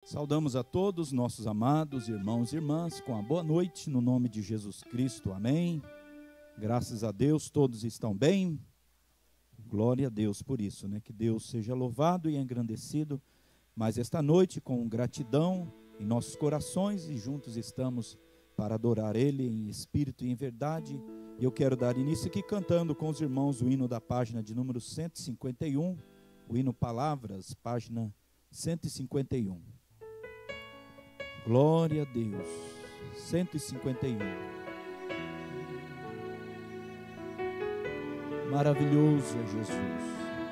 Saudamos a todos nossos amados irmãos e irmãs com a boa noite no nome de Jesus Cristo, amém. Graças a Deus todos estão bem, glória a Deus por isso, né? Que Deus seja louvado e engrandecido, mas esta noite com gratidão em nossos corações e juntos estamos para adorar Ele em espírito e em verdade. E eu quero dar início aqui cantando com os irmãos o hino da página de número 151, o hino Palavras, página 151. Glória a Deus. 151. Maravilhoso é Jesus.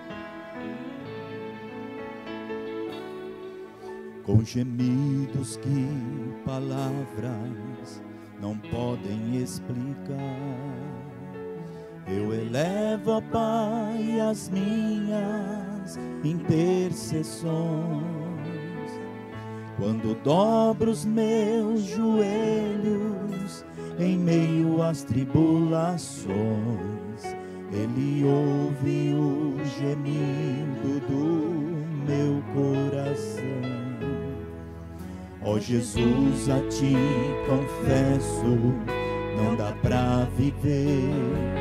Com gemidos que palavras não podem explicar, eu elevo, ó Pai, as minhas intercessões. Quando dobro os meus joelhos em meio às tribulações, Ele ouve o gemido do meu coração. Ó Jesus, a Ti confesso, não dá pra viver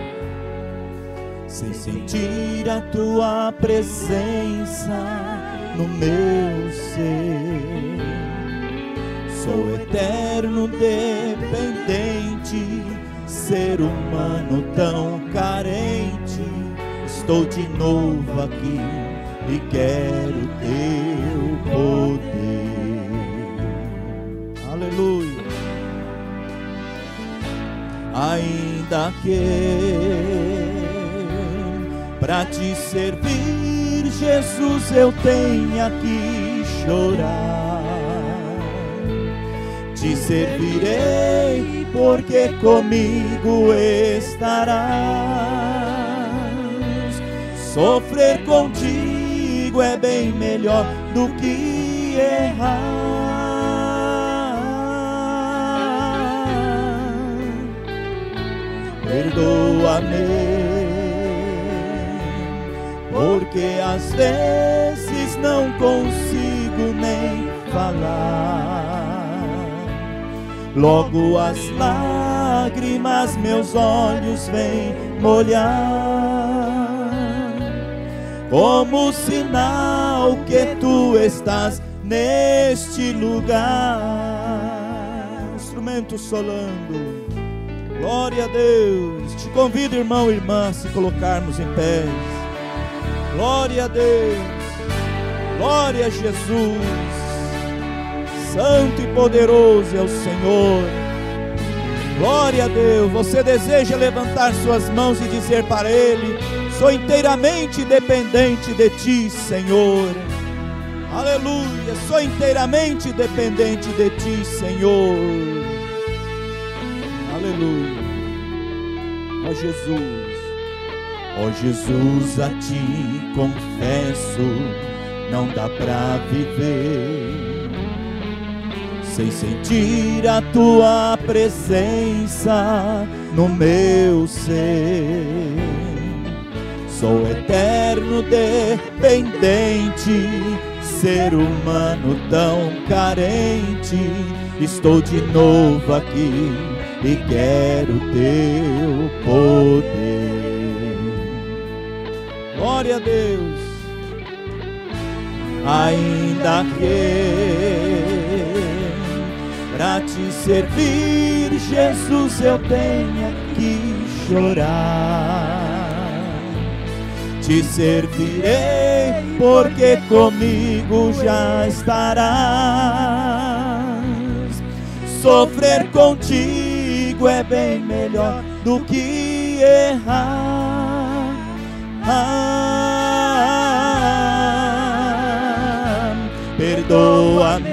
sem sentir a Tua presença no meu ser. Sou eterno dependente, ser humano tão carente. Estou de novo aqui e quero Teu poder. Aleluia. Ainda que pra Te servir, Jesus, eu tenha que chorar, Te servirei porque comigo estarás. Sofrer contigo é bem melhor do que errar. Perdoa-me, porque às vezes não consigo nem falar. Logo as lágrimas meus olhos vêm molhar, como sinal que Tu estás neste lugar. Instrumento solando. Glória a Deus. Te convido, irmão e irmã, a se colocarmos em pé. Glória a Deus, glória a Jesus, santo e poderoso é o Senhor. Glória a Deus. Você deseja levantar suas mãos e dizer para Ele: sou inteiramente dependente de Ti, Senhor. Aleluia, sou inteiramente dependente de Ti, Senhor. Aleluia. Ó Jesus. Ó Jesus, a Ti confesso, não dá pra viver sem sentir a Tua presença no meu ser. Sou eterno dependente, ser humano tão carente. Estou de novo aqui e quero Teu poder. Glória a Deus. Ainda que pra Te servir, Jesus, eu tenha que chorar, Te servirei porque comigo já estarás. Sofrer contigo é bem melhor do que errar. Perdoa-me,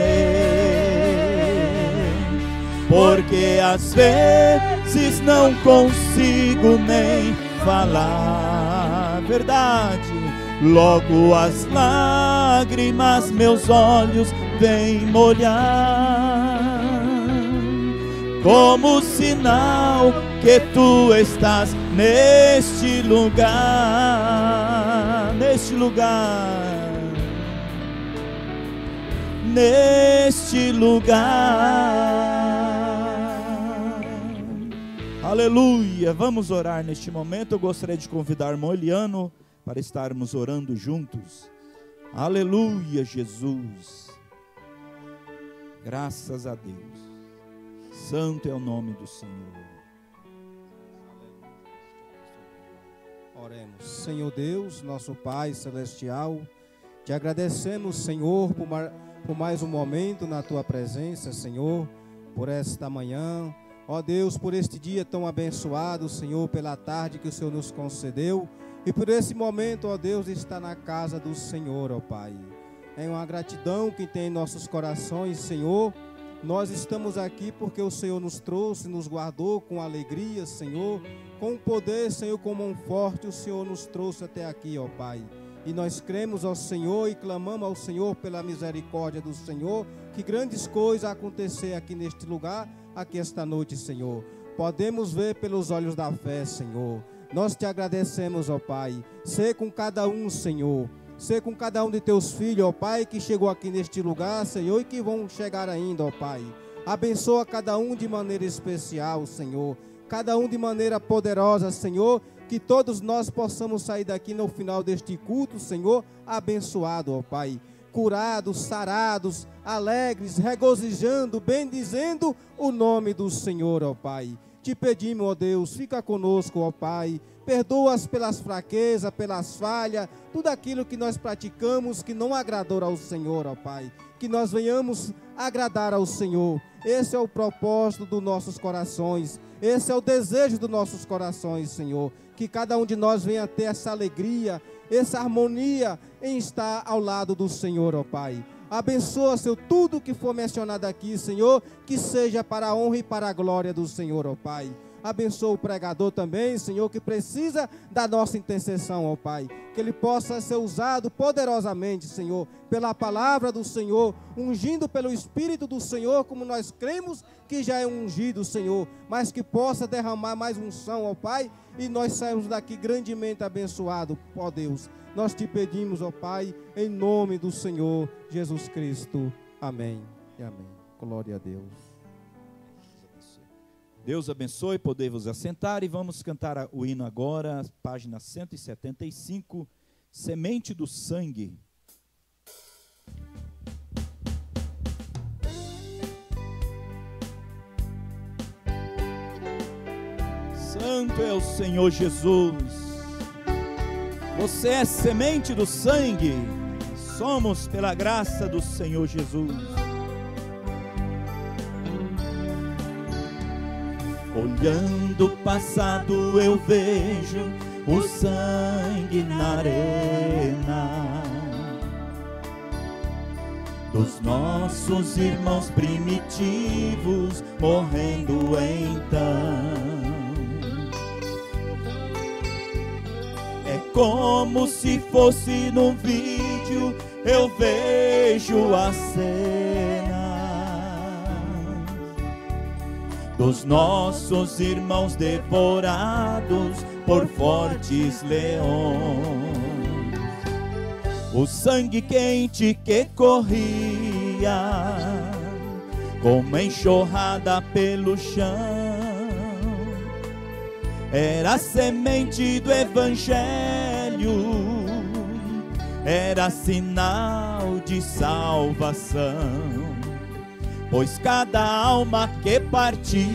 porque às vezes não consigo nem falar. Verdade. Logo as lágrimas meus olhos vêm molhar, como sinal que Tu estás neste lugar, neste lugar. neste lugar. Aleluia. Vamos orar neste momento. Eu gostaria de convidar o irmão Eliano para estarmos orando juntos. Aleluia, Jesus. Graças a Deus. Santo é o nome do Senhor. Oremos. Senhor Deus, nosso Pai Celestial, te agradecemos, Senhor, por mais um momento na Tua presença, Senhor, por esta manhã. Ó Deus, por este dia tão abençoado, Senhor, pela tarde que o Senhor nos concedeu. E por esse momento, ó Deus, está na casa do Senhor, ó Pai. É uma gratidão que tem em nossos corações, Senhor. Nós estamos aqui porque o Senhor nos trouxe, nos guardou com alegria, Senhor. Com poder, Senhor, com mão forte, o Senhor nos trouxe até aqui, ó Pai. E nós cremos ao Senhor e clamamos ao Senhor pela misericórdia do Senhor, que grandes coisas acontecer aqui neste lugar, aqui esta noite, Senhor. Podemos ver pelos olhos da fé, Senhor. Nós te agradecemos, ó Pai. Sê com cada um, Senhor. Sê com cada um de teus filhos, ó Pai, que chegou aqui neste lugar, Senhor, e que vão chegar ainda, ó Pai. Abençoa cada um de maneira especial, Senhor. Cada um de maneira poderosa, Senhor. Que todos nós possamos sair daqui no final deste culto, Senhor, abençoado, ó Pai. Curados, sarados, alegres, regozijando, bendizendo o nome do Senhor, ó Pai. Te pedimos, ó Deus, fica conosco, ó Pai. Perdoa-as pelas fraquezas, pelas falhas, tudo aquilo que nós praticamos que não agradou ao Senhor, ó Pai. Que nós venhamos agradar ao Senhor. Esse é o propósito dos nossos corações. Esse é o desejo dos nossos corações, Senhor. Que cada um de nós venha ter essa alegria, essa harmonia em estar ao lado do Senhor, ó Pai. Abençoa, Senhor, tudo que for mencionado aqui, Senhor, que seja para a honra e para a glória do Senhor, ó Pai. Abençoa o pregador também, Senhor, que precisa da nossa intercessão, ó Pai. Que ele possa ser usado poderosamente, Senhor, pela palavra do Senhor, ungindo pelo Espírito do Senhor, como nós cremos que já é ungido, Senhor, mas que possa derramar mais unção, ó Pai, e nós saímos daqui grandemente abençoados, ó Deus. Nós te pedimos, ó Pai, em nome do Senhor Jesus Cristo. Amém e amém. Glória a Deus. Deus abençoe, podei vos assentar e vamos cantar o hino agora, página 175, Semente do Sangue. Santo é o Senhor Jesus, você é semente do sangue, somos pela graça do Senhor Jesus. Olhando o passado eu vejo o sangue na arena dos nossos irmãos primitivos morrendo então. É como se fosse num vídeo, eu vejo a cena dos nossos irmãos devorados por fortes leões. O sangue quente que corria como enxurrada pelo chão era a semente do Evangelho, era sinal de salvação. Pois cada alma que partia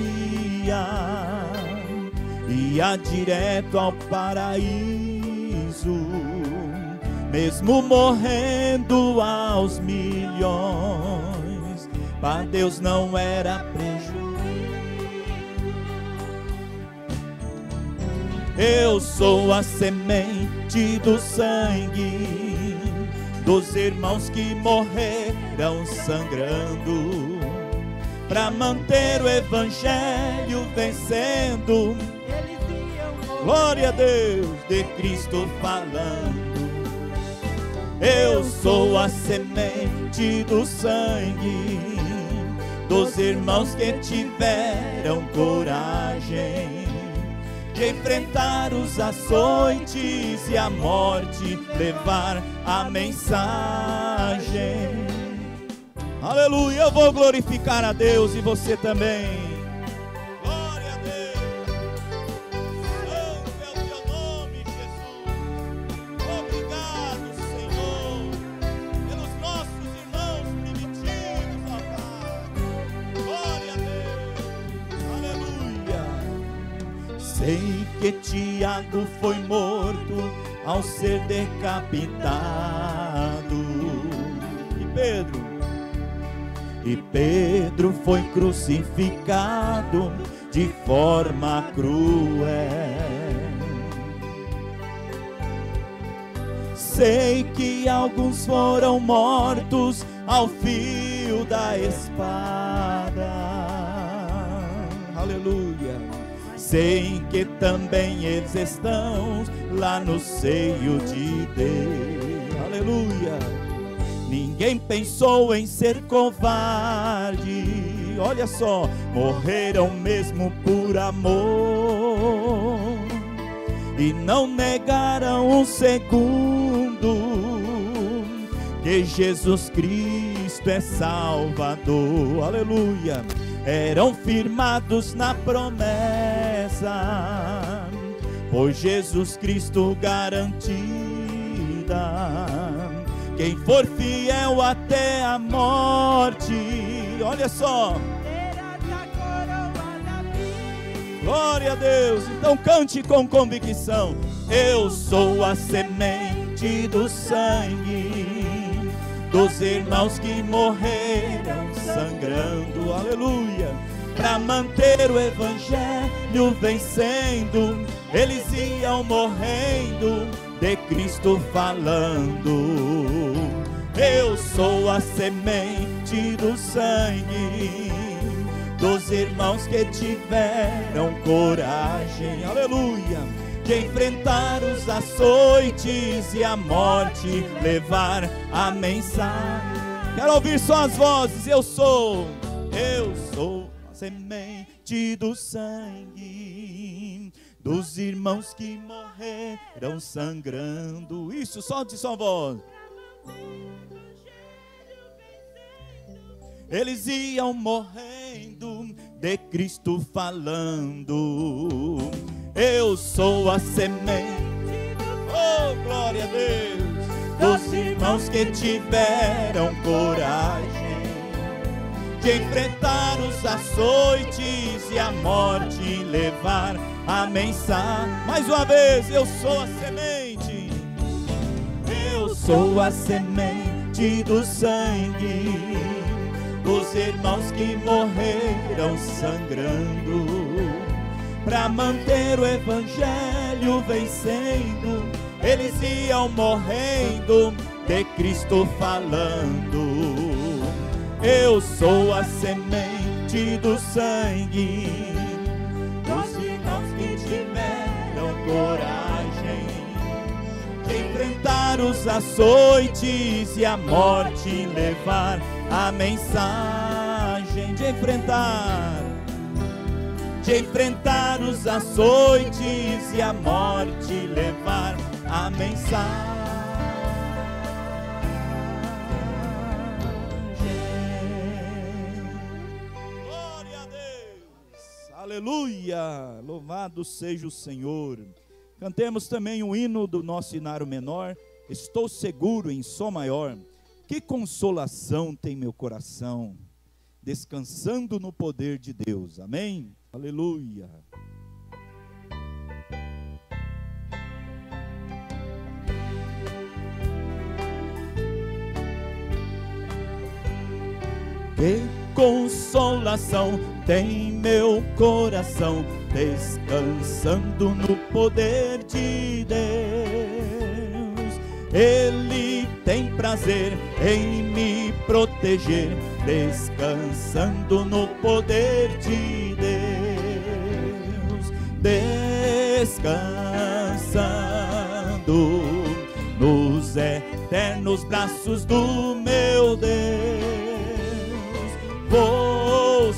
ia direto ao paraíso, mesmo morrendo aos milhões, para Deus não era prejuízo. Eu sou a semente do sangue dos irmãos que morreram sangrando para manter o Evangelho vencendo. Glória a Deus, de Cristo falando. Eu sou a semente do sangue dos irmãos que tiveram coragem de enfrentar os açoites e a morte, levar a mensagem. Aleluia, eu vou glorificar a Deus e você também. Glória a Deus. Santo é o teu nome, Jesus. Obrigado, Senhor, pelos nossos irmãos primitivos, ó Pai. Glória a Deus. Aleluia. Sei que Tiago foi morto ao ser decapitado. E Pedro foi crucificado de forma cruel. Sei que alguns foram mortos ao fio da espada. Aleluia. Sei que também eles estão lá no seio de Deus. Aleluia. Ninguém pensou em ser covarde. Olha só, morreram mesmo por amor e não negaram um segundo que Jesus Cristo é Salvador. Aleluia. Eram firmados na promessa, pois Jesus Cristo garantida. Quem for fiel até a morte, olha só, glória a Deus. Então cante com convicção: eu sou a semente do sangue dos irmãos que morreram sangrando, aleluia, para manter o evangelho vencendo. Eles iam morrendo, de Cristo falando. Eu sou a semente do sangue dos irmãos que tiveram coragem, aleluia, de enfrentar os açoites e a morte, levar a mensagem. Quero ouvir só as vozes. Eu sou a semente do sangue dos irmãos que morreram sangrando. Isso, solte sua voz. Eles iam morrendo, de Cristo falando. Eu sou a semente, oh glória a Deus, dos irmãos que tiveram coragem de enfrentar os açoites e a morte, levar a mensagem. Mais uma vez, eu sou a semente. Eu sou a semente do sangue dos irmãos que morreram sangrando, para manter o evangelho vencendo. Eles iam morrendo, de Cristo falando. Eu sou a semente do sangue dos irmãos que tiveram coragem de enfrentar os açoites e a morte, levar a mensagem. De enfrentar os açoites e a morte, levar a mensagem. Aleluia, louvado seja o Senhor. Cantemos também o hino do nosso inário menor, Estou Seguro em Sol Maior. Que consolação tem meu coração, descansando no poder de Deus. Amém? Aleluia. Que consolação tem meu coração, descansando no poder de Deus. Ele tem prazer em me proteger, descansando no poder de Deus. Descansando nos eternos braços do meu Deus. Vou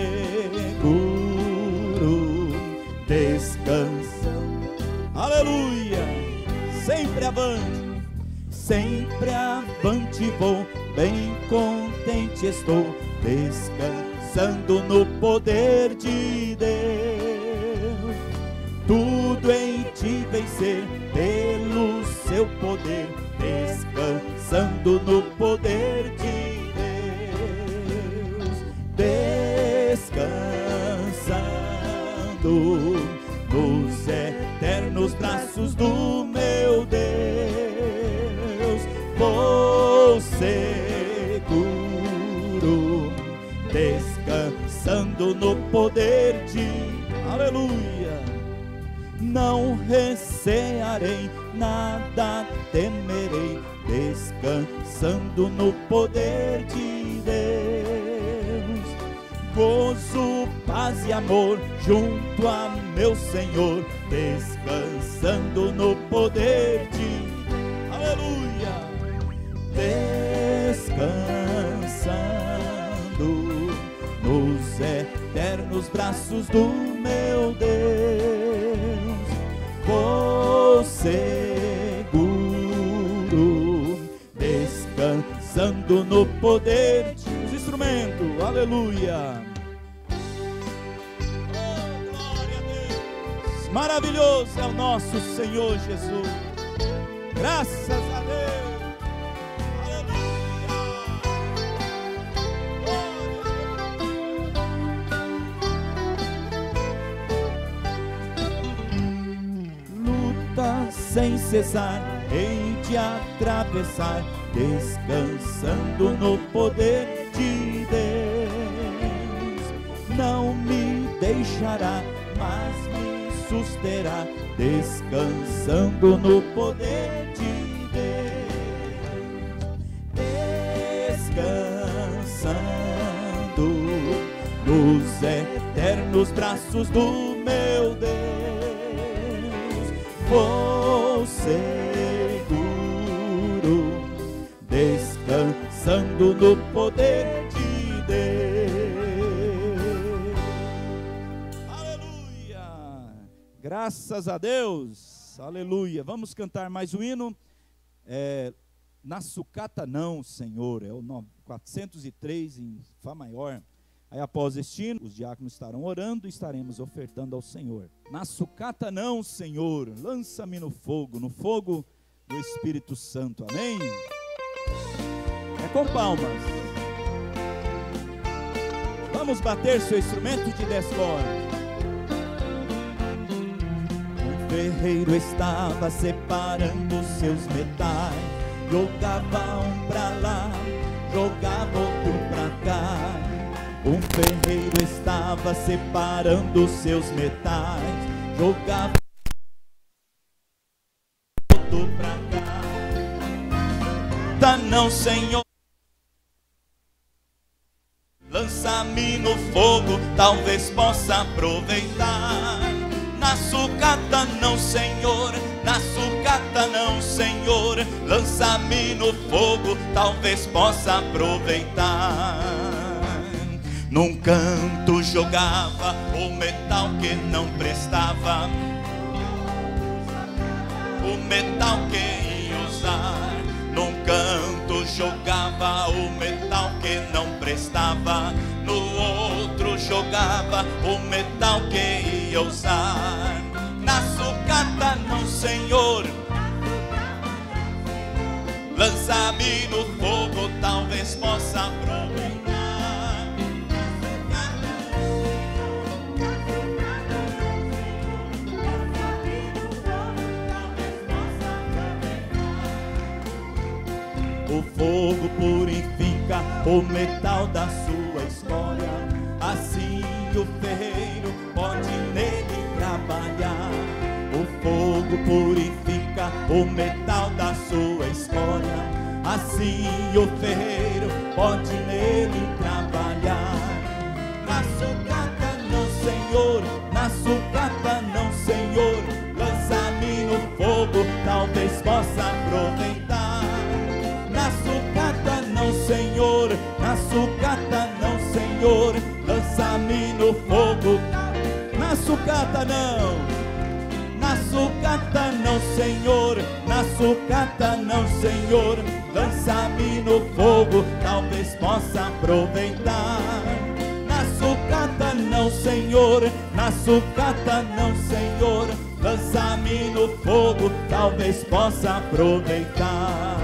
seguro, descansando, aleluia, sempre avante vou, bem contente contente estou, descansando no poder de Deus. Tudo em ti vencer pelo seu poder, descansando no poder de Deus. Descansando nos eternos braços do meu Deus, vou seguro, descansando no poder de aleluia. Não recearei, nada temerei, descansando no poder de Deus. Gozo, paz e amor junto a meu Senhor, descansando no poder de aleluia. Descansando nos eternos braços do meu Deus, vou seguro, descansando no poder de os instrumentos, aleluia. Oh, glória a Deus, maravilhoso é o nosso Senhor Jesus, graças a Deus. Sem cessar, hei de atravessar, descansando no poder de Deus. Não me deixará, mas me susterá, descansando no poder de Deus. Descansando nos eternos braços do meu Deus, vou seguro, descansando no poder de Deus. Aleluia! Graças a Deus, aleluia. Vamos cantar mais um hino. Na sucata não, Senhor, é o 403 em Fá maior. Aí após este hino, os diáconos estarão orando e estaremos ofertando ao Senhor. Na sucata não, Senhor, lança-me no fogo do Espírito Santo, amém? É com palmas. Vamos bater seu instrumento de 10 cordas. O ferreiro estava separando seus metais, jogava um pra lá, jogava outro pra cá. Um ferreiro estava separando seus metais, jogava outro pra cá. Tá não, Senhor, lança-me no fogo, talvez possa aproveitar. Na sucata não, Senhor, na sucata não, Senhor, lança-me no fogo, talvez possa aproveitar. Num canto jogava o metal que não prestava, o metal que ia usar. Num canto jogava o metal que não prestava, no outro jogava o metal que ia usar. Na sucata não, Senhor, lança-me no fogo, talvez possa aproveitar. O fogo purifica o metal da sua escolha, assim o ferreiro pode nele trabalhar. O fogo purifica o metal da sua escolha, assim o ferreiro pode nele trabalhar. Na sucata não, Senhor, na sucata não, Senhor, lança-me no fogo, talvez possa aproveitar. Na sucata não, Senhor, na sucata não, Senhor, lança-me no fogo. Na sucata não, na sucata não, Senhor, na sucata não, Senhor, lança-me no fogo, talvez possa aproveitar. Na sucata não, Senhor, na sucata não, Senhor, lança-me no fogo, talvez possa aproveitar.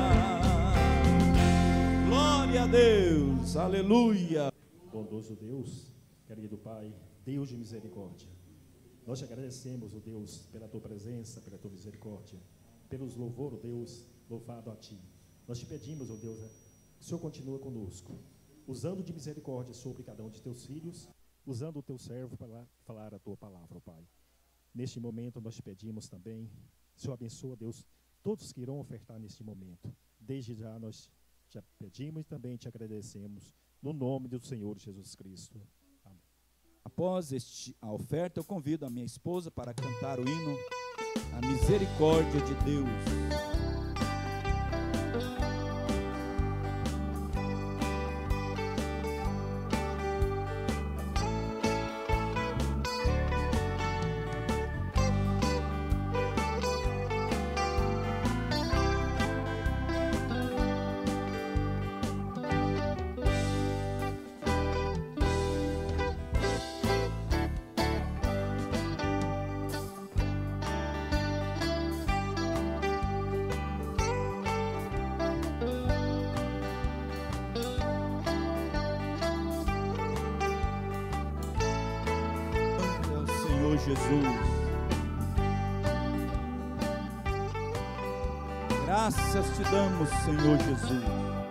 Glória a Deus, aleluia. Bondoso Deus, querido Pai, Deus de misericórdia, nós te agradecemos, ó Deus, pela tua presença, pela tua misericórdia, pelos louvor, ó Deus, louvado a ti. Nós te pedimos, ó Deus, que o Senhor continue conosco, usando de misericórdia sobre cada um de teus filhos, usando o teu servo para falar a tua palavra, ó Pai. Neste momento nós te pedimos também, Senhor abençoa, Deus, todos que irão ofertar neste momento. Desde já nós te pedimos e também te agradecemos, no nome do Senhor Jesus Cristo. Amém. Após a oferta, eu convido a minha esposa para cantar o hino A Misericórdia de Deus. Jesus, graças te damos, Senhor Jesus.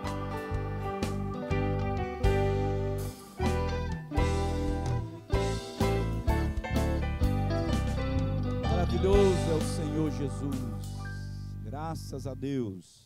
Maravilhoso é o Senhor Jesus, graças a Deus.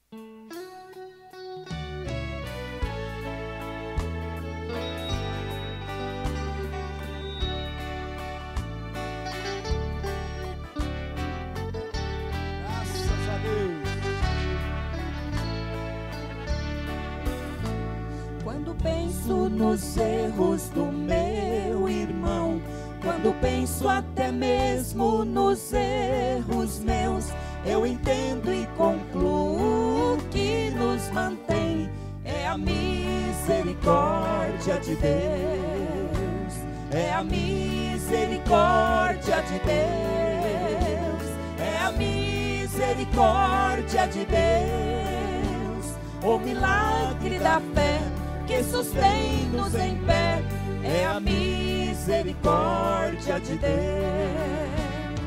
Nos erros do meu irmão, quando penso até mesmo nos erros meus, eu entendo e concluo que nos mantém é a misericórdia de Deus, é a misericórdia de Deus, é a misericórdia de Deus, o milagre da fé que sustém-nos em pé, é a misericórdia de Deus.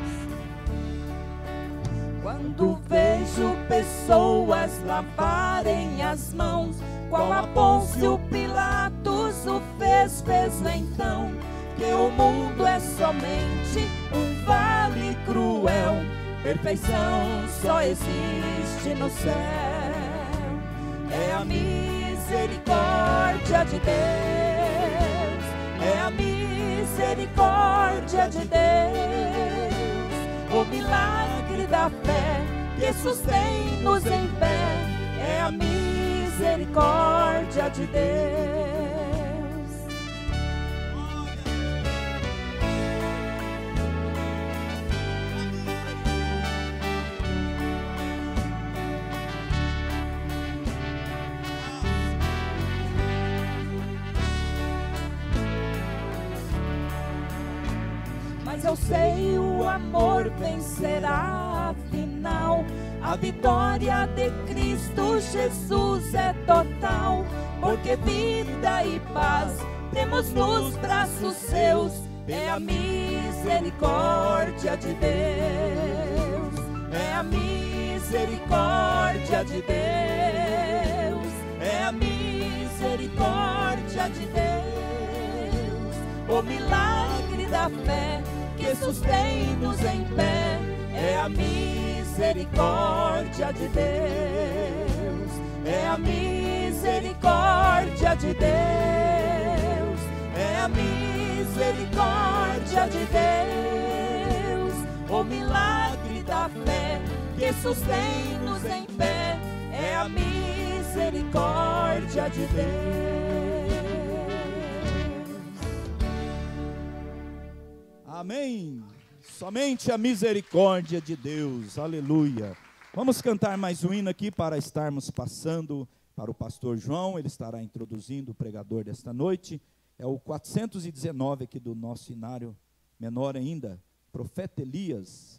Quando vejo pessoas lavarem as mãos, qual a Pôncio Pilatos o fez então, que o mundo é somente um vale cruel, perfeição só existe no céu, é a misericórdia de Deus, é a misericórdia de Deus, o milagre da fé que sustém-nos em pé, é a misericórdia de Deus. Mas eu sei, o amor vencerá, afinal, a vitória de Cristo Jesus é total, porque vida e paz temos nos braços seus, é a misericórdia de Deus, é a misericórdia de Deus, é a misericórdia de Deus, o milagre da fé que sustém-nos em pé, é a misericórdia de Deus, é a misericórdia de Deus, é a misericórdia de Deus, o milagre da fé que sustém-nos em pé, é a misericórdia de Deus. Amém. Somente a misericórdia de Deus, aleluia. Vamos cantar mais um hino aqui para estarmos passando para o pastor João. Ele estará introduzindo o pregador desta noite. É o 419 aqui do nosso inário menor ainda, Profeta Elias.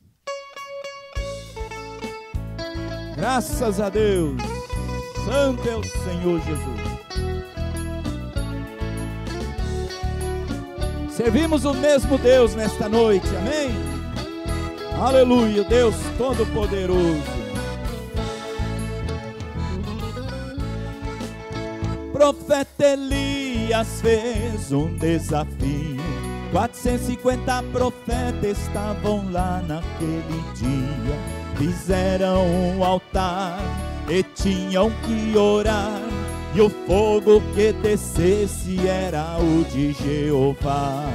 Graças a Deus, santo é o Senhor Jesus. Servimos o mesmo Deus nesta noite, amém? Aleluia, Deus Todo-Poderoso. Profeta Elias fez um desafio. 450 profetas estavam lá naquele dia. Fizeram um altar e tinham que orar, e o fogo que descesse era o de Jeová.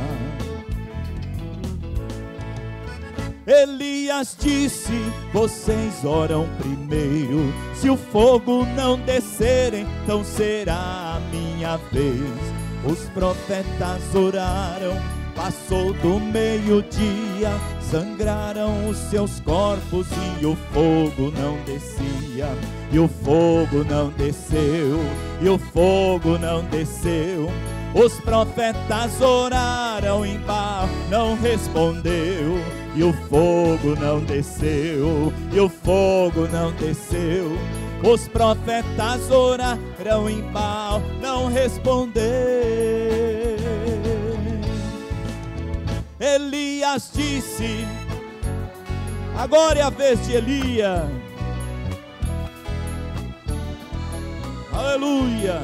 Elias disse: vocês oram primeiro, se o fogo não descer, então será a minha vez. Os profetas oraram, passou do meio-dia, sangraram os seus corpos e o fogo não descia, e o fogo não desceu, e o fogo não desceu. Os profetas oraram em Baal, não respondeu, e o fogo não desceu, e o fogo não desceu. Os profetas oraram em Baal, não respondeu. Elias disse: agora é a vez de Elias. Aleluia.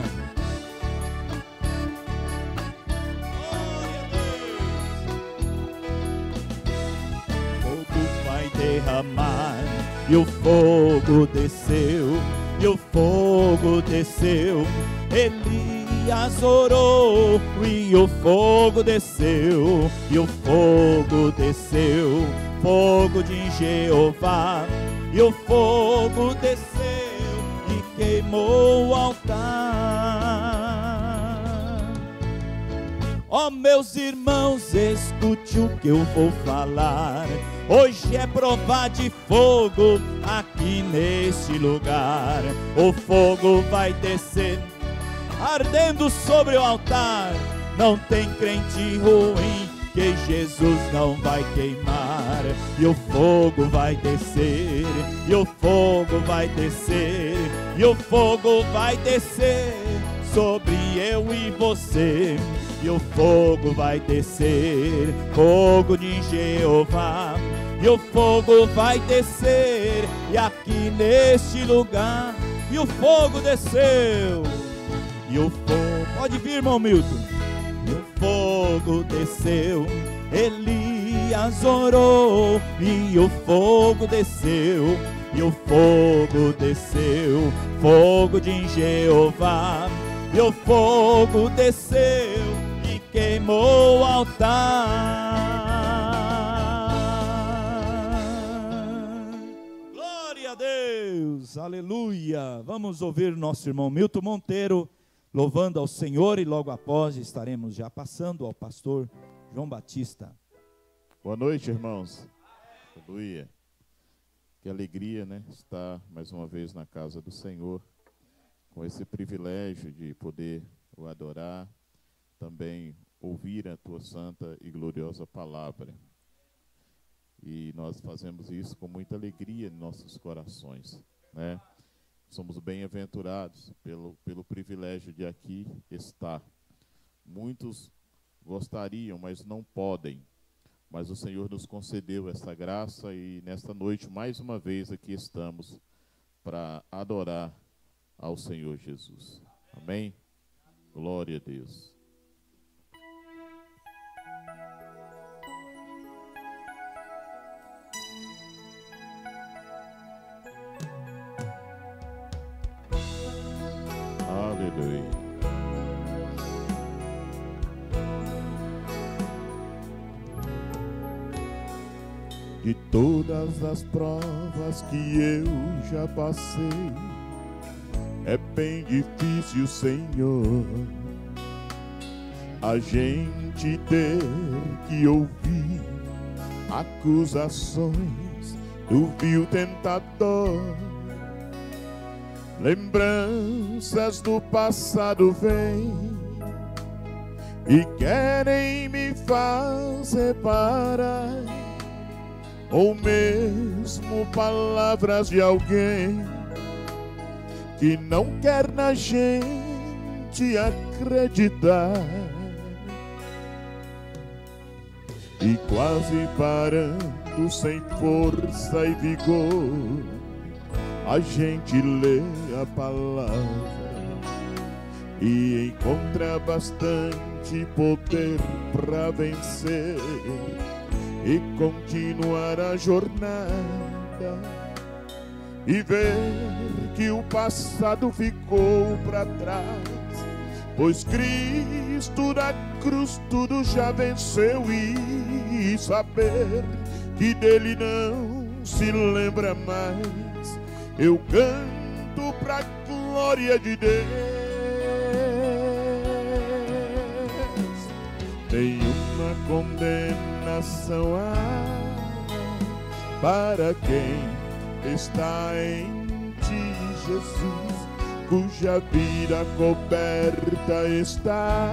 Derramar, e o fogo desceu, e o fogo desceu. Elias orou, e o fogo desceu, e o fogo desceu. Fogo de Jeová, e o fogo desceu e queimou o altar. Ó meus irmãos, escute o que eu vou falar. Hoje é prova de fogo aqui neste lugar. O fogo vai descer, ardendo sobre o altar. Não tem crente ruim que Jesus não vai queimar. E o fogo vai descer, e o fogo vai descer, e o fogo vai descer sobre eu e você. E o fogo vai descer, fogo de Jeová. E o fogo vai descer, e aqui neste lugar. E o fogo desceu, e o fogo, pode vir, irmão Milton. E o fogo desceu, Elias orou, e o fogo desceu, e o fogo desceu, fogo de Jeová. E o fogo desceu e queimou o altar. Glória a Deus, aleluia. Vamos ouvir nosso irmão Milton Monteiro louvando ao Senhor, e logo após estaremos já passando ao pastor João Batista. Boa noite, irmãos. Aleluia. Que alegria, né? Estar mais uma vez na casa do Senhor, com esse privilégio de poder o adorar, também ouvir a tua santa e gloriosa palavra. E nós fazemos isso com muita alegria em nossos corações, né? Somos bem-aventurados pelo privilégio de aqui estar. Muitos gostariam, mas não podem. Mas o Senhor nos concedeu essa graça e nesta noite, mais uma vez, aqui estamos para adorar ao Senhor Jesus. Amém? Glória a Deus. Aleluia. De todas as provas que eu já passei, é bem difícil, Senhor, a gente ter que ouvir acusações do vil tentador. Lembranças do passado vêm e querem me fazer parar, ou mesmo palavras de alguém que não quer na gente acreditar. E quase parando, sem força e vigor, a gente lê a palavra e encontra bastante poder para vencer e continuar a jornada, e ver que o passado ficou para trás, pois Cristo na cruz tudo já venceu, e saber que dele não se lembra mais. Eu canto pra glória de Deus. Nenhuma condenação há para quem está em ti, Jesus, cuja vida coberta está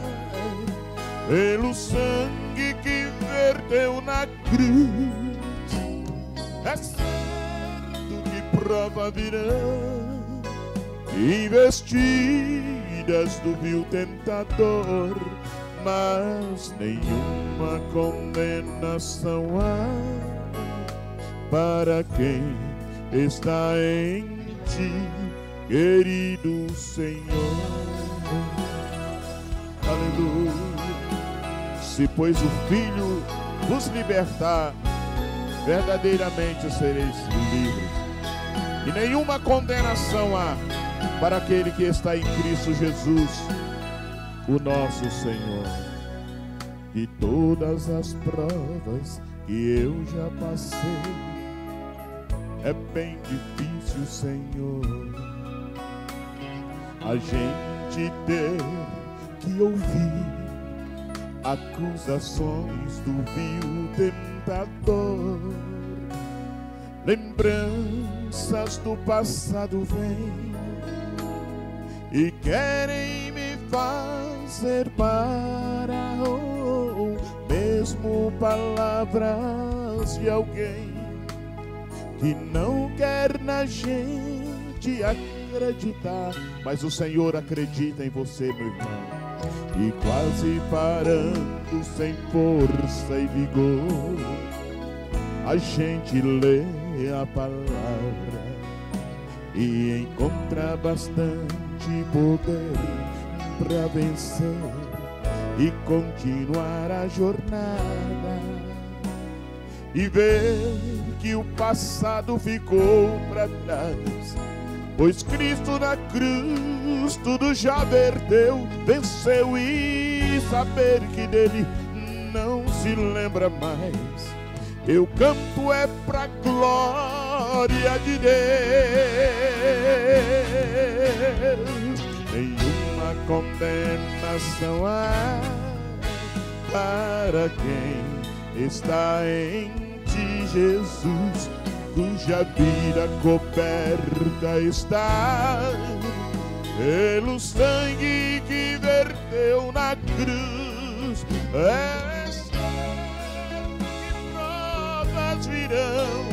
pelo sangue que verteu na cruz. É certo que prova virão, investidas do vil tentador, mas nenhuma condenação há para quem está em ti, querido Senhor. Aleluia. Se pois o Filho vos libertar, verdadeiramente sereis livres, e nenhuma condenação há para aquele que está em Cristo Jesus, o nosso Senhor. E todas as provas que eu já passei, é bem difícil, Senhor, a gente ter que ouvir acusações do vil tentador. Lembranças do passado vêm e querem me fazer parar, ou mesmo palavras de alguém que não quer na gente acreditar. Mas o Senhor acredita em você, meu irmão. E quase parando, sem força e vigor, a gente lê a palavra e encontra bastante poder para vencer e continuar a jornada, e ver que o passado ficou para trás, pois Cristo na cruz tudo já verteu, venceu, e saber que dele não se lembra mais. Eu canto é pra glória de Deus. Nenhuma condenação há para quem está em ti, Jesus, cuja vida coberta está pelo sangue que verteu na cruz. É certo que provas virão,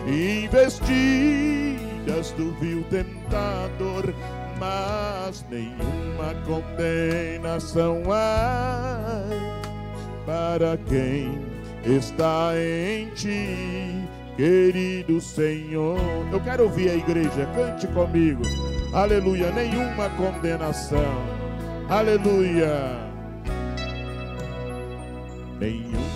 investidas do vil tentador, mas nenhuma condenação há para quem está em ti, querido Senhor. Eu quero ouvir a igreja, cante comigo. Aleluia, nenhuma condenação. Aleluia. Nenhuma.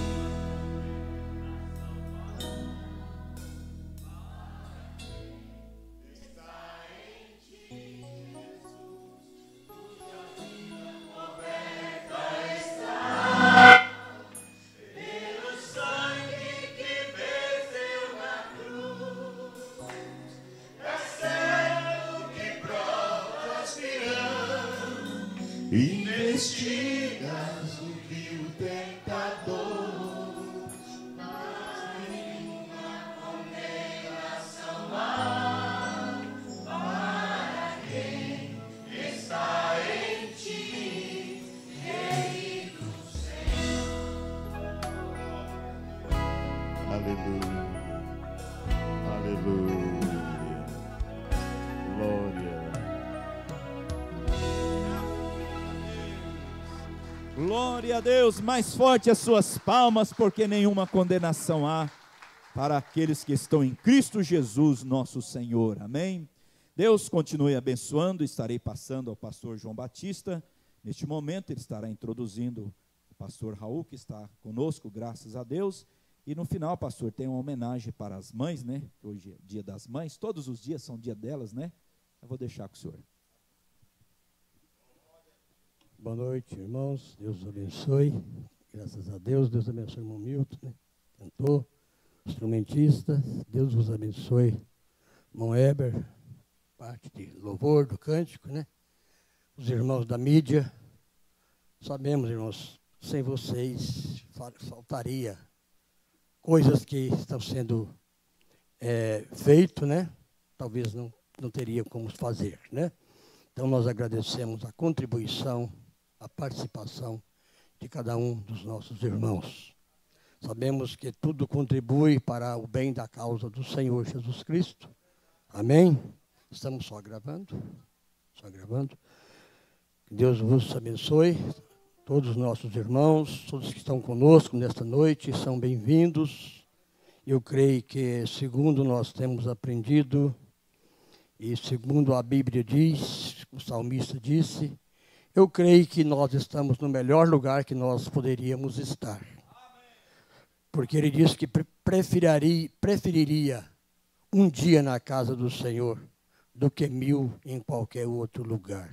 Investigas o vil tentador, mas nenhuma condenação. Glória a Deus, mais forte as suas palmas, porque nenhuma condenação há para aqueles que estão em Cristo Jesus, nosso Senhor. Amém? Deus continue abençoando. Estarei passando ao pastor João Batista. Neste momento ele estará introduzindo o pastor Raul, que está conosco, graças a Deus. E no final, pastor, tem uma homenagem para as mães, né? Hoje é dia das mães, todos os dias são dia delas, né? Eu vou deixar com o senhor. Boa noite, irmãos. Deus os abençoe. Graças a Deus. Deus abençoe o irmão Milton, né? Cantor, instrumentista. Deus vos abençoe. Irmão Heber, parte de louvor, do cântico, né? Os irmãos da mídia. Sabemos, irmãos, sem vocês faltaria coisas que estão sendo feito, né? Talvez não teria como fazer, né? Então nós agradecemos a contribuição, a participação de cada um dos nossos irmãos. Sabemos que tudo contribui para o bem da causa do Senhor Jesus Cristo. Amém? Estamos só gravando? Só gravando. Que Deus vos abençoe. Todos os nossos irmãos, todos que estão conosco nesta noite, são bem-vindos. Eu creio que, segundo nós temos aprendido, e segundo a Bíblia diz, o salmista disse, eu creio que nós estamos no melhor lugar que nós poderíamos estar. Porque ele disse que preferiria um dia na casa do Senhor do que 1000 em qualquer outro lugar.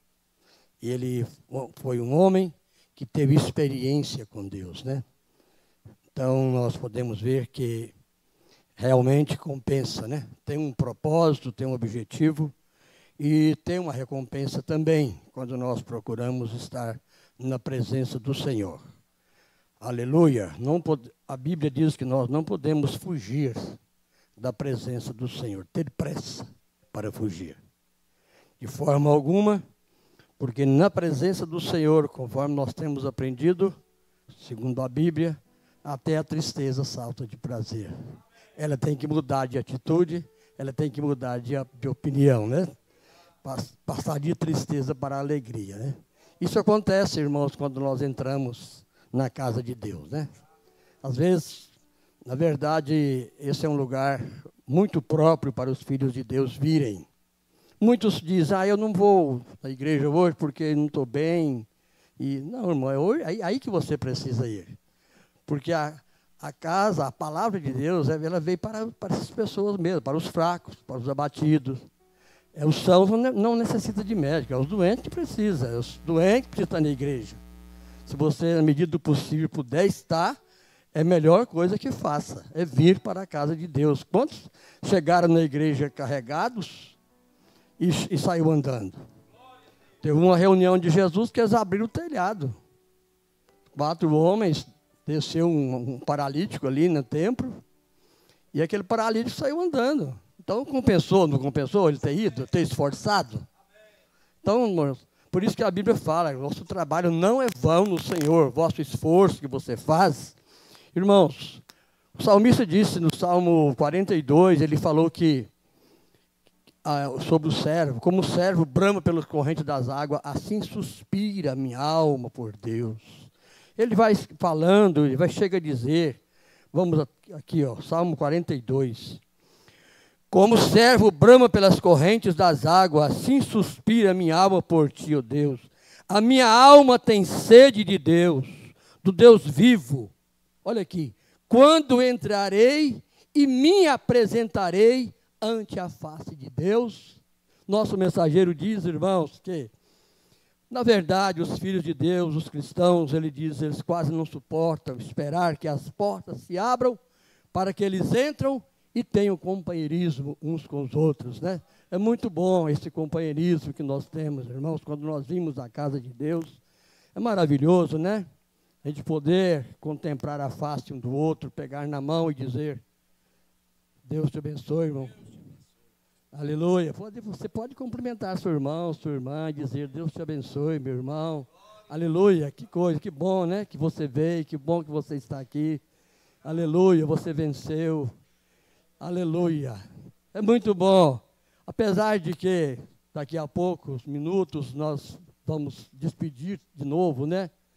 Ele foi um homem que teve experiência com Deus, né? Então, nós podemos ver que realmente compensa, né? Tem um propósito, tem um objetivo e tem uma recompensa também, quando nós procuramos estar na presença do Senhor. Aleluia! A Bíblia diz que nós não podemos fugir da presença do Senhor, ter pressa para fugir. De forma alguma, porque na presença do Senhor, conforme nós temos aprendido, segundo a Bíblia, até a tristeza salta de prazer. Ela tem que mudar de atitude, ela tem que mudar de opinião, né? Passar de tristeza para a alegria, né? Isso acontece, irmãos, quando nós entramos na casa de Deus, né? Às vezes, na verdade, esse é um lugar muito próprio para os filhos de Deus virem. Muitos dizem, eu não vou na igreja hoje porque não estou bem. E, não, irmão, é aí que você precisa ir. Porque a casa, a palavra de Deus, ela veio para essas pessoas mesmo, para os fracos, para os abatidos. Os sãos não necessitam de médico, é os doentes que precisam. É os doentes que precisam estar na igreja. Se você, na medida do possível, puder estar, é a melhor coisa que faça, é vir para a casa de Deus. Quantos chegaram na igreja carregados e saiu andando? Teve uma reunião de Jesus que eles abriram o telhado. 4 homens, desceu um paralítico ali no templo, e aquele paralítico saiu andando. Então, compensou, não compensou ele ter ido, ter esforçado? Então, irmãos, por isso que a Bíblia fala, nosso trabalho não é vão no Senhor, vosso esforço que você faz. Irmãos, o salmista disse no Salmo 42, ele falou que, sobre o servo, como o servo brama pelas correntes das águas, assim suspira a minha alma por Deus. Ele vai falando, ele chega a dizer, vamos aqui, Salmo 42. Como o servo brama pelas correntes das águas, assim suspira a minha alma por ti, ó Deus. A minha alma tem sede de Deus, do Deus vivo. Olha aqui. Quando entrarei e me apresentarei ante a face de Deus. Nosso mensageiro diz, irmãos, que, na verdade, os filhos de Deus, os cristãos, ele diz, eles quase não suportam esperar que as portas se abram para que eles entram e tenham companheirismo uns com os outros, né? É muito bom esse companheirismo que nós temos, irmãos, quando nós vimos a casa de Deus. É maravilhoso, né? A gente poder contemplar a face um do outro, pegar na mão e dizer, Deus te abençoe, irmão. Aleluia. Você pode cumprimentar seu irmão, sua irmã, e dizer, Deus te abençoe, meu irmão. Aleluia. Que coisa, que bom, né? Que você veio, que bom que você está aqui. Aleluia, você venceu. Aleluia. É muito bom. Apesar de que daqui a poucos minutos nós vamos despedir de novo, né?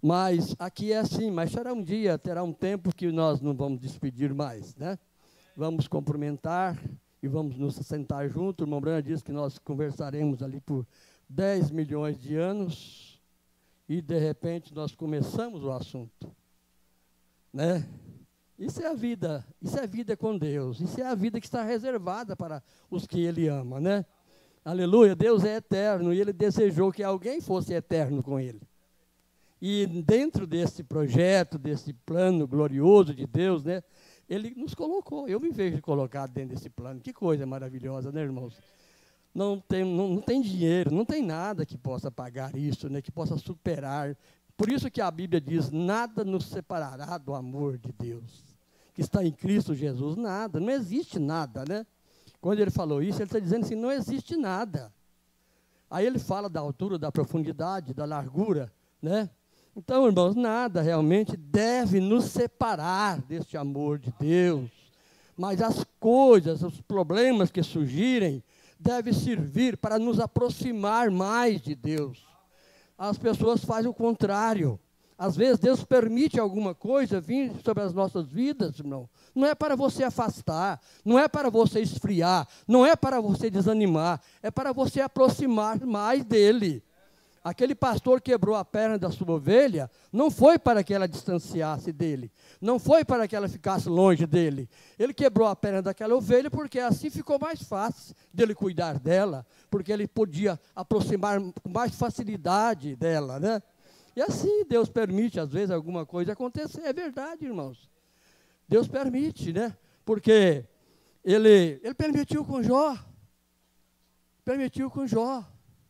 Mas aqui é assim, mas será um dia, terá um tempo que nós não vamos despedir mais, né? Vamos cumprimentar e vamos nos sentar juntos. O irmão Brana disse que nós conversaremos ali por 10 milhões de anos e, de repente, nós começamos o assunto, né? Isso é a vida com Deus, isso é a vida que está reservada para os que Ele ama, né? Aleluia, Deus é eterno e Ele desejou que alguém fosse eterno com Ele. E dentro desse projeto, desse plano glorioso de Deus, né, Ele nos colocou. Eu me vejo colocado dentro desse plano. Que coisa maravilhosa, né, irmãos? Não tem dinheiro, não tem nada que possa pagar isso, né, que possa superar. Por isso que a Bíblia diz, nada nos separará do amor de Deus, que está em Cristo Jesus. Nada, não existe nada, né? Quando ele falou isso, ele está dizendo assim, não existe nada. Aí ele fala da altura, da profundidade, da largura, né? Então, irmãos, nada realmente deve nos separar deste amor de Deus. Mas as coisas, os problemas que surgirem, devem servir para nos aproximar mais de Deus. As pessoas fazem o contrário. Às vezes Deus permite alguma coisa vir sobre as nossas vidas, irmão. Não é para você afastar, não é para você esfriar, não é para você desanimar, é para você aproximar mais dele. Aquele pastor quebrou a perna da sua ovelha, não foi para que ela distanciasse dele, não foi para que ela ficasse longe dele. Ele quebrou a perna daquela ovelha porque assim ficou mais fácil dele cuidar dela, porque ele podia aproximar com mais facilidade dela, né? E assim Deus permite, às vezes, alguma coisa acontecer. É verdade, irmãos. Deus permite, né? Porque ele permitiu com Jó. Permitiu com Jó.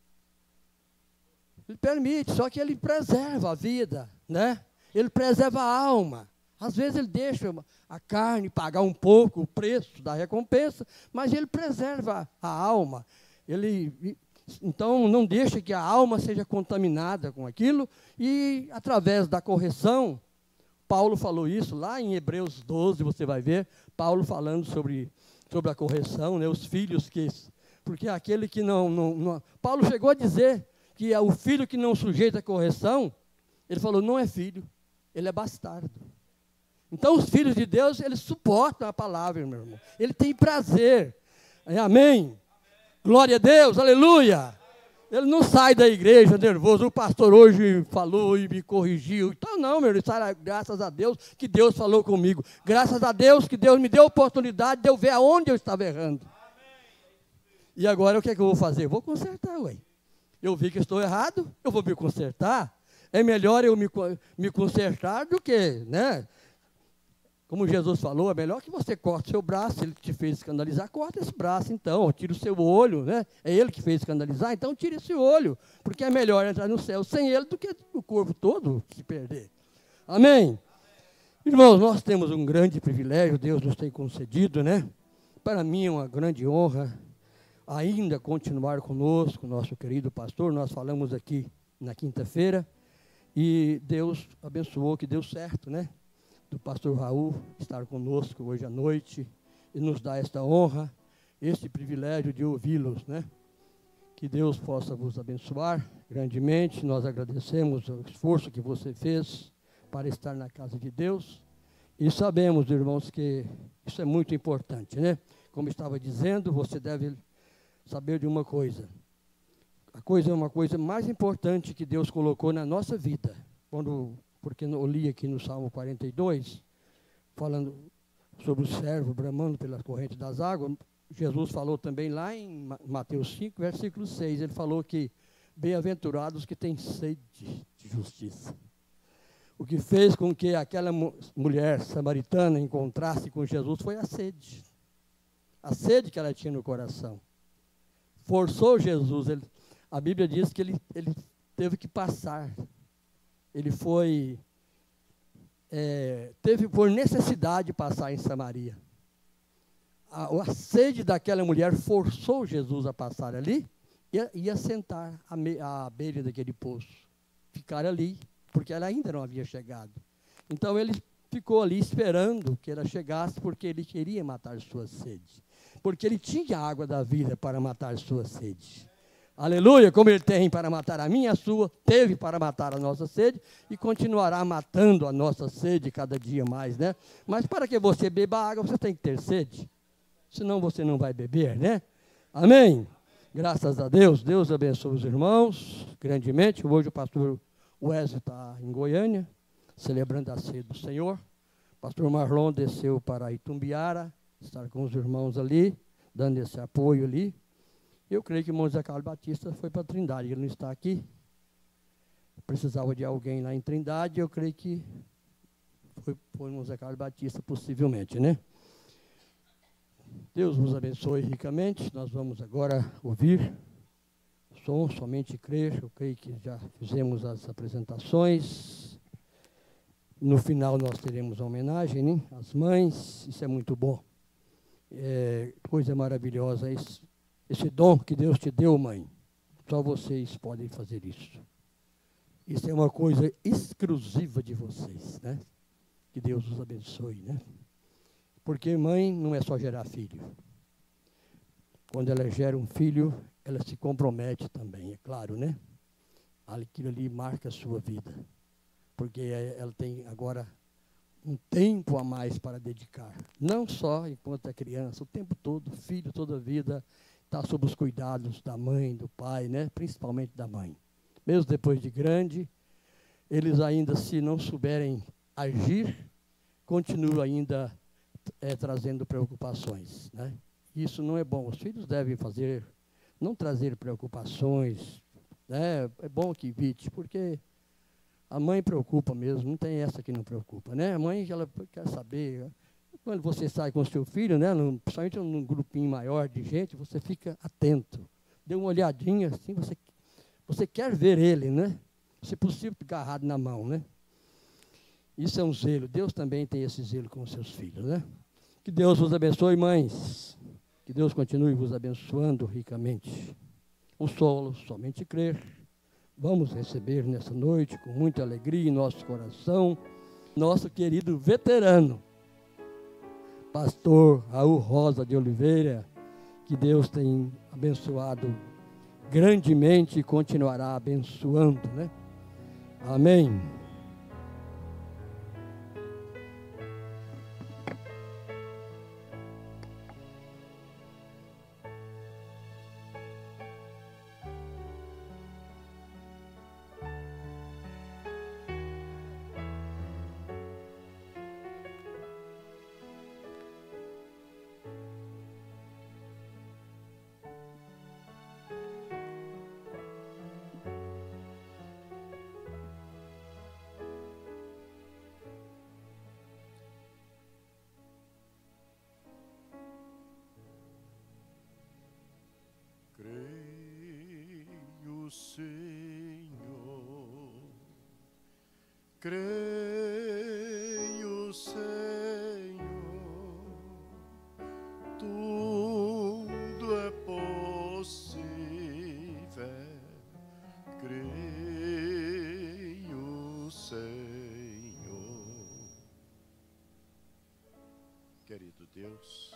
Ele permite, só que ele preserva a vida, né? Ele preserva a alma. Às vezes ele deixa a carne pagar um pouco o preço da recompensa, mas ele preserva a alma. Então, não deixa que a alma seja contaminada com aquilo. E, através da correção, Paulo falou isso lá em Hebreus 12, você vai ver, Paulo falando sobre a correção, né? Os filhos que... Porque aquele que não... Paulo chegou a dizer que o filho que não sujeita a correção, ele falou, não é filho, ele é bastardo. Então, os filhos de Deus, eles suportam a palavra, meu irmão. Ele tem prazer. Amém? Glória a Deus, aleluia. Ele não sai da igreja nervoso, o pastor hoje falou e me corrigiu. Então, não, meu irmão, graças a Deus que Deus falou comigo. Graças a Deus que Deus me deu a oportunidade de eu ver aonde eu estava errando. E agora, o que é que eu vou fazer? Eu vou consertar, ué. Eu vi que estou errado, eu vou me consertar. É melhor eu me consertar do que, né? Como Jesus falou, é melhor que você corte seu braço. Se ele te fez escandalizar, corta esse braço, então. Tira o seu olho, né? É ele que fez escandalizar, então tira esse olho. Porque é melhor entrar no céu sem ele do que o corpo todo se perder. Amém? Irmãos, nós temos um grande privilégio, Deus nos tem concedido, né? Para mim é uma grande honra ainda continuar conosco, nosso querido pastor. Nós falamos aqui na quinta-feira e Deus abençoou, que deu certo, né? Do pastor Raul estar conosco hoje à noite e nos dar esta honra, este privilégio de ouvi-los, né? Que Deus possa vos abençoar grandemente. Nós agradecemos o esforço que você fez para estar na casa de Deus e sabemos, irmãos, que isso é muito importante, né? Como estava dizendo, você deve saber de uma coisa. A coisa é uma coisa mais importante que Deus colocou na nossa vida. Porque eu li aqui no Salmo 42, falando sobre o servo bramando pelas correntes das águas, Jesus falou também lá em Mateus 5, versículo 6, ele falou que bem-aventurados que têm sede de justiça. O que fez com que aquela mulher samaritana encontrasse com Jesus foi a sede. A sede que ela tinha no coração. Forçou Jesus, a Bíblia diz que ele teve que passar. Ele teve por necessidade de passar em Samaria. A sede daquela mulher forçou Jesus a passar ali e a sentar à beira daquele poço. Ficar ali, porque ela ainda não havia chegado. Então ele ficou ali esperando que ela chegasse, porque ele queria matar sua sede. Porque ele tinha a água da vida para matar sua sede. Aleluia, como Ele tem para matar a minha e a sua, teve para matar a nossa sede e continuará matando a nossa sede cada dia mais, né? Mas para que você beba água, você tem que ter sede, senão você não vai beber, né? Amém? Graças a Deus, Deus abençoe os irmãos grandemente. Hoje o pastor Wesley está em Goiânia, celebrando a ceia do Senhor. O pastor Marlon desceu para Itumbiara, estar com os irmãos ali, dando esse apoio ali. Eu creio que o irmão Zé Carlos Batista foi para Trindade, ele não está aqui. Precisava de alguém lá em Trindade, eu creio que foi o irmão Zé Carlos Batista, possivelmente, né? Deus nos abençoe ricamente. Nós vamos agora ouvir o som, somente crer. Eu creio que já fizemos as apresentações. No final nós teremos a homenagem, né, às mães. Isso é muito bom. Coisa maravilhosa esse dom que Deus te deu, mãe. Só vocês podem fazer isso. Isso é uma coisa exclusiva de vocês, né? Que Deus os abençoe, né? Porque mãe não é só gerar filho. Quando ela gera um filho, ela se compromete também, é claro, né? Aquilo ali marca a sua vida. Porque ela tem agora um tempo a mais para dedicar. Não só enquanto é criança, o tempo todo, o filho toda a vida está sob os cuidados da mãe, do pai, né? Principalmente da mãe. Mesmo depois de grande, eles ainda, se não souberem agir, continuam ainda trazendo preocupações, né? Isso não é bom. Os filhos devem não trazer preocupações, né? É bom que evite, porque a mãe preocupa mesmo, não tem essa que não preocupa, né? A mãe, ela quer saber, quando você sai com o seu filho, né, principalmente num grupinho maior de gente, você fica atento. Dê uma olhadinha assim, você quer ver ele, né? Se possível, agarrado na mão, né? Isso é um zelo. Deus também tem esse zelo com os seus filhos, né? Que Deus vos abençoe, mães. Que Deus continue vos abençoando ricamente. O solo, somente crer. Vamos receber nessa noite, com muita alegria em nosso coração, nosso querido veterano, pastor Raul Rosa de Oliveira, que Deus tem abençoado grandemente e continuará abençoando, né? Amém. Creio, Senhor, creio, Senhor, tudo é possível. Creio, Senhor. Querido Deus,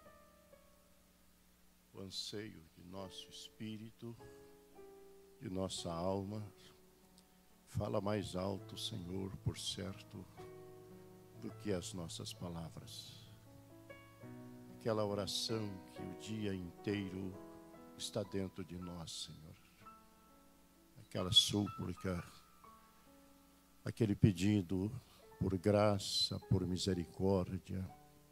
o anseio de nosso espírito, de nossa alma, fala mais alto, Senhor, por certo, do que as nossas palavras. Aquela oração que o dia inteiro está dentro de nós, Senhor. Aquela súplica, aquele pedido por graça, por misericórdia.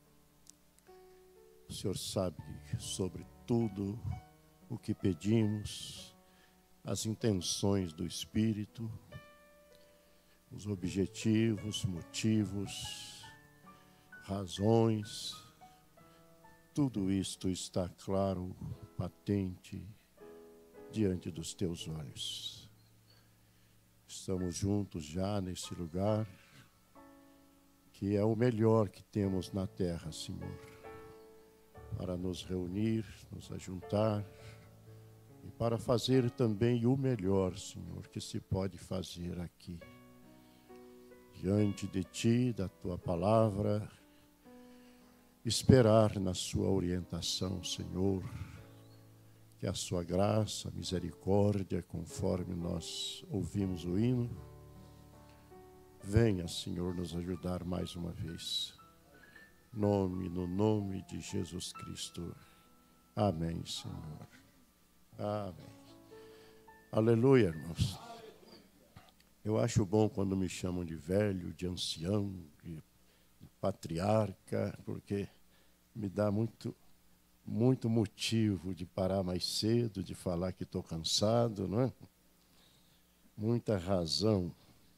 O Senhor sabe sobre tudo o que pedimos, as intenções do Espírito, os objetivos, motivos, razões, tudo isto está claro, patente, diante dos teus olhos. Estamos juntos já nesse lugar, que é o melhor que temos na terra, Senhor, para nos reunir, nos ajuntar e para fazer também o melhor, Senhor, que se pode fazer aqui. Diante de Ti, da Tua palavra, esperar na Sua orientação, Senhor, que a sua graça, misericórdia, conforme nós ouvimos o hino, venha, Senhor, nos ajudar mais uma vez. No nome de Jesus Cristo. Amém, Senhor. Amém. Aleluia, irmãos. Eu acho bom quando me chamam de velho, de ancião, de patriarca, porque me dá muito motivo de parar mais cedo, de falar que estou cansado, não é? Muita razão.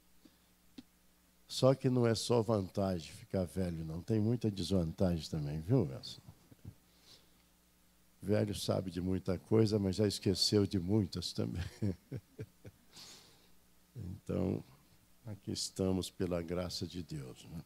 Só que não é só vantagem ficar velho, não. Tem muita desvantagem também, viu, Wilson? Velho sabe de muita coisa, mas já esqueceu de muitas também. Então, aqui estamos pela graça de Deus, né?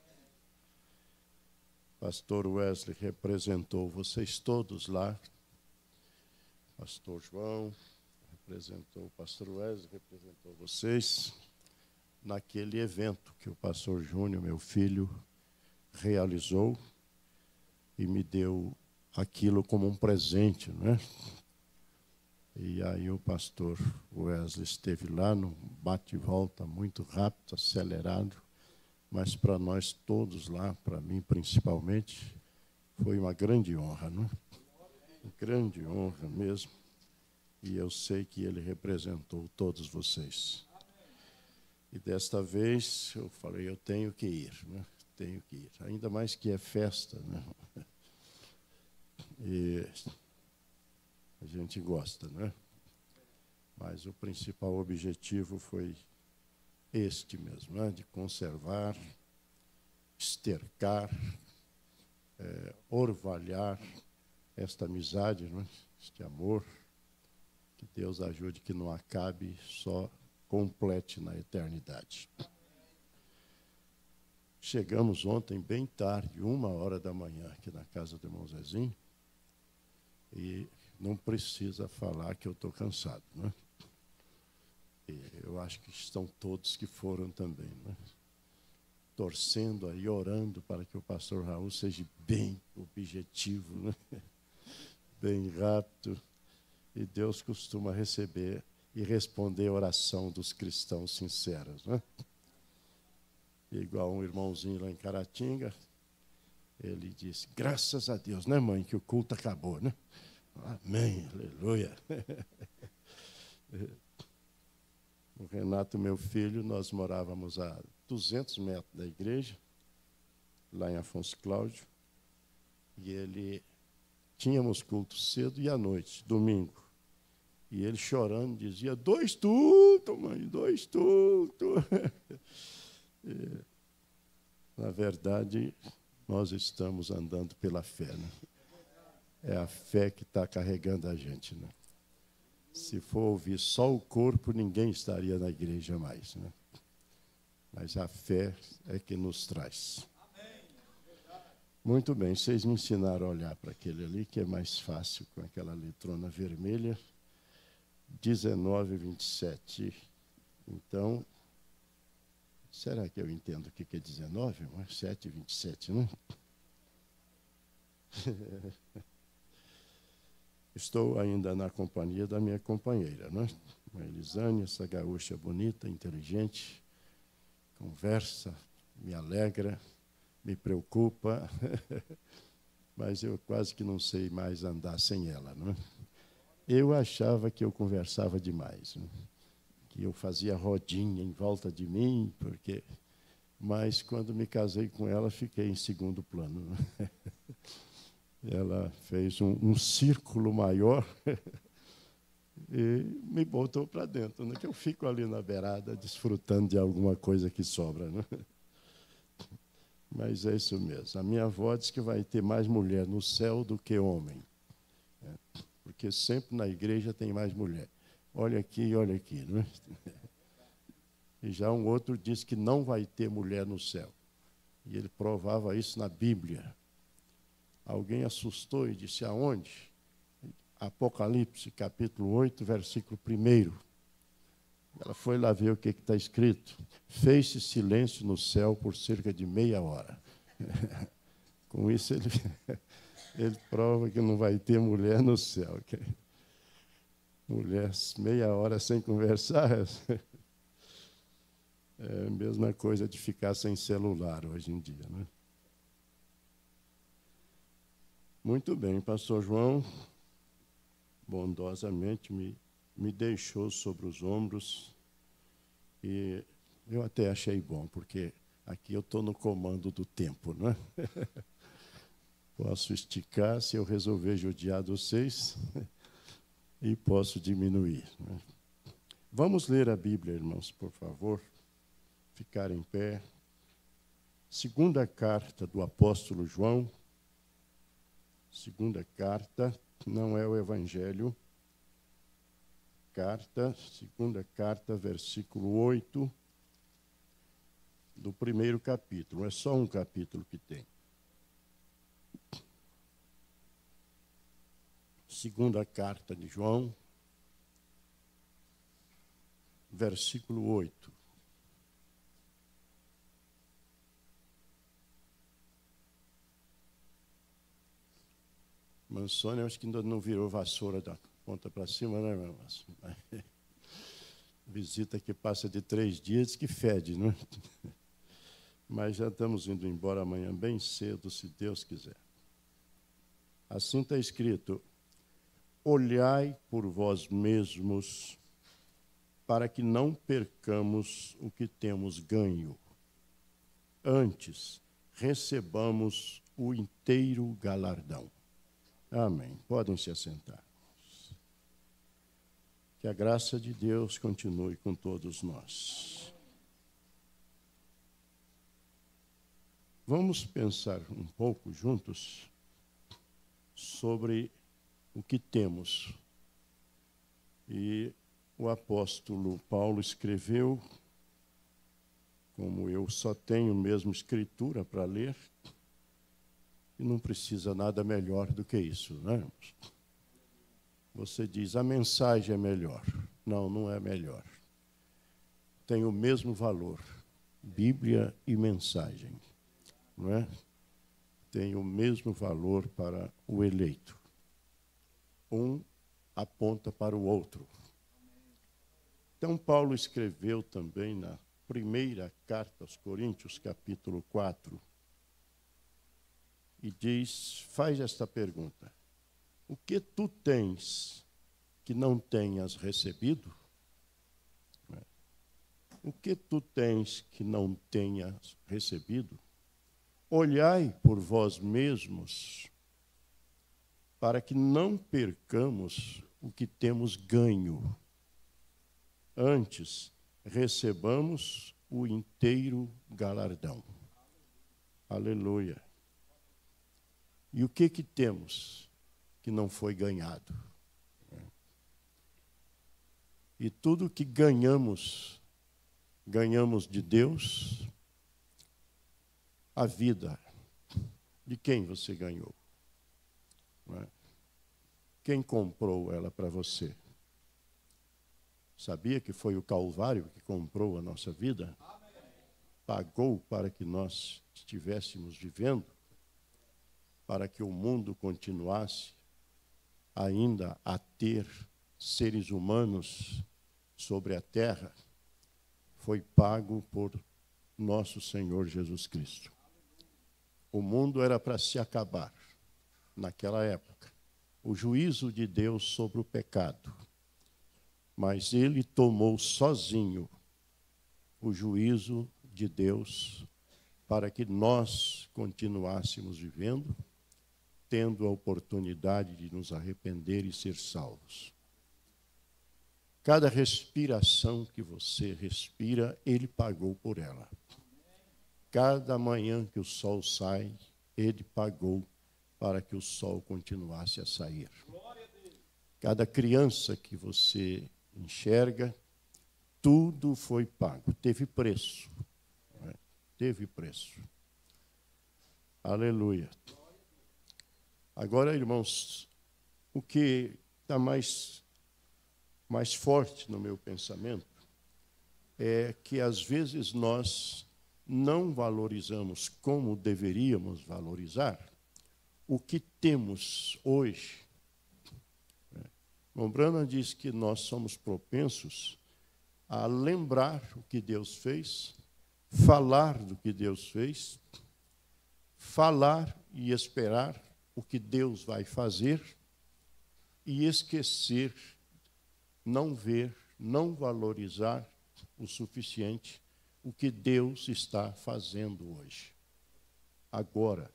Pastor Wesley representou vocês todos lá. Pastor João representou, Pastor Wesley representou vocês naquele evento que o pastor Júnior, meu filho, realizou e me deu aquilo como um presente, né? E aí o pastor Wesley esteve lá num bate e volta muito rápido, acelerado, mas para nós todos lá, para mim principalmente, foi uma grande honra, né? Grande honra mesmo. E eu sei que ele representou todos vocês. E desta vez eu falei, eu tenho que ir, né? Tenho que ir. Ainda mais que é festa, né? E a gente gosta, né? Mas o principal objetivo foi este mesmo, né? De conservar, estercar, orvalhar esta amizade, né? Este amor, que Deus ajude que não acabe, só complete na eternidade. Chegamos ontem bem tarde, 1h da manhã, aqui na casa do irmão Zezinho, e não precisa falar que eu estou cansado, né? E eu acho que estão todos que foram também, né? Torcendo aí, orando para que o pastor Raul seja bem objetivo, né? Bem rápido. E Deus costuma receber e responder a oração dos cristãos sinceros, né? Igual um irmãozinho lá em Caratinga, ele disse, graças a Deus, né, mãe, que o culto acabou, né? Amém, aleluia. O Renato, meu filho, nós morávamos a 200 metros da igreja, lá em Afonso Cláudio, e ele, tínhamos culto cedo e à noite, domingo, e ele chorando dizia, 2 cultos, mãe, 2 cultos. Na verdade, nós estamos andando pela fé, né? É a fé que está carregando a gente, né? Se for ouvir só o corpo, ninguém estaria na igreja mais, né? Mas a fé é que nos traz. Muito bem, vocês me ensinaram a olhar para aquele ali, que é mais fácil, com aquela letrona vermelha, 19:27. Então, será que eu entendo o que é 19? 7:27, né? Estou ainda na companhia da minha companheira, né? A Elisane, essa gaúcha bonita, inteligente, conversa, me alegra, me preocupa, mas eu quase que não sei mais andar sem ela, né? Eu achava que eu conversava demais, né? Que eu fazia rodinha em volta de mim, mas quando me casei com ela, fiquei em segundo plano, né? Ela fez um círculo maior e me botou para dentro, né? Que eu fico ali na beirada, desfrutando de alguma coisa que sobra, né? Mas é isso mesmo. A minha avó diz que vai ter mais mulher no céu do que homem, né? Porque sempre na igreja tem mais mulher. Olha aqui, né? E já um outro diz que não vai ter mulher no céu. E ele provava isso na Bíblia. Alguém assustou e disse, aonde? Apocalipse, capítulo 8, versículo 1. Ela foi lá ver o que está escrito. Fez-se silêncio no céu por cerca de meia hora. Com isso, ele prova que não vai ter mulher no céu. Mulher, meia hora sem conversar, é a mesma coisa de ficar sem celular hoje em dia, né? Muito bem, pastor João, bondosamente me deixou sobre os ombros e eu até achei bom, porque aqui eu estou no comando do tempo, não é? Posso esticar se eu resolver judiar de vocês e posso diminuir, né? Vamos ler a Bíblia, irmãos, por favor. Ficar em pé. Segunda carta do apóstolo João. Segunda carta, não é o Evangelho. Segunda carta, versículo 8, do primeiro capítulo. É só um capítulo que tem. Segunda carta de João, versículo 8. Mansônia, acho que ainda não virou vassoura da ponta para cima, né, meu irmão? Visita que passa de 3 dias que fede, não é? Mas já estamos indo embora amanhã bem cedo, se Deus quiser. Assim está escrito: olhai por vós mesmos, para que não percamos o que temos ganho. Antes, recebamos o inteiro galardão. Amém. Podem se assentar. Que a graça de Deus continue com todos nós. Vamos pensar um pouco juntos sobre o que temos. E o apóstolo Paulo escreveu, como eu só tenho mesmo escritura para ler, e não precisa nada melhor do que isso, né, irmãos? Você diz, a mensagem é melhor. Não, não é melhor. Tem o mesmo valor, Bíblia e mensagem, não é? Tem o mesmo valor para o eleito. Um aponta para o outro. Então, Paulo escreveu também na primeira carta aos Coríntios, capítulo 4, e diz, faz esta pergunta: o que tu tens que não tenhas recebido? O que tu tens que não tenhas recebido? Olhai por vós mesmos, para que não percamos o que temos ganho. Antes, recebamos o inteiro galardão. Aleluia. E o que temos que não foi ganhado? E tudo que ganhamos, ganhamos de Deus. A vida, de quem você ganhou? Não é? Quem comprou ela para você? Sabia que foi o Calvário que comprou a nossa vida? Pagou para que nós estivéssemos vivendo, para que o mundo continuasse ainda a ter seres humanos sobre a terra. Foi pago por nosso Senhor Jesus Cristo. O mundo era para se acabar naquela época. O juízo de Deus sobre o pecado. Mas ele tomou sozinho o juízo de Deus para que nós continuássemos vivendo, tendo a oportunidade de nos arrepender e ser salvos. Cada respiração que você respira, ele pagou por ela. Cada manhã que o sol sai, ele pagou para que o sol continuasse a sair. Cada criança que você enxerga, tudo foi pago. Teve preço. Não é? Teve preço. Aleluia. Agora, irmãos, o que está mais forte no meu pensamento é que, às vezes, nós não valorizamos como deveríamos valorizar o que temos hoje. irmão Branham diz que nós somos propensos a lembrar o que Deus fez, falar do que Deus fez, falar e esperar o que Deus vai fazer e esquecer, não ver, não valorizar o suficiente o que Deus está fazendo hoje, agora.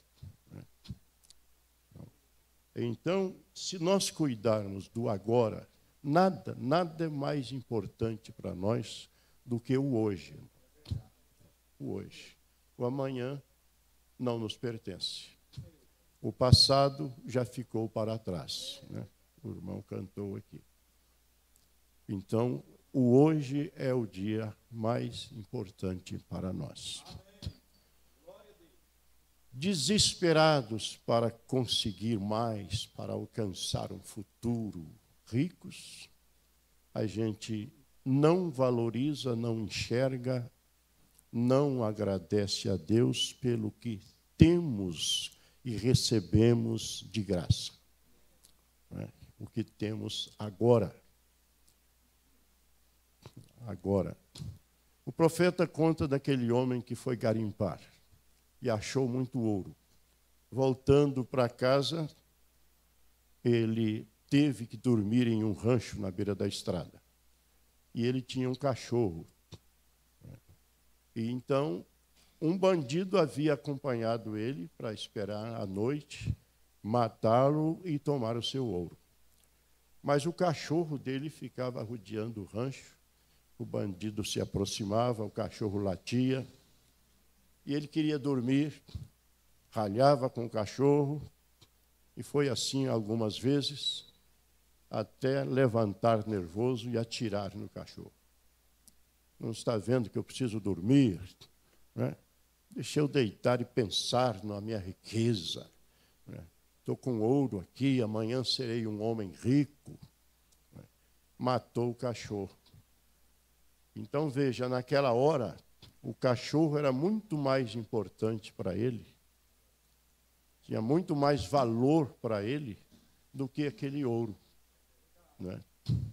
Então, se nós cuidarmos do agora, nada é mais importante para nós do que o hoje. O hoje. O amanhã não nos pertence. O passado já ficou para trás, né? O irmão cantou aqui. Então, o hoje é o dia mais importante para nós. Desesperados para conseguir mais, para alcançar um futuro ricos, a gente não valoriza, não enxerga, não agradece a Deus pelo que temos e recebemos de graça. O que temos agora. Agora. O profeta conta daquele homem que foi garimpar e achou muito ouro. Voltando para casa, ele teve que dormir em um rancho na beira da estrada. E ele tinha um cachorro. E então, um bandido havia acompanhado ele para esperar à noite, matá-lo e tomar o seu ouro. Mas o cachorro dele ficava rodeando o rancho. O bandido se aproximava, o cachorro latia. E ele queria dormir, ralhava com o cachorro, e foi assim algumas vezes, até levantar nervoso e atirar no cachorro. Não está vendo que eu preciso dormir? Né? Deixa eu deitar e pensar na minha riqueza. Estou com ouro aqui, amanhã serei um homem rico. Matou o cachorro. Então, veja, naquela hora, o cachorro era muito mais importante para ele, tinha muito mais valor para ele do que aquele ouro. Né?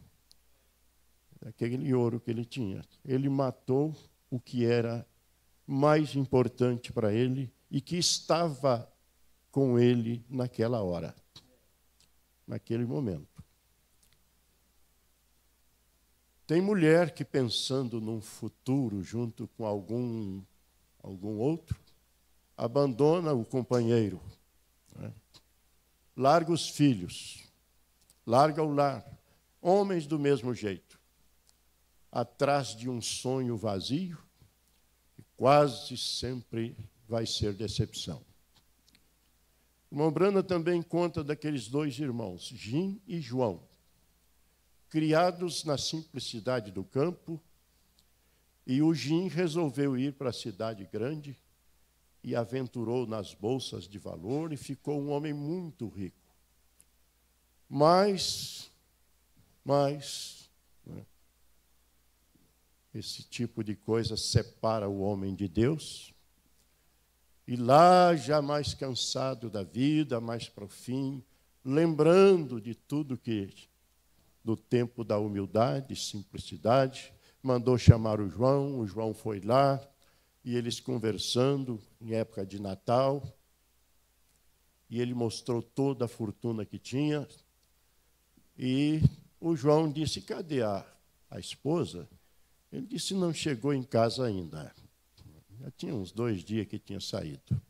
Aquele ouro que ele tinha. Ele matou o que era mais importante para ele e que estava com ele naquela hora, naquele momento. Tem mulher que, pensando num futuro junto com algum outro, abandona o companheiro, né? Larga os filhos, larga o lar, homens do mesmo jeito, atrás de um sonho vazio, que quase sempre vai ser decepção. O irmão Branham também conta daqueles dois irmãos, Jim e João, criados na simplicidade do campo, e o Jim resolveu ir para a cidade grande e aventurou nas bolsas de valor e ficou um homem muito rico. Mas né, esse tipo de coisa separa o homem de Deus, e lá, já mais cansado da vida, mais para o fim, lembrando de tudo que do tempo da humildade, simplicidade, mandou chamar o João foi lá, e eles conversando em época de Natal, e ele mostrou toda a fortuna que tinha, e o João disse, cadê a esposa? Ele disse, não chegou em casa ainda. Já tinha uns 2 dias que tinha saído.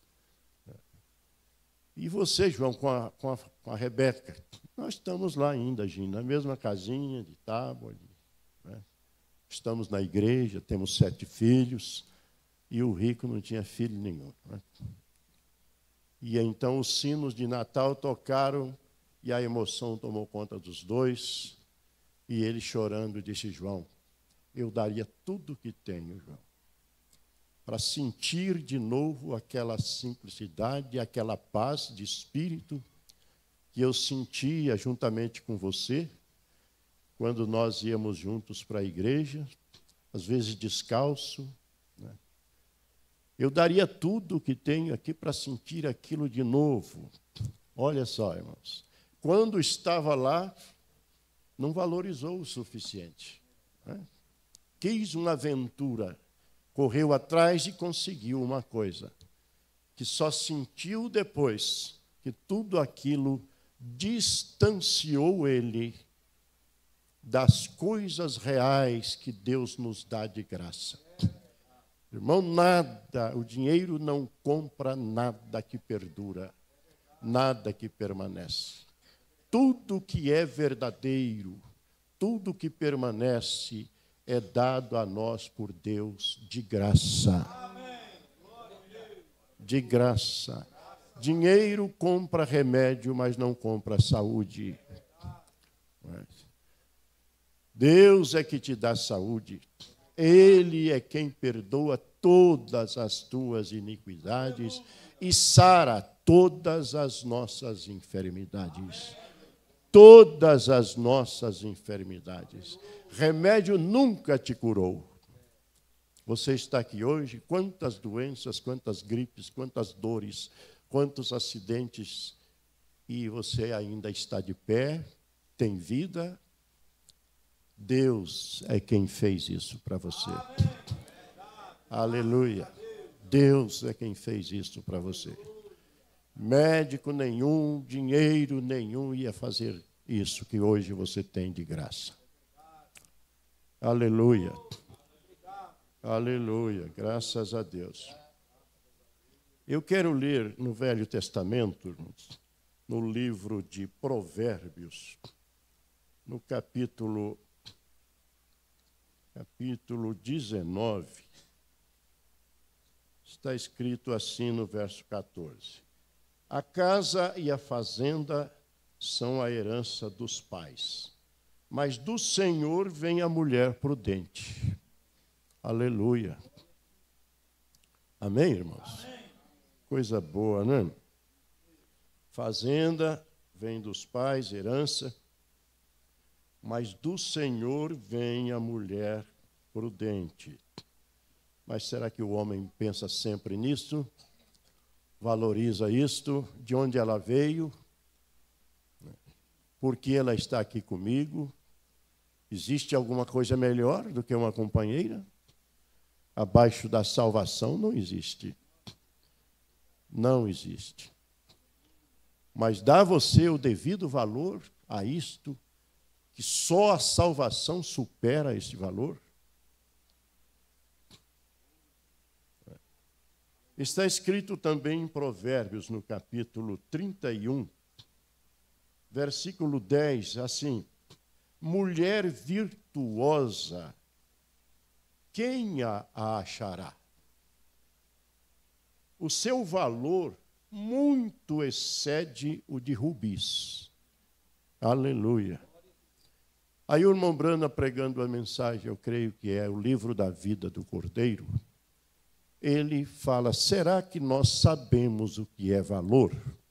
E você, João, com a Rebeca? Nós estamos lá ainda, Gino, na mesma casinha de tábua. Né? Estamos na igreja, temos 7 filhos, e o rico não tinha filho nenhum. Né? E então os sinos de Natal tocaram, e a emoção tomou conta dos dois, e ele chorando disse, João, eu daria tudo o que tenho, João, para sentir de novo aquela simplicidade, aquela paz de espírito que eu sentia juntamente com você, quando nós íamos juntos para a igreja, às vezes descalço. Né? Eu daria tudo o que tenho aqui para sentir aquilo de novo. Olha só, irmãos, quando estava lá, não valorizou o suficiente. Né? Quis uma aventura, correu atrás e conseguiu uma coisa, que só sentiu depois que tudo aquilo distanciou ele das coisas reais que Deus nos dá de graça. Irmão, nada, o dinheiro não compra nada que perdura, nada que permanece. Tudo que é verdadeiro, tudo que permanece é dado a nós por Deus de graça. De graça. Dinheiro compra remédio, mas não compra saúde. Deus é que te dá saúde. Ele é quem perdoa todas as tuas iniquidades e sara todas as nossas enfermidades. Todas as nossas enfermidades. Remédio nunca te curou. Você está aqui hoje, quantas doenças, quantas gripes, quantas dores, quantos acidentes, e você ainda está de pé, tem vida. Deus é quem fez isso para você. Aleluia. Deus é quem fez isso para você. Médico nenhum, dinheiro nenhum ia fazer isso que hoje você tem de graça. Aleluia. Aleluia. Graças a Deus. Eu quero ler no Velho Testamento, no livro de Provérbios, no capítulo 19, está escrito assim no verso 14. A casa e a fazenda são a herança dos pais, mas do Senhor vem a mulher prudente. Aleluia. Amém, irmãos? Amém. Coisa boa, né? Fazenda vem dos pais, herança, mas do Senhor vem a mulher prudente. Mas será que o homem pensa sempre nisso? Valoriza isto? De onde ela veio? Por que ela está aqui comigo? Existe alguma coisa melhor do que uma companheira? Abaixo da salvação não existe. Não existe. Mas dá você o devido valor a isto, que só a salvação supera esse valor? Está escrito também em Provérbios, no capítulo 31, versículo 10, assim: mulher virtuosa, quem a achará? O seu valor muito excede o de rubis. Aleluia. Aí o irmão Brana pregando a mensagem, eu creio que é o livro da vida do Cordeiro, ele fala, será que nós sabemos o que é valor?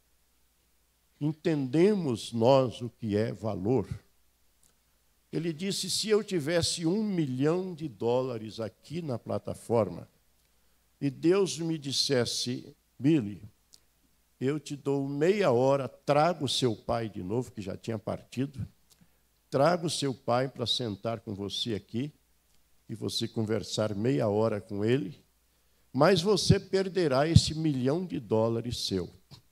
Entendemos nós o que é valor? Ele disse, se eu tivesse $1 milhão aqui na plataforma, e Deus me dissesse, Billy, eu te dou meia hora, traga o seu pai de novo, que já tinha partido, traga o seu pai para sentar com você aqui, e você conversar meia hora com ele, mas você perderá esse $1 milhão seu. O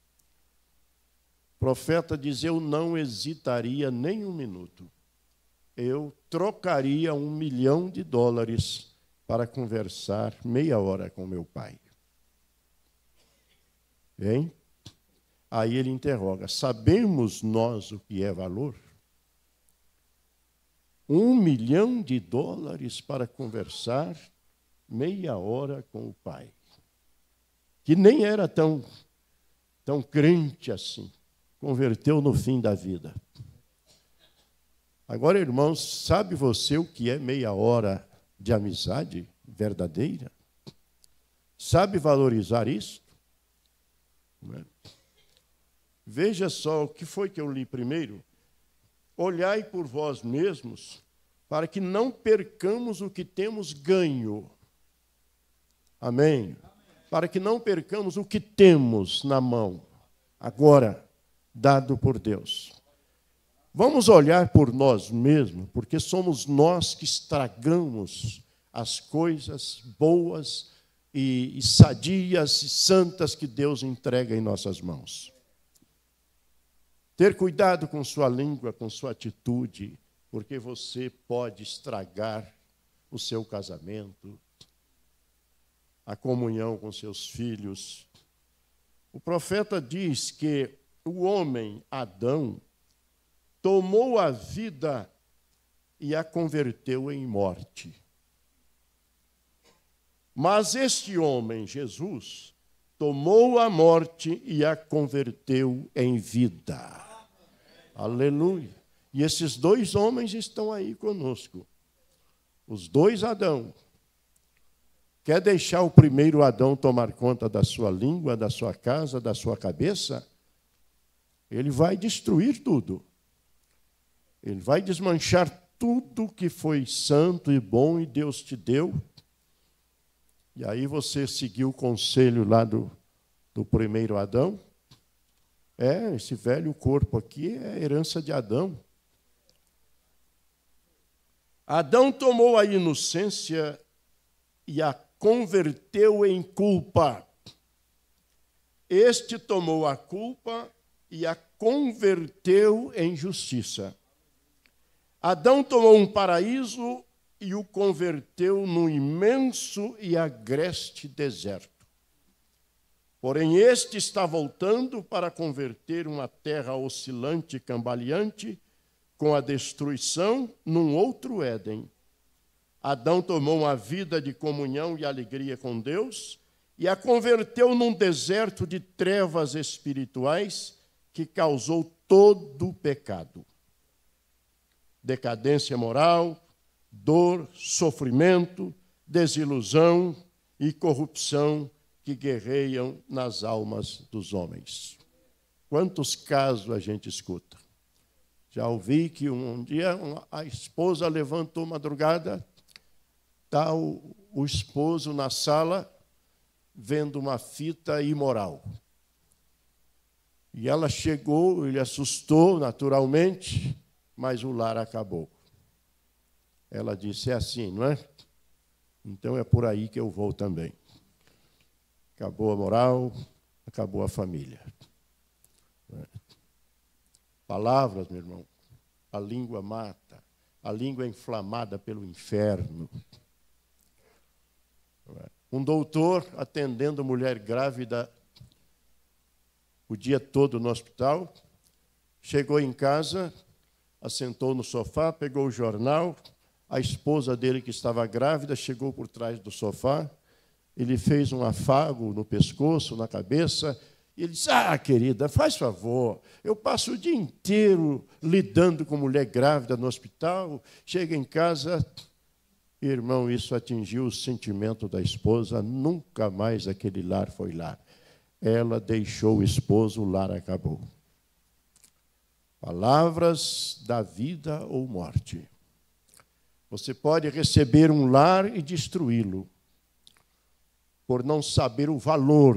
profeta diz, eu não hesitaria nem um minuto. Eu trocaria $1 milhão para conversar meia hora com meu pai. Bem? Aí ele interroga, sabemos nós o que é valor? $1 milhão para conversar meia hora com o pai, que nem era tão crente assim, converteu no fim da vida. Agora, irmãos, sabe você o que é meia hora de amizade verdadeira? Sabe valorizar isso? Veja só o que foi que eu li primeiro. Olhai por vós mesmos, para que não percamos o que temos ganho. Amém? Para que não percamos o que temos na mão, agora, dado por Deus. Vamos olhar por nós mesmos, porque somos nós que estragamos as coisas boas e sadias e santas que Deus entrega em nossas mãos. Ter cuidado com sua língua, com sua atitude, porque você pode estragar o seu casamento, a comunhão com seus filhos. O profeta diz que o homem, Adão, tomou a vida e a converteu em morte. Mas este homem, Jesus, tomou a morte e a converteu em vida. Aleluia. E esses dois homens estão aí conosco. Os dois Adão. Quer deixar o primeiro Adão tomar conta da sua língua, da sua casa, da sua cabeça? Ele vai destruir tudo. Ele vai desmanchar tudo que foi santo e bom e Deus te deu. E aí você seguiu o conselho lá do primeiro Adão. Esse velho corpo aqui é a herança de Adão. Adão tomou a inocência e a converteu em culpa. Este tomou a culpa e a converteu em justiça. Adão tomou um paraíso e o converteu num imenso e agreste deserto. Porém, este está voltando para converter uma terra oscilante e cambaleante com a destruição num outro Éden. Adão tomou uma vida de comunhão e alegria com Deus e a converteu num deserto de trevas espirituais que causou todo o pecado. Decadência moral, dor, sofrimento, desilusão e corrupção que guerreiam nas almas dos homens. Quantos casos a gente escuta? Já ouvi que um dia a esposa levantou madrugada, está o esposo na sala vendo uma fita imoral. E ela chegou, ele assustou naturalmente, mas o lar acabou. Ela disse, é assim, não é? Então é por aí que eu vou também. Acabou a moral, acabou a família. Palavras, meu irmão, a língua mata, a língua é inflamada pelo inferno. Um doutor atendendo mulher grávida o dia todo no hospital, chegou em casa, assentou no sofá, pegou o jornal, a esposa dele, que estava grávida, chegou por trás do sofá, ele fez um afago no pescoço, na cabeça, e ele disse, querida, faz favor, eu passo o dia inteiro lidando com mulher grávida no hospital, chega em casa, irmão, isso atingiu o sentimento da esposa, nunca mais aquele lar foi lar. Ela deixou o esposo, o lar acabou. Palavras da vida ou morte. Você pode receber um lar e destruí-lo, por não saber o valor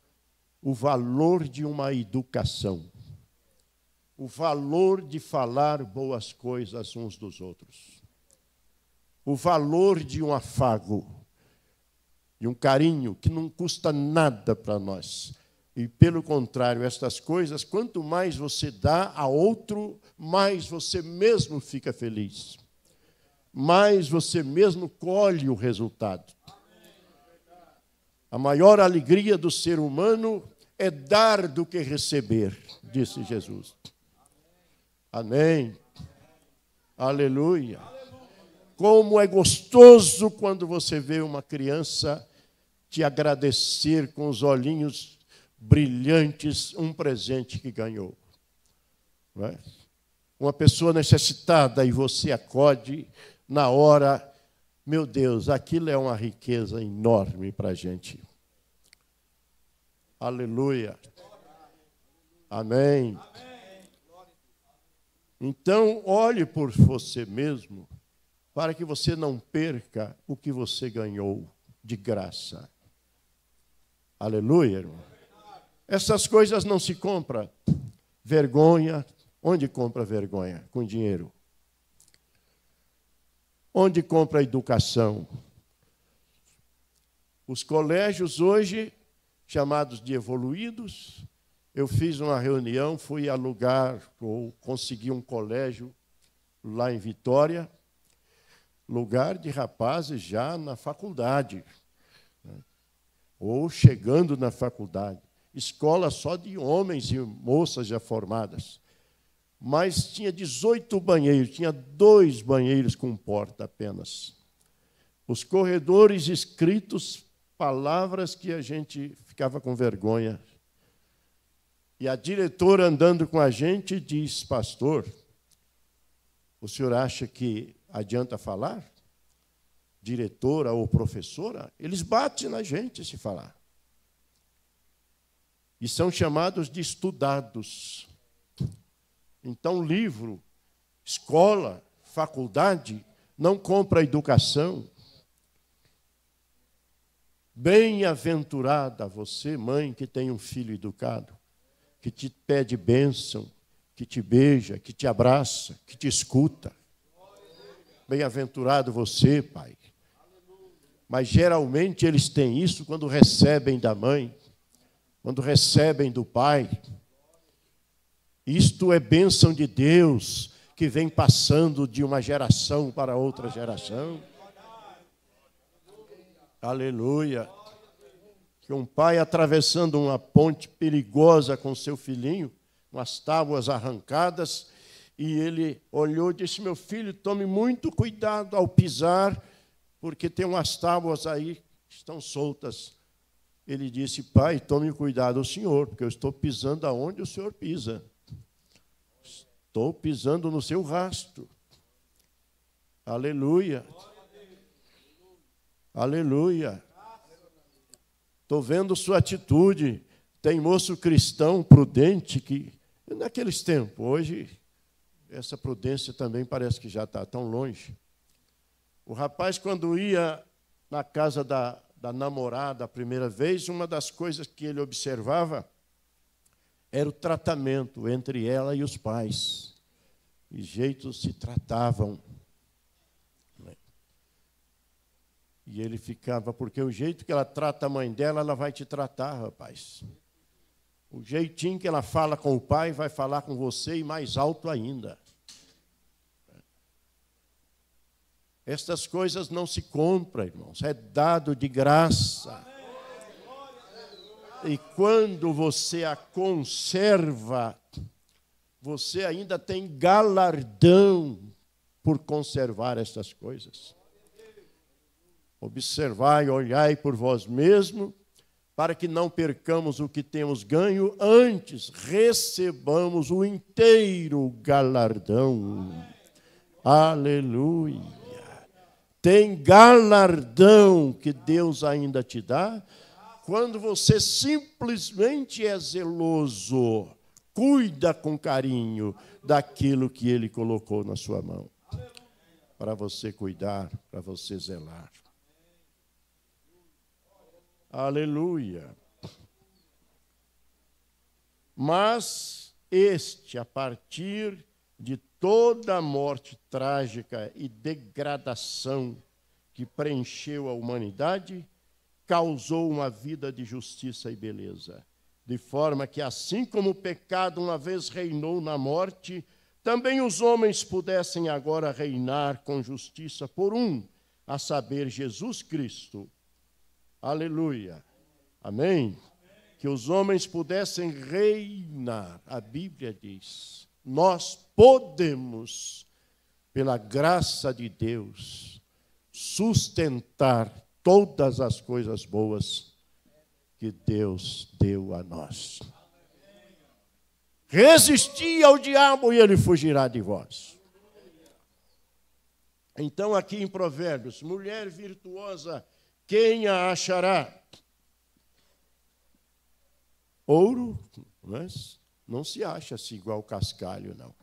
de uma educação, o valor de falar boas coisas uns dos outros, o valor de um afago, de um carinho que não custa nada para nós. E, pelo contrário, estas coisas, quanto mais você dá a outro, mais você mesmo fica feliz. Mais você mesmo colhe o resultado. A maior alegria do ser humano é dar do que receber, disse Jesus. Amém. Aleluia. Como é gostoso quando você vê uma criança te agradecer com os olhinhos brilhantes um presente que ganhou. Não é? Uma pessoa necessitada e você acode na hora, meu Deus, aquilo é uma riqueza enorme para a gente. Aleluia. Amém. Então, olhe por você mesmo, para que você não perca o que você ganhou de graça. Aleluia, irmão. Essas coisas não se compram. Vergonha, Onde compra vergonha? Com dinheiro. Onde compra educação? Os colégios hoje, chamados de evoluídos, eu fiz uma reunião, fui alugar ou consegui um colégio lá em Vitória, lugar de rapazes já na faculdade, né? Ou chegando na faculdade. Escola só de homens e moças já formadas. Mas tinha 18 banheiros, tinha 2 banheiros com porta apenas. Os corredores escritos, palavras que a gente ficava com vergonha. E a diretora andando com a gente diz: pastor, o senhor acha que adianta falar? Diretora ou professora, eles batem na gente se falar. E são chamados de estudados. Então, livro, escola, faculdade, não compra educação. Bem-aventurada você, mãe, que tem um filho educado, que te pede bênção, que te beija, que te abraça, que te escuta. Bem-aventurado você, pai. Mas, geralmente, eles têm isso quando recebem da mãe, quando recebem do pai. Isto é bênção de Deus, que vem passando de uma geração para outra geração. Aleluia. Que um pai atravessando uma ponte perigosa com seu filhinho, com as tábuas arrancadas, e ele olhou e disse: meu filho, tome muito cuidado ao pisar, porque tem umas tábuas aí que estão soltas. Ele disse: pai, tome cuidado o senhor, porque eu estou pisando aonde o senhor pisa. Estou pisando no seu rastro. Aleluia. Aleluia. Estou vendo sua atitude. Tem moço cristão prudente que, naqueles tempos, hoje, essa prudência também parece que já está tão longe. O rapaz, quando ia na casa da namorada a primeira vez, uma das coisas que ele observava era o tratamento entre ela e os pais. E jeitos se tratavam. E ele ficava, porque o jeito que ela trata a mãe dela, ela vai te tratar, rapaz. O jeitinho que ela fala com o pai, vai falar com você e mais alto ainda. Estas coisas não se compram, irmãos, é dado de graça. E quando você a conserva, você ainda tem galardão por conservar estas coisas. Observai, olhai por vós mesmos, para que não percamos o que temos ganho, antes recebamos o inteiro galardão. Aleluia! Tem galardão que Deus ainda te dá, quando você simplesmente é zeloso, cuida com carinho daquilo que Ele colocou na sua mão, para você cuidar, para você zelar. Aleluia. Mas a partir de toda a morte trágica e degradação que preencheu a humanidade, causou uma vida de justiça e beleza. De forma que, assim como o pecado uma vez reinou na morte, também os homens pudessem agora reinar com justiça por um, a saber, Jesus Cristo. Aleluia. Amém? Que os homens pudessem reinar. A Bíblia diz: nós podemos, pela graça de Deus, sustentar todas as coisas boas que Deus deu a nós. Resisti ao diabo e ele fugirá de vós. Então, aqui em Provérbios, mulher virtuosa, quem a achará? Ouro, mas não se acha assim igual cascalho, não.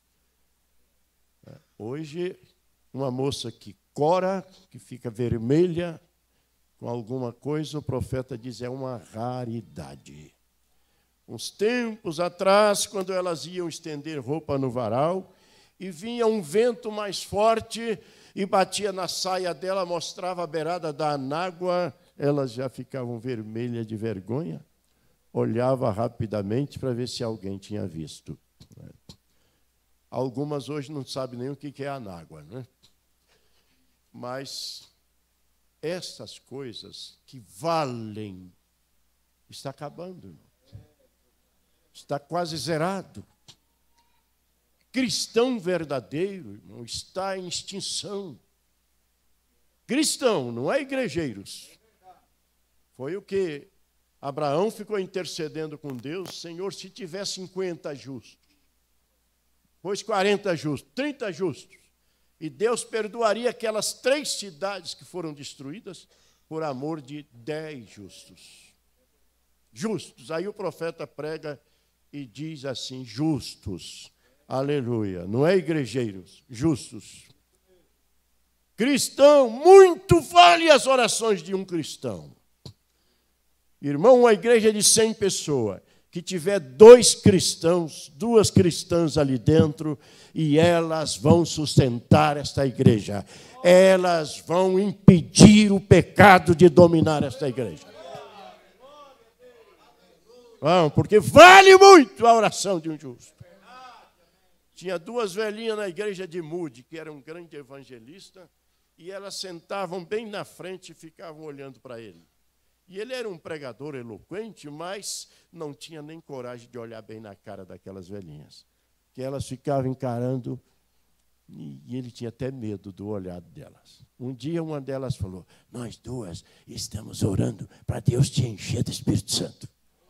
Hoje, uma moça que cora, que fica vermelha com alguma coisa, o profeta diz, é uma raridade. uns tempos atrás, quando elas iam estender roupa no varal, e vinha um vento mais forte e batia na saia dela, mostrava a beirada da anágua, elas já ficavam vermelhas de vergonha, olhava rapidamente para ver se alguém tinha visto. Algumas hoje não sabem nem o que é anágua, né? Mas essas coisas que valem, está acabando, irmão. Está quase zerado. Cristão verdadeiro, irmão, está em extinção. Cristão, não é igrejeiros. Foi o que Abraão ficou intercedendo com Deus: Senhor, se tiver 50 justos, pois 40 justos, 30 justos, e Deus perdoaria aquelas 3 cidades que foram destruídas por amor de 10 justos. Justos. Aí o profeta prega e diz assim: justos. Aleluia. Não é igrejeiros, justos. Cristão, muito vale as orações de um cristão. Irmão, uma igreja de 100 pessoas, que tiver 2 cristãos, 2 cristãs ali dentro, e elas vão sustentar esta igreja. Elas vão impedir o pecado de dominar esta igreja. Vão, porque vale muito a oração de um justo. Tinha 2 velhinhas na igreja de Mude, que era um grande evangelista, e elas sentavam bem na frente e ficavam olhando para ele. E ele era um pregador eloquente, mas não tinha nem coragem de olhar bem na cara daquelas velhinhas. Que elas ficavam encarando, e ele tinha até medo do olhar delas. Um dia uma delas falou: nós 2 estamos orando para Deus te encher do Espírito Santo.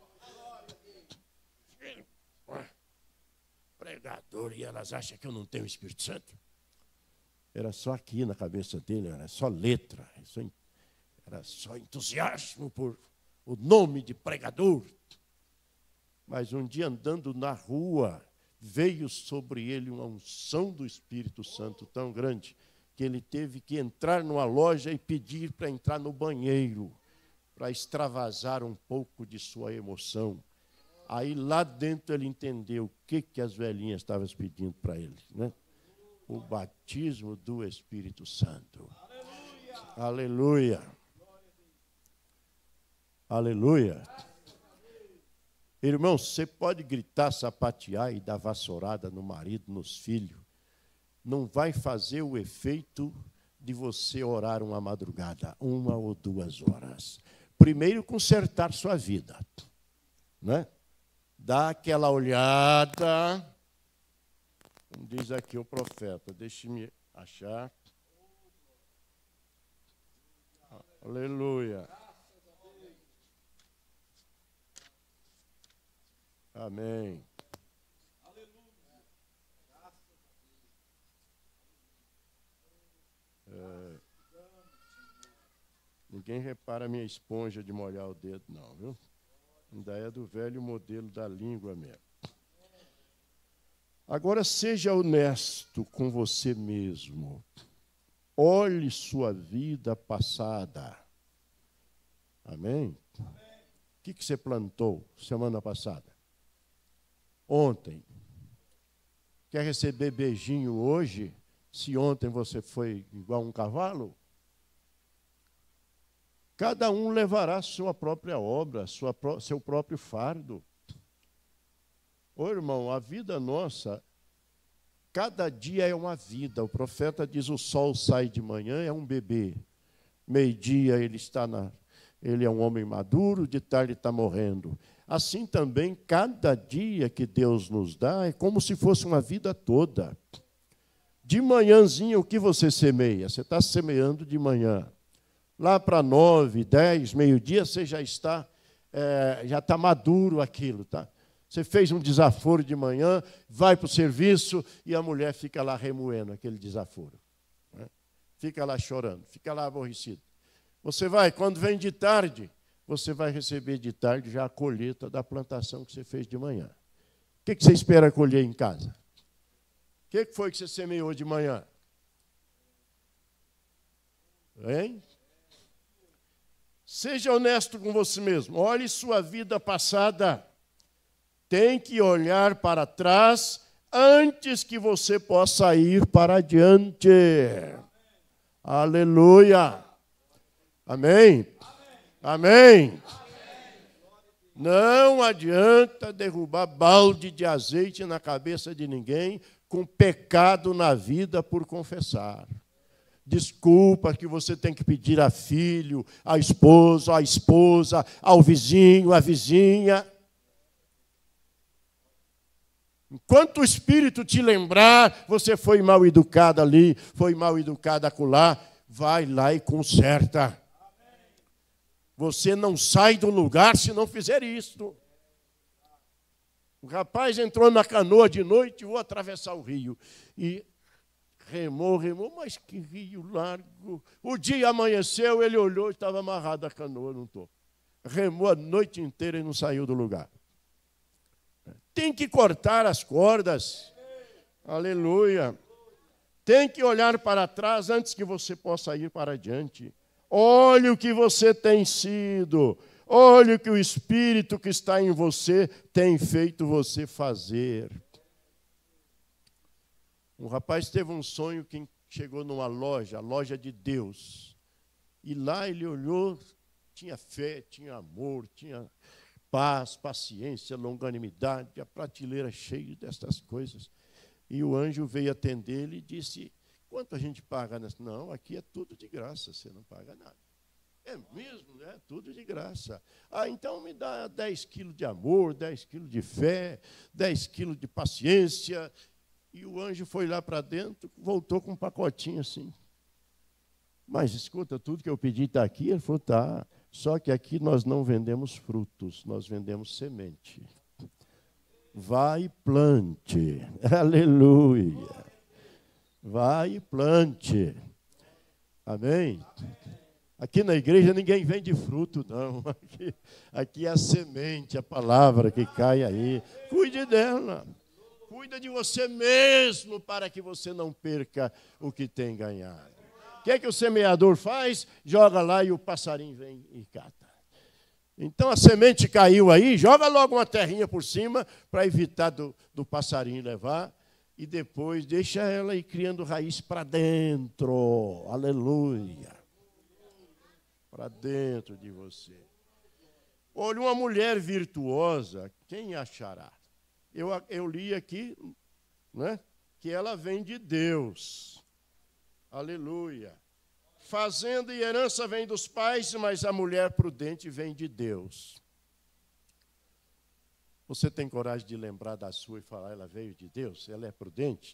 Pregador, e elas acham que eu não tenho o Espírito Santo? Era só aqui na cabeça dele, era só letra, era só entusiasmo por o nome de pregador. Mas um dia, andando na rua, veio sobre ele uma unção do Espírito Santo tão grande que ele teve que entrar numa loja e pedir para entrar no banheiro, para extravasar um pouco de sua emoção. Aí lá dentro ele entendeu o que as velhinhas estavam pedindo para ele, né? O batismo do Espírito Santo. Aleluia. Aleluia. Irmão, você pode gritar, sapatear e dar vassourada no marido, nos filhos. Não vai fazer o efeito de você orar uma madrugada, 1 ou 2 horas. Primeiro, consertar sua vida, né? Dá aquela olhada, como diz aqui o profeta, deixe-me achar. Aleluia. Amém. Ninguém repara a minha esponja de molhar o dedo, não, viu? Ainda é do velho modelo da língua mesmo. Agora, seja honesto com você mesmo. Olhe sua vida passada. Amém? O que você plantou semana passada? Ontem. Quer receber beijinho hoje, se ontem você foi igual um cavalo? Cada um levará sua própria obra, seu próprio fardo. Ô irmão, a vida nossa, cada dia é uma vida. O profeta diz: o sol sai de manhã, é um bebê. Meio-dia ele é um homem maduro, de tarde está morrendo. Assim também, cada dia que Deus nos dá é como se fosse uma vida toda. De manhãzinha, o que você semeia? Você está semeando de manhã. Lá para 9, 10, meio-dia, você já está maduro aquilo, tá? Você fez um desaforo de manhã, vai para o serviço e a mulher fica lá remoendo aquele desaforo, né? Fica lá chorando, fica lá aborrecido. Você vai, quando vem de tarde, você vai receber de tarde já a colheita da plantação que você fez de manhã. O que você espera colher em casa? O que foi que você semeou de manhã? Hein? Seja honesto com você mesmo. Olhe sua vida passada. Tem que olhar para trás antes que você possa ir para adiante. Aleluia. Amém? Amém. Não adianta derrubar balde de azeite na cabeça de ninguém com pecado na vida por confessar. Desculpa que você tem que pedir a filho, a esposa, ao vizinho, à vizinha. Enquanto o Espírito te lembrar, você foi mal educado ali, foi mal educado acolá, vai lá e conserta. Você não sai do lugar se não fizer isto. O rapaz entrou na canoa de noite, vou atravessar o rio. E remou, mas que rio largo. O dia amanheceu, ele olhou e estava amarrado a canoa no topo. Remou a noite inteira e não saiu do lugar. Tem que cortar as cordas. Aleluia. Tem que olhar para trás antes que você possa ir para adiante. Olhe o que você tem sido. Olhe o que o Espírito que está em você tem feito você fazer. Um rapaz teve um sonho que chegou numa loja, a loja de Deus. E lá ele olhou, tinha fé, tinha amor, tinha paz, paciência, longanimidade, a prateleira cheia dessas coisas. E o anjo veio atender ele e disse: quanto a gente paga nessa? Não, aqui é tudo de graça, você não paga nada. É mesmo, é tudo de graça. Ah, então me dá 10 quilos de amor, 10 quilos de fé, 10 quilos de paciência. E o anjo foi lá para dentro, voltou com um pacotinho assim. Mas escuta, tudo que eu pedi está aqui? Ele falou, tá. Só que aqui nós não vendemos frutos, nós vendemos semente. Vai e plante. Aleluia. Vai e plante. Amém? Aqui na igreja ninguém vende fruto, não. Aqui é a semente, a palavra que cai aí. Cuide dela. Cuida de você mesmo para que você não perca o que tem ganhado. O que é que o semeador faz? Joga lá e o passarinho vem e cata. Então a semente caiu aí, joga logo uma terrinha por cima para evitar do passarinho levar. E depois deixa ela ir criando raiz para dentro. Aleluia. Para dentro de você. Olha, uma mulher virtuosa, quem achará? Eu li aqui, né, que ela vem de Deus. Aleluia. Fazenda e herança vem dos pais, mas a mulher prudente vem de Deus. Você tem coragem de lembrar da sua e falar, ela veio de Deus? Ela é prudente?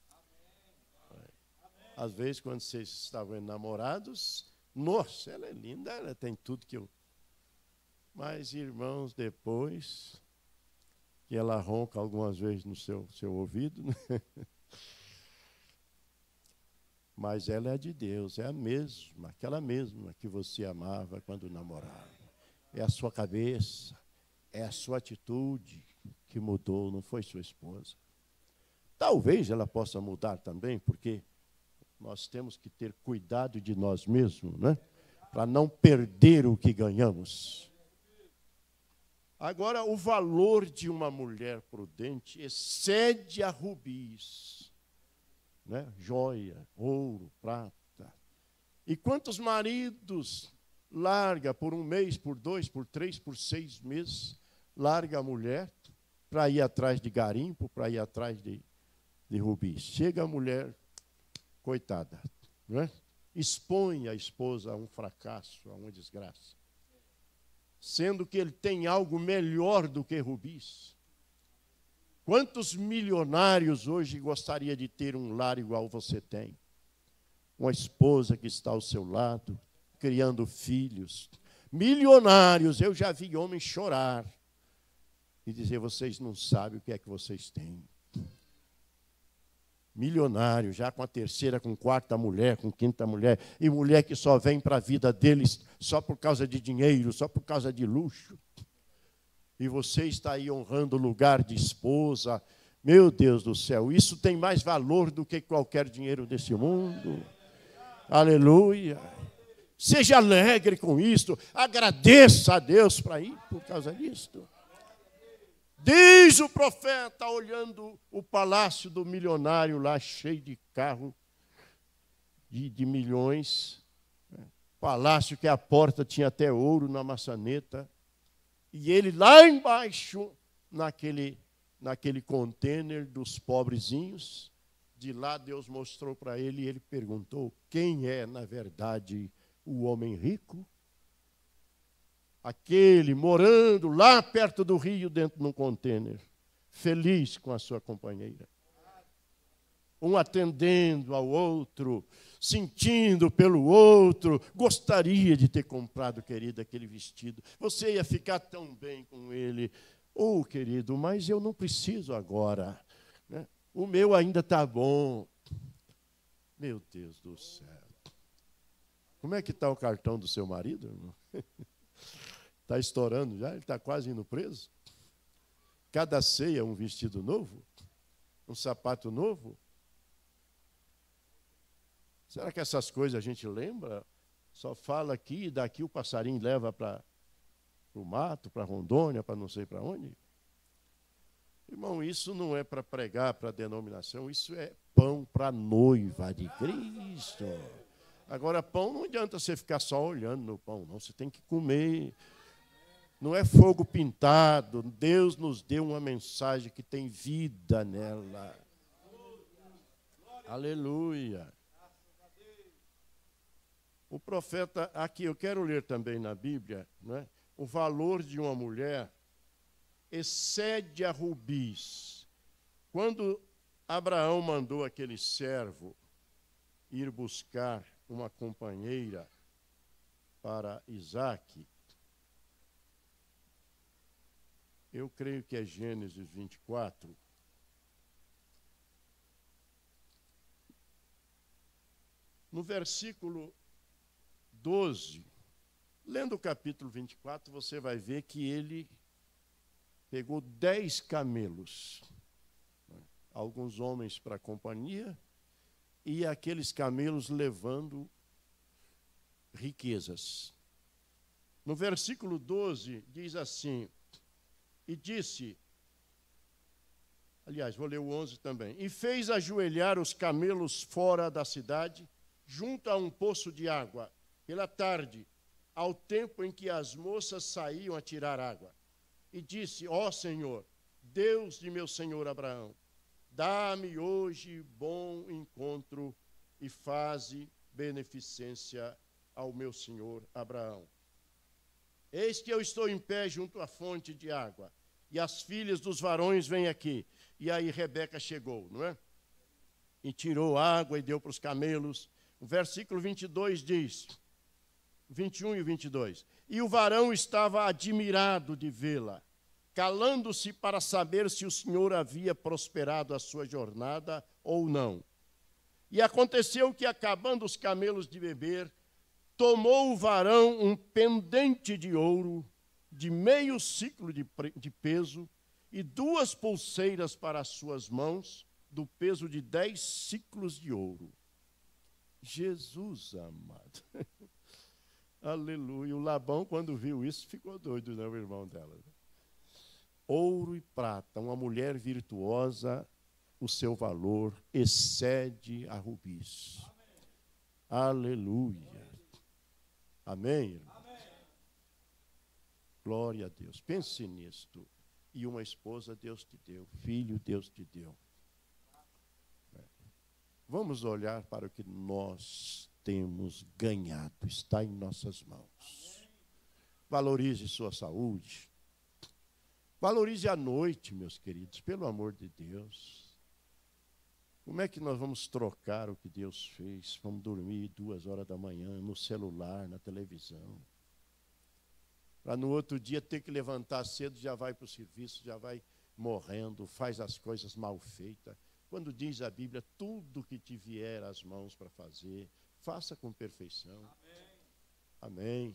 Às vezes, quando vocês estavam enamorados, nossa, ela é linda, ela tem tudo que eu... Mas, irmãos, depois que ela ronca algumas vezes no seu ouvido, né? Mas ela é de Deus, é a mesma, aquela mesma que você amava quando namorava. É a sua cabeça, é a sua atitude que mudou, não foi sua esposa. Talvez ela possa mudar também, porque nós temos que ter cuidado de nós mesmos, né? Para não perder o que ganhamos. Agora, o valor de uma mulher prudente excede a rubis, né? Joia, ouro, prata. E quantos maridos larga por 1 mês, por 2, por 3, por 6 meses, larga a mulher para ir atrás de garimpo, para ir atrás de rubis. Chega a mulher, coitada, né? Expõe a esposa a um fracasso, a uma desgraça. Sendo que ele tem algo melhor do que rubis. Quantos milionários hoje gostaria de ter um lar igual você tem? Uma esposa que está ao seu lado, criando filhos. Milionários, eu já vi homens chorar e dizer, vocês não sabem o que é que vocês têm. Milionário, já com a terceira, com quarta mulher, com quinta mulher, e mulher que só vem para a vida deles só por causa de dinheiro, só por causa de luxo. E você está aí honrando o lugar de esposa. Meu Deus do céu, isso tem mais valor do que qualquer dinheiro desse mundo. Aleluia. Seja alegre com isto, agradeça a Deus para ir por causa disto. Diz o profeta, olhando o palácio do milionário lá, cheio de carro de milhões. Palácio que a porta tinha até ouro na maçaneta. E ele lá embaixo, naquele contêiner dos pobrezinhos. De lá Deus mostrou para ele e ele perguntou: quem é, na verdade, o homem rico? Aquele morando lá perto do rio, dentro de um contêiner, feliz com a sua companheira. Um atendendo ao outro, sentindo pelo outro. Gostaria de ter comprado, querida, aquele vestido. Você ia ficar tão bem com ele. Oh, querido, mas eu não preciso agora, né? O meu ainda está bom. Meu Deus do céu. Como é que está o cartão do seu marido, irmão? Está estourando já? Ele está quase indo preso? Cada ceia um vestido novo? Um sapato novo? Será que essas coisas a gente lembra? Só fala aqui e daqui o passarinho leva para o mato, para Rondônia, para não sei para onde? Irmão, isso não é para pregar para a denominação, isso é pão para a noiva de Cristo. Agora, pão não adianta você ficar só olhando no pão, não. Você tem que comer. Não é fogo pintado. Deus nos deu uma mensagem que tem vida nela. Aleluia. O profeta, aqui eu quero ler também na Bíblia, né, o valor de uma mulher excede a rubis. Quando Abraão mandou aquele servo ir buscar uma companheira para Isaque, eu creio que é Gênesis 24, no versículo 12, lendo o capítulo 24, você vai ver que ele pegou 10 camelos, alguns homens para a companhia, e aqueles camelos levando riquezas. No versículo 12, diz assim: e disse, aliás, vou ler o 11 também, e fez ajoelhar os camelos fora da cidade, junto a um poço de água, pela tarde, ao tempo em que as moças saíam a tirar água. E disse: ó Senhor, Deus de meu senhor Abraão, dá-me hoje bom encontro e faze beneficência ao meu senhor Abraão. Eis que eu estou em pé junto à fonte de água, e as filhas dos varões vêm aqui. E aí Rebeca chegou, não é? E tirou água e deu para os camelos. O versículo 22 diz, 21 e 22, e o varão estava admirado de vê-la, calando-se para saber se o Senhor havia prosperado a sua jornada ou não. E aconteceu que, acabando os camelos de beber, tomou o varão um pendente de ouro, de meio ciclo de peso, e 2 pulseiras para as suas mãos, do peso de 10 ciclos de ouro. Jesus amado. Aleluia. O Labão, quando viu isso, ficou doido, né, o irmão dela? Ouro e prata, uma mulher virtuosa, o seu valor excede a rubis. Aleluia. Amém, irmão? Glória a Deus. Pense nisto. E uma esposa Deus te deu, filho Deus te deu. Vamos olhar para o que nós temos ganhado, está em nossas mãos. Valorize sua saúde. Valorize a noite, meus queridos, pelo amor de Deus. Como é que nós vamos trocar o que Deus fez? Vamos dormir 2 horas da manhã no celular, na televisão. Para no outro dia ter que levantar cedo, já vai para o serviço, já vai morrendo, faz as coisas mal feitas. Quando diz a Bíblia, tudo que te vier às mãos para fazer, faça com perfeição. Amém.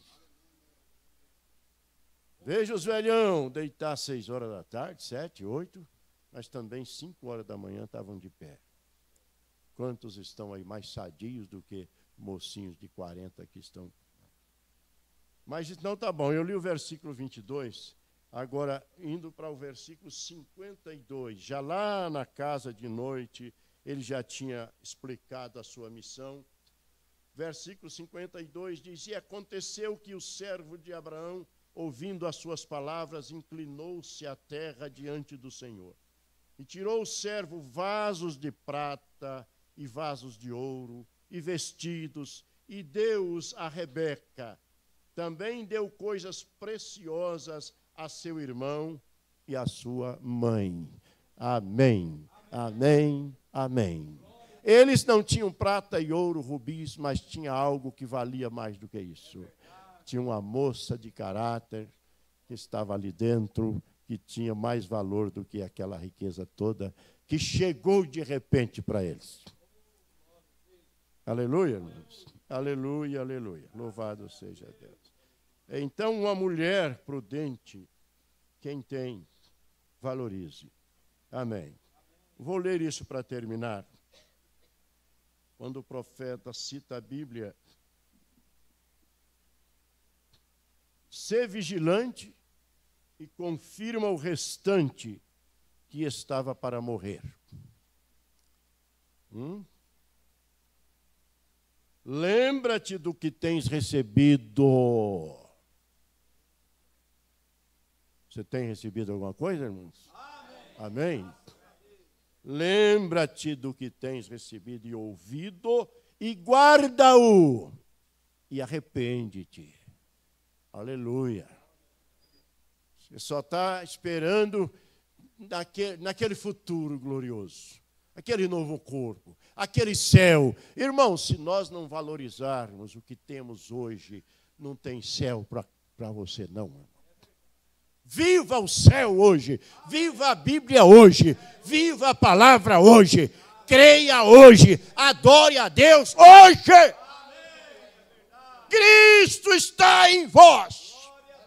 Veja os velhão deitar às 6 horas da tarde, 7, 8, mas também 5 horas da manhã estavam de pé. Quantos estão aí mais sadios do que mocinhos de 40 que estão? Mas não, tá bom, eu li o versículo 22, Agora, indo para o versículo 52, já lá na casa de noite, ele já tinha explicado a sua missão. Versículo 52 diz: E aconteceu que o servo de Abraão, ouvindo as suas palavras, inclinou-se à terra diante do Senhor. E tirou o servo vasos de prata e vasos de ouro e vestidos, e deu-os a Rebeca. Também deu coisas preciosas a seu irmão e a sua mãe. Amém, amém, amém. Eles não tinham prata e ouro, rubis, mas tinha algo que valia mais do que isso. Tinha uma moça de caráter que estava ali dentro, que tinha mais valor do que aquela riqueza toda, que chegou de repente para eles. Aleluia, irmãos. Aleluia, aleluia. Louvado seja Deus. Então, uma mulher prudente, quem tem, valorize. Amém. Vou ler isso para terminar. Quando o profeta cita a Bíblia, ser vigilante e confirma o restante que estava para morrer. Lembra-te do que tens recebido. Você tem recebido alguma coisa, irmãos? Amém? Amém? Lembra-te do que tens recebido e ouvido e guarda-o e arrepende-te. Aleluia. Você só está esperando naquele futuro glorioso, aquele novo corpo, aquele céu. Irmão, se nós não valorizarmos o que temos hoje, não tem céu para você não, irmão. Viva o céu hoje, viva a Bíblia hoje, viva a palavra hoje, creia hoje, adore a Deus hoje. Cristo está em vós.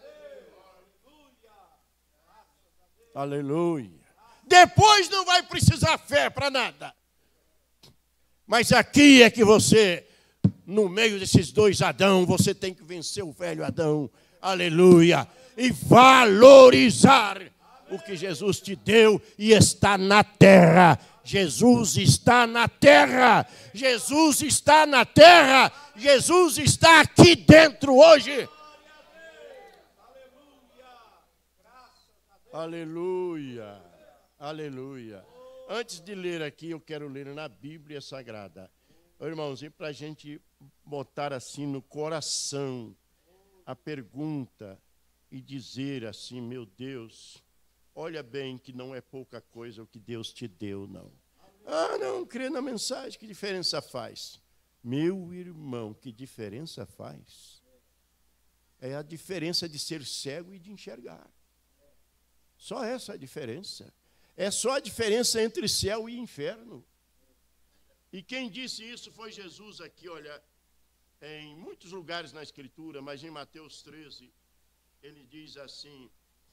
Aleluia. Depois não vai precisar fé para nada. Mas aqui é que você, no meio desses dois Adão, você tem que vencer o velho Adão. Aleluia. E valorizar o que Jesus te deu e está na terra. Jesus está na terra. Jesus está na terra. Jesus está aqui dentro hoje. Aleluia. Aleluia. Antes de ler aqui, eu quero ler na Bíblia Sagrada. Irmãozinho, para a gente botar assim no coração a pergunta e dizer assim: meu Deus, olha bem que não é pouca coisa o que Deus te deu, não. Ah, não, crê na mensagem, que diferença faz? Meu irmão, que diferença faz? É a diferença de ser cego e de enxergar. Só essa a diferença. É só a diferença entre céu e inferno. E quem disse isso foi Jesus aqui, olha, em muitos lugares na Escritura, mas em Mateus 13, ele diz assim: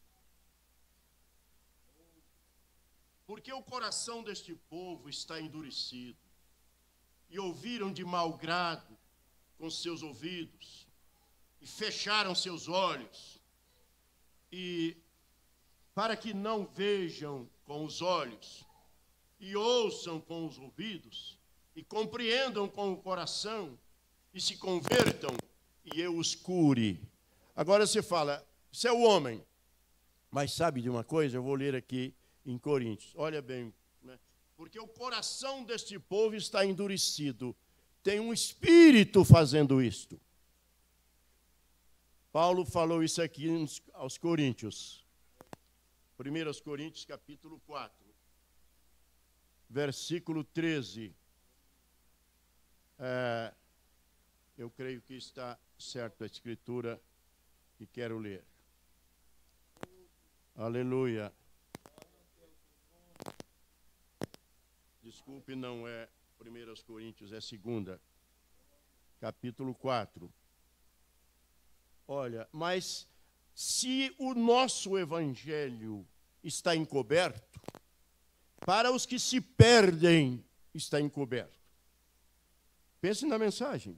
porque o coração deste povo está endurecido, e ouviram de mau grado com seus ouvidos, e fecharam seus olhos, e para que não vejam com os olhos, e ouçam com os ouvidos, e compreendam com o coração, e se convertam, e eu os cure. Agora você fala, você é o homem, mas sabe de uma coisa? Eu vou ler aqui em Coríntios. Olha bem, né? Porque o coração deste povo está endurecido. Tem um espírito fazendo isto. Paulo falou isso aqui aos Coríntios. 1 Coríntios, capítulo 4, versículo 13. Eu creio que está certo a escritura que quero ler. Aleluia. Desculpe, não é 1 Coríntios, é 2, capítulo 4. Olha, mas se o nosso evangelho está encoberto, para os que se perdem está encoberto. Pense na mensagem.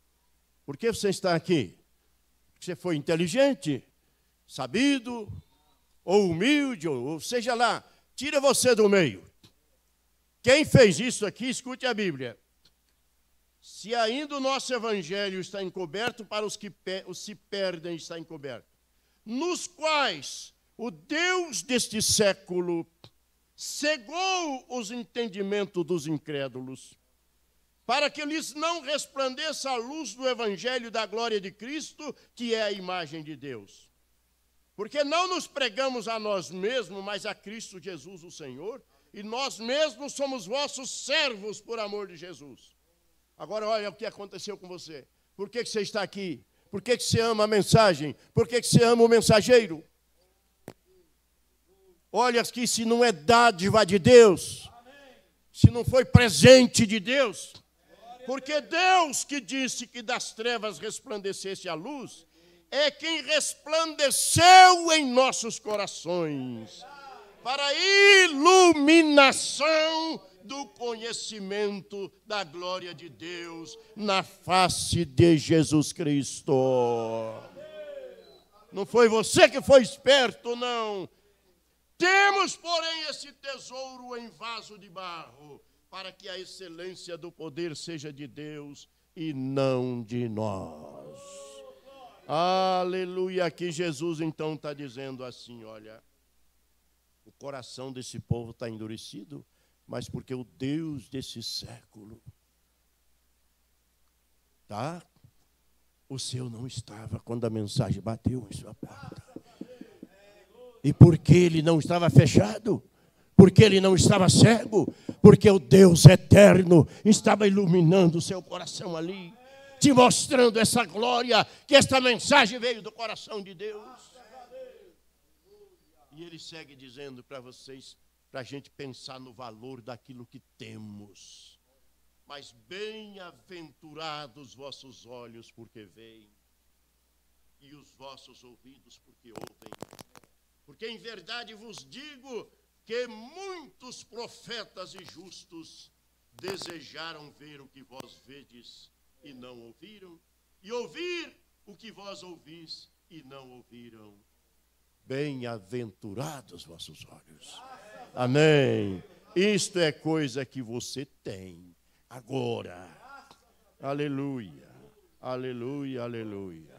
Por que você está aqui? Porque você foi inteligente, sabido, ou humilde, ou seja lá, tira você do meio. Quem fez isso aqui, escute a Bíblia. Se ainda o nosso evangelho está encoberto, para os que se perdem está encoberto, nos quais o Deus deste século cegou os entendimentos dos incrédulos, para que lhes não resplandeça a luz do evangelho da glória de Cristo, que é a imagem de Deus. Porque não nos pregamos a nós mesmos, mas a Cristo Jesus, o Senhor, e nós mesmos somos vossos servos por amor de Jesus. Agora olha o que aconteceu com você. Por que você está aqui? Por que você ama a mensagem? Por que você ama o mensageiro? Olha aqui, se não é dádiva de Deus, se não foi presente de Deus, porque Deus que disse que das trevas resplandecesse a luz, é quem resplandeceu em nossos corações, para a iluminação do conhecimento da glória de Deus na face de Jesus Cristo. Não foi você que foi esperto, não. Temos, porém, esse tesouro em vaso de barro, para que a excelência do poder seja de Deus e não de nós. Aleluia. Aqui Jesus então está dizendo assim, olha, o coração desse povo está endurecido, mas porque o Deus desse século, tá? O seu não estava quando a mensagem bateu em sua porta. E por que ele não estava fechado? Porque ele não estava cego? Porque o Deus eterno estava iluminando o seu coração ali, te mostrando essa glória, que esta mensagem veio do coração de Deus. E ele segue dizendo para vocês, para a gente pensar no valor daquilo que temos. Mas bem-aventurados vossos olhos, porque veem, e os vossos ouvidos, porque ouvem. Porque em verdade vos digo que muitos profetas e justos desejaram ver o que vós vedes e não ouviram, e ouvir o que vós ouvis e não ouviram. Bem-aventurados vossos olhos. Amém. Isto é coisa que você tem agora. Aleluia, aleluia, aleluia.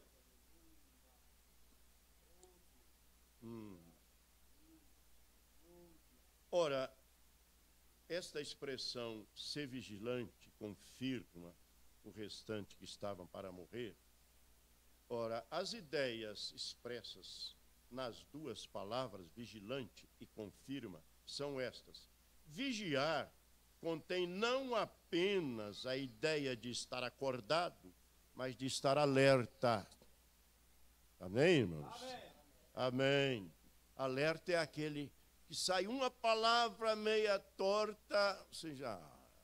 Ora, esta expressão ser vigilante confirma o restante que estavam para morrer. Ora, as ideias expressas nas duas palavras, vigilante e confirma, são estas. Vigiar contém não apenas a ideia de estar acordado, mas de estar alerta. Amém, irmãos? Amém. Amém. Alerta é aquele que sai uma palavra meia torta, você já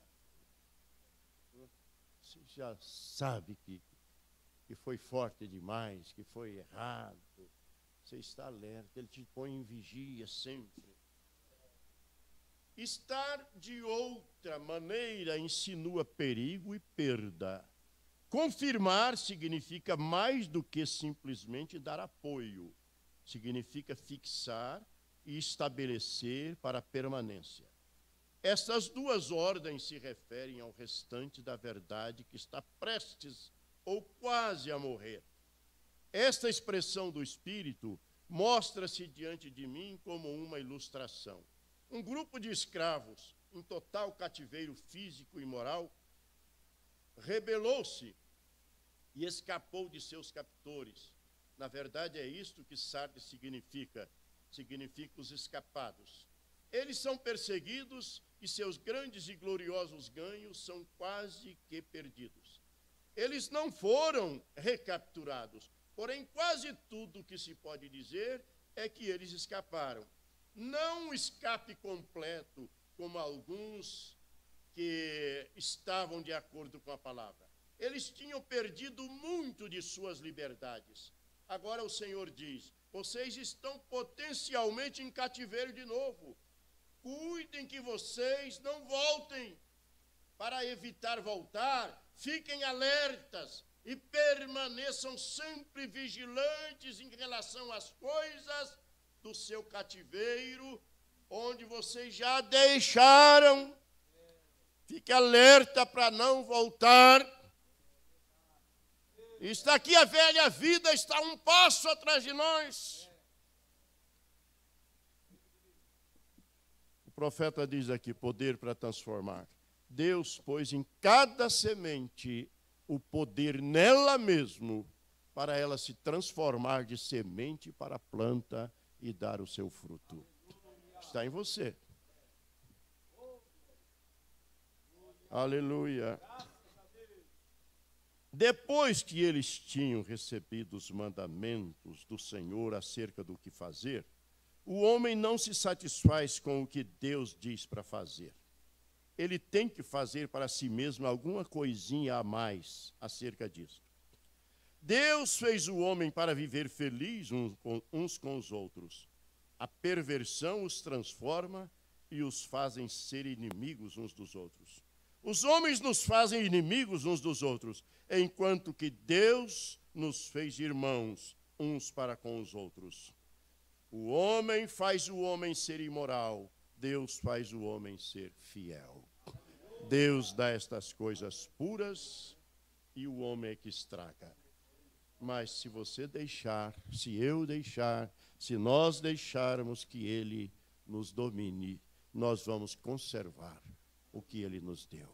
sabe que foi forte demais, que foi errado. Você está alerta, ele te põe em vigia sempre. Estar de outra maneira insinua perigo e perda. Confirmar significa mais do que simplesmente dar apoio. Significa fixar e estabelecer para a permanência. Estas duas ordens se referem ao restante da verdade que está prestes ou quase a morrer. Esta expressão do Espírito mostra-se diante de mim como uma ilustração. Um grupo de escravos, em total cativeiro físico e moral, rebelou-se e escapou de seus captores. Na verdade, é isto que Sardes significa os escapados. Eles são perseguidos e seus grandes e gloriosos ganhos são quase que perdidos. Eles não foram recapturados, porém quase tudo o que se pode dizer é que eles escaparam. Não um escape completo, como alguns que estavam de acordo com a palavra. Eles tinham perdido muito de suas liberdades. Agora o Senhor diz: vocês estão potencialmente em cativeiro de novo. Cuidem que vocês não voltem. Para evitar voltar, fiquem alertas e permaneçam sempre vigilantes em relação às coisas do seu cativeiro, onde vocês já deixaram. Fique alerta para não voltar. Está aqui a velha vida, está um passo atrás de nós. O profeta diz aqui, poder para transformar. Deus pôs em cada semente o poder nela mesmo, para ela se transformar de semente para planta e dar o seu fruto. Está em você. Aleluia. Depois que eles tinham recebido os mandamentos do Senhor acerca do que fazer, o homem não se satisfaz com o que Deus diz para fazer. Ele tem que fazer para si mesmo alguma coisinha a mais acerca disso. Deus fez o homem para viver feliz uns com os outros. A perversão os transforma e os fazem ser inimigos uns dos outros. Os homens nos fazem inimigos uns dos outros, enquanto que Deus nos fez irmãos uns para com os outros. O homem faz o homem ser imoral, Deus faz o homem ser fiel. Deus dá estas coisas puras e o homem é que estraga. Mas se você deixar, se eu deixar, se nós deixarmos que Ele nos domine, nós vamos conservar o que Ele nos deu.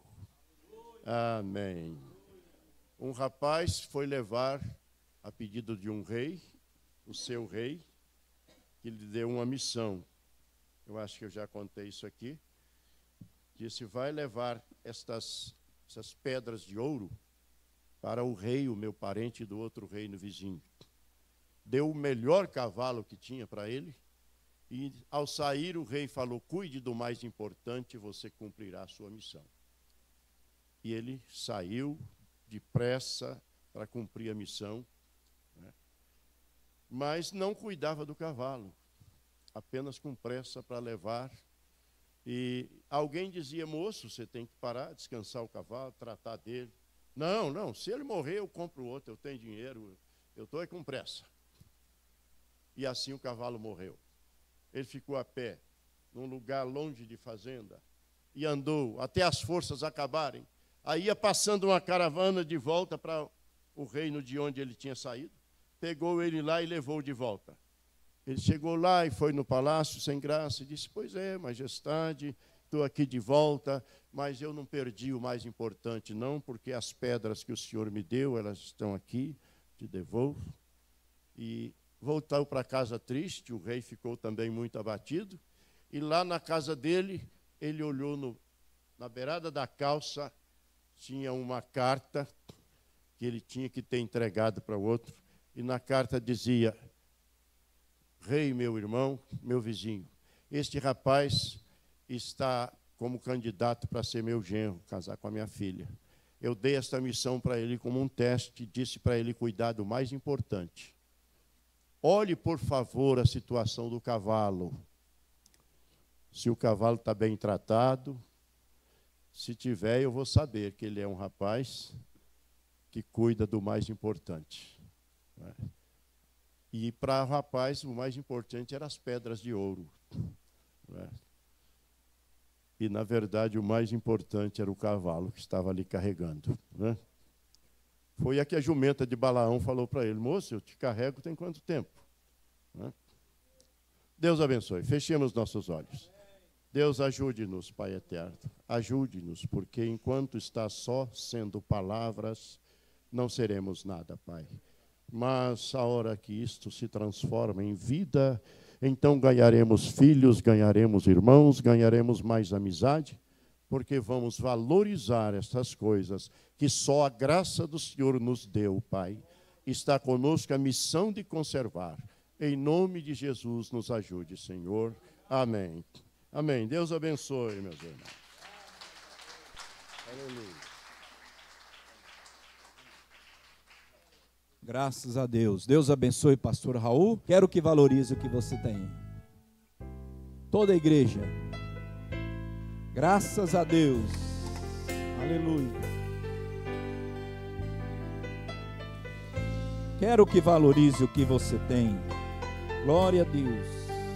Amém. Um rapaz foi levar, a pedido de um rei, o seu rei, que lhe deu uma missão. Eu acho que eu já contei isso aqui. Disse, vai levar essas pedras de ouro para o rei, o meu parente do outro reino vizinho. Deu o melhor cavalo que tinha para ele, e ao sair o rei falou, cuide do mais importante, você cumprirá a sua missão. E ele saiu depressa para cumprir a missão, né? Mas não cuidava do cavalo, apenas com pressa para levar. E alguém dizia, moço, você tem que parar, descansar o cavalo, tratar dele. Não, se ele morrer eu compro outro, eu tenho dinheiro, eu estou com pressa. E assim o cavalo morreu. Ele ficou a pé, num lugar longe de fazenda, e andou até as forças acabarem. Aí ia passando uma caravana de volta para o reino de onde ele tinha saído, pegou ele lá e levou de volta. Ele chegou lá e foi no palácio sem graça e disse, pois é, majestade, estou aqui de volta, mas eu não perdi o mais importante não, porque as pedras que o Senhor me deu, elas estão aqui, te devolvo. E voltou para casa triste, o rei ficou também muito abatido, e lá na casa dele, ele olhou na beirada da calça, tinha uma carta que ele tinha que ter entregado para o outro, e na carta dizia, rei, meu irmão, meu vizinho, este rapaz está como candidato para ser meu genro, casar com a minha filha. Eu dei esta missão para ele como um teste, disse para ele cuidar do mais importante. Olhe, por favor, a situação do cavalo. Se o cavalo está bem tratado, se tiver, eu vou saber que ele é um rapaz que cuida do mais importante. E para o rapaz, o mais importante eram as pedras de ouro. E, na verdade, o mais importante era o cavalo que estava ali carregando. Foi a que a jumenta de Balaão falou para ele, moço, eu te carrego tem quanto tempo? Deus abençoe. Fechemos nossos olhos. Deus, ajude-nos, Pai eterno. Ajude-nos, porque enquanto está só sendo palavras, não seremos nada, Pai. Mas a hora que isto se transforma em vida, então ganharemos filhos, ganharemos irmãos, ganharemos mais amizade, porque vamos valorizar essas coisas que só a graça do Senhor nos deu, Pai. Está conosco a missão de conservar. Em nome de Jesus, nos ajude, Senhor. Amém. Amém. Deus abençoe, meus irmãos. Aleluia. Graças a Deus. Deus abençoe, pastor Raul. Quero que valorize o que você tem. Toda a igreja. Graças a Deus. Aleluia. Quero que valorize o que você tem. Glória a Deus.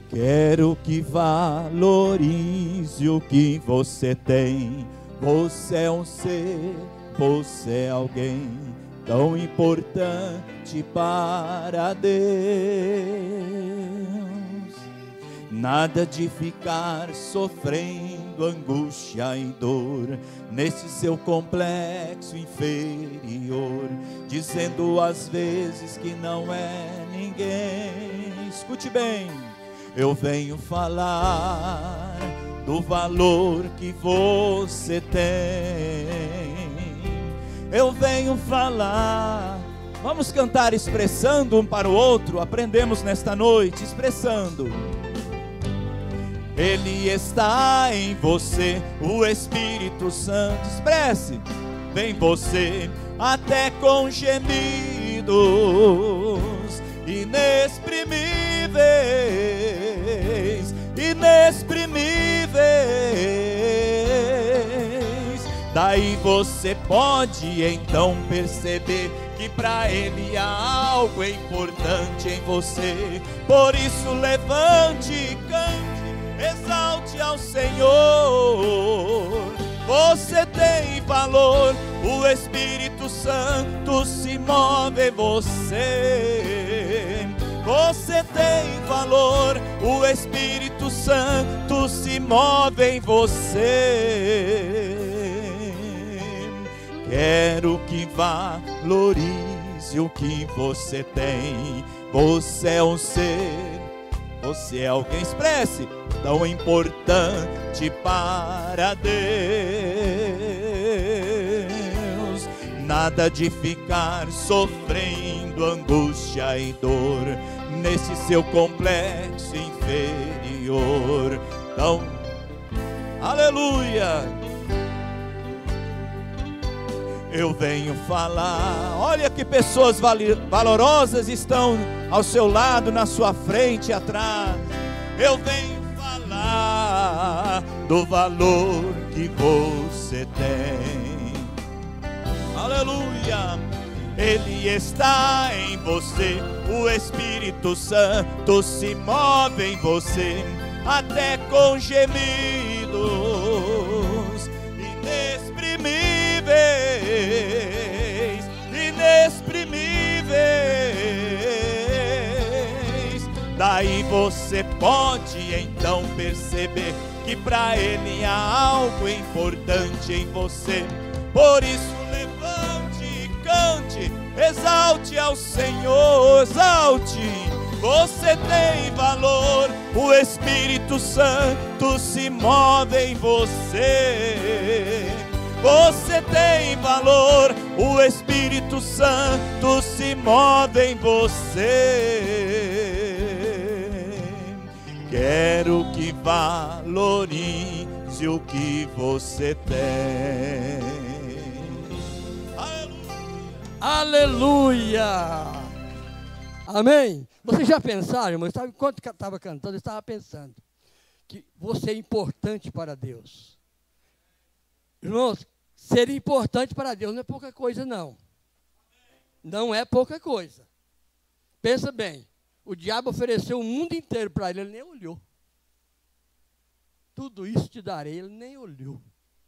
Quero que valorize o que você tem. Você é um ser, você é alguém tão importante para Deus. Nada de ficar sofrendo angústia e dor nesse seu complexo inferior, dizendo às vezes que não é ninguém. Escute bem, eu venho falar do valor que você tem. Eu venho falar. Vamos cantar expressando um para o outro. Aprendemos nesta noite expressando. Ele está em você, o Espírito Santo. Expresse. Vem você até com gemidos inexprimíveis, inexprimíveis. Daí você pode então perceber que para Ele há algo importante em você. Por isso levante e cante, exalte ao Senhor. Você tem valor, o Espírito Santo se move em você. Você tem valor, o Espírito Santo se move em você. Quero que valorize o que você tem. Você é um ser, você é alguém, expresse, tão importante para Deus. Nada de ficar sofrendo angústia e dor nesse seu complexo inferior. Então, aleluia! Eu venho falar. Olha que pessoas valorosas estão ao seu lado, na sua frente e atrás. Eu venho falar do valor que você tem. Aleluia! Ele está em você, o Espírito Santo se move em você, até com gemidos inexprimíveis, inexprimíveis. Daí você pode então perceber que para Ele há algo importante em você. Por isso levante e cante, exalte ao Senhor, exalte. Você tem valor, o Espírito Santo se move em você. Você tem valor, o Espírito Santo se move em você. Quero que valorize o que você tem. Aleluia! Amém? Vocês já pensaram, irmão? Sabe enquanto eu estava cantando, eu estava pensando que você é importante para Deus. Irmãos, ser importante para Deus não é pouca coisa, não. Não é pouca coisa. Pensa bem, o diabo ofereceu o mundo inteiro para ele nem olhou. Tudo isso te darei, ele nem olhou.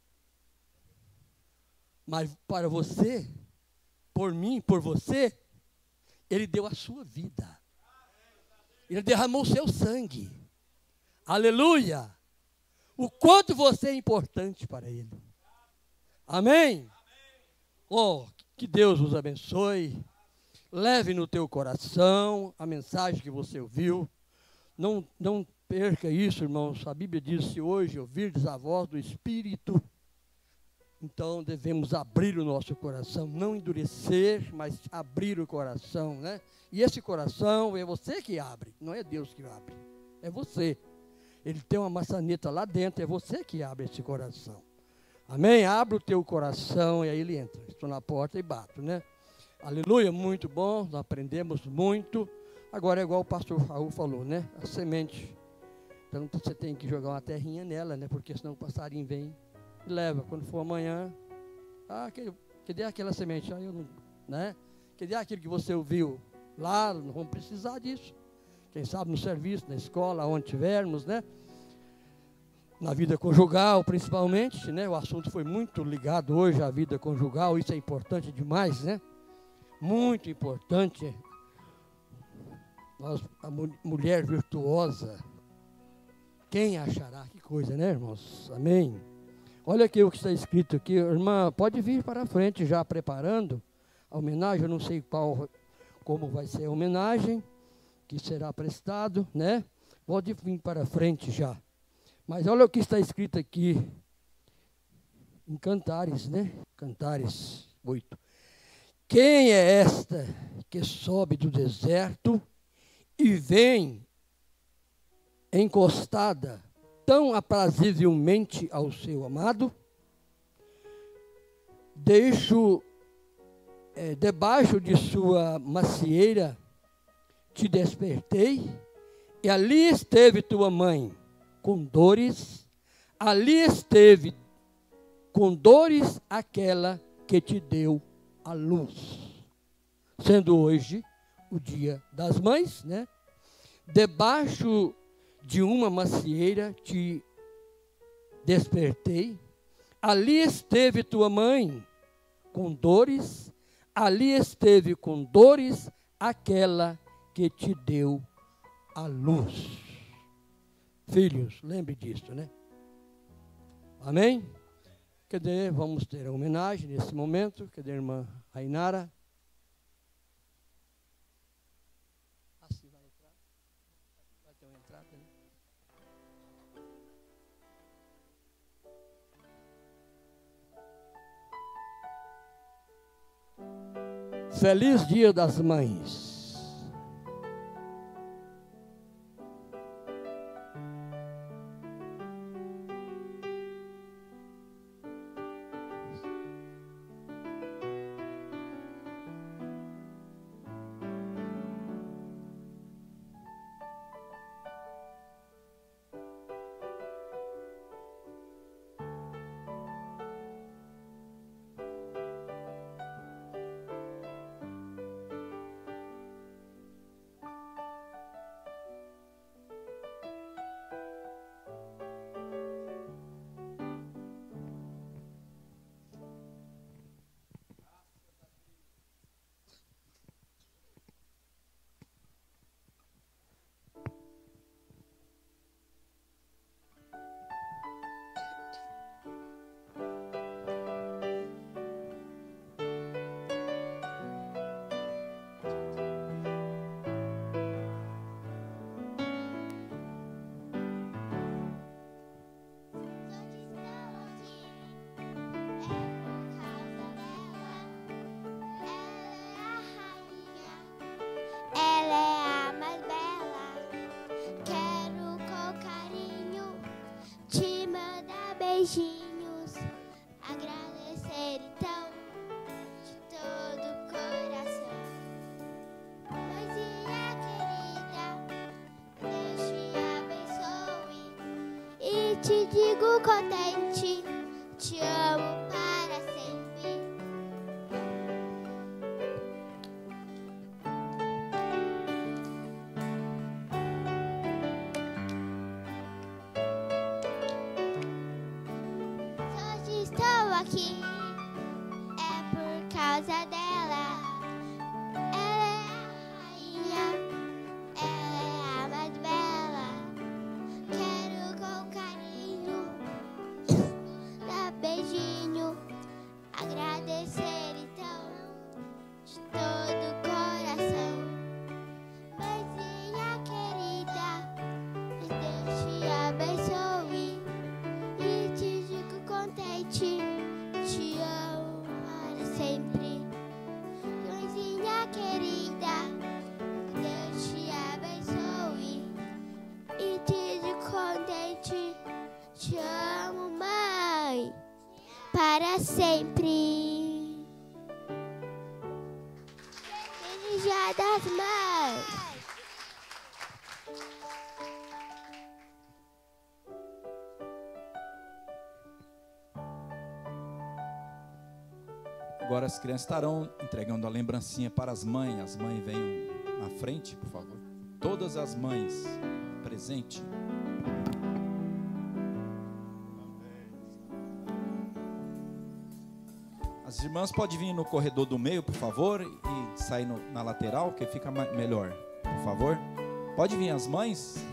Mas para você, por mim, por você, ele deu a sua vida. Ele derramou o seu sangue. Aleluia! O quanto você é importante para ele. Amém? Oh, que Deus os abençoe. Leve no teu coração a mensagem que você ouviu. Não perca isso, irmãos. A Bíblia diz: se hoje ouvirdes a voz do Espírito, então devemos abrir o nosso coração, não endurecer, mas abrir o coração, né? E esse coração é você que abre, não é Deus que abre, é você. Ele tem uma maçaneta lá dentro, é você que abre esse coração. Amém? Abre o teu coração e aí ele entra. Estou na porta e bato, né? Aleluia, muito bom, nós aprendemos muito. Agora é igual o pastor Raul falou, né? A semente. Então você tem que jogar uma terrinha nela, né? Porque senão o passarinho vem e leva. Quando for amanhã, cadê aquela semente? Eu não, né? Cadê aquilo que você ouviu? Lá, não vamos precisar disso. quem sabe no serviço, na escola, onde tivermos, né? Na vida conjugal, principalmente, né? O assunto foi muito ligado hoje à vida conjugal, isso é importante demais, né? Muito importante. A mulher virtuosa, quem achará? Que coisa, né, irmãos? Amém? Olha aqui o que está escrito aqui. Irmã, pode vir para frente já preparando a homenagem. Eu não sei como vai ser a homenagem que será prestado, né? Pode vir para frente já. Mas olha o que está escrito aqui em Cantares, né? Cantares 8. Quem é esta que sobe do deserto e vem encostada tão aprazivelmente ao seu amado? Debaixo de sua macieira te despertei, e ali esteve tua mãe com dores, ali esteve com dores aquela que te deu a luz. Sendo hoje o dia das mães, né? Debaixo de uma macieira te despertei, ali esteve tua mãe com dores, ali esteve com dores aquela que te deu a luz. Filhos, lembre disso, né? Amém? Cadê? Vamos ter a homenagem nesse momento. Cadê a irmã Rainara? Assim vai entrar. Vai ter uma entrada, né? Feliz Dia das Mães. Beijinhos, agradecer então de todo o coração. Mãezinha querida, Deus te abençoe e te digo contente, te amo para sempre. Estou aqui, é por causa dela. Ela é a rainha, ela é a mais bela. Quero com carinho dar beijinho, agradecer então de todo o coração. Mãezinha querida, Deus te abençoe e te digo contente, te amo para sempre. Mãezinha querida, Deus te abençoe e te digo contente, te amo, mãe, para sempre. Feliz Dia das Mães. Agora as crianças estarão entregando a lembrancinha para as mães. As mães venham na frente, por favor. todas as mães presentes. As irmãs podem vir no corredor do meio, por favor, e sair na lateral, que fica melhor, por favor. Pode vir as mães.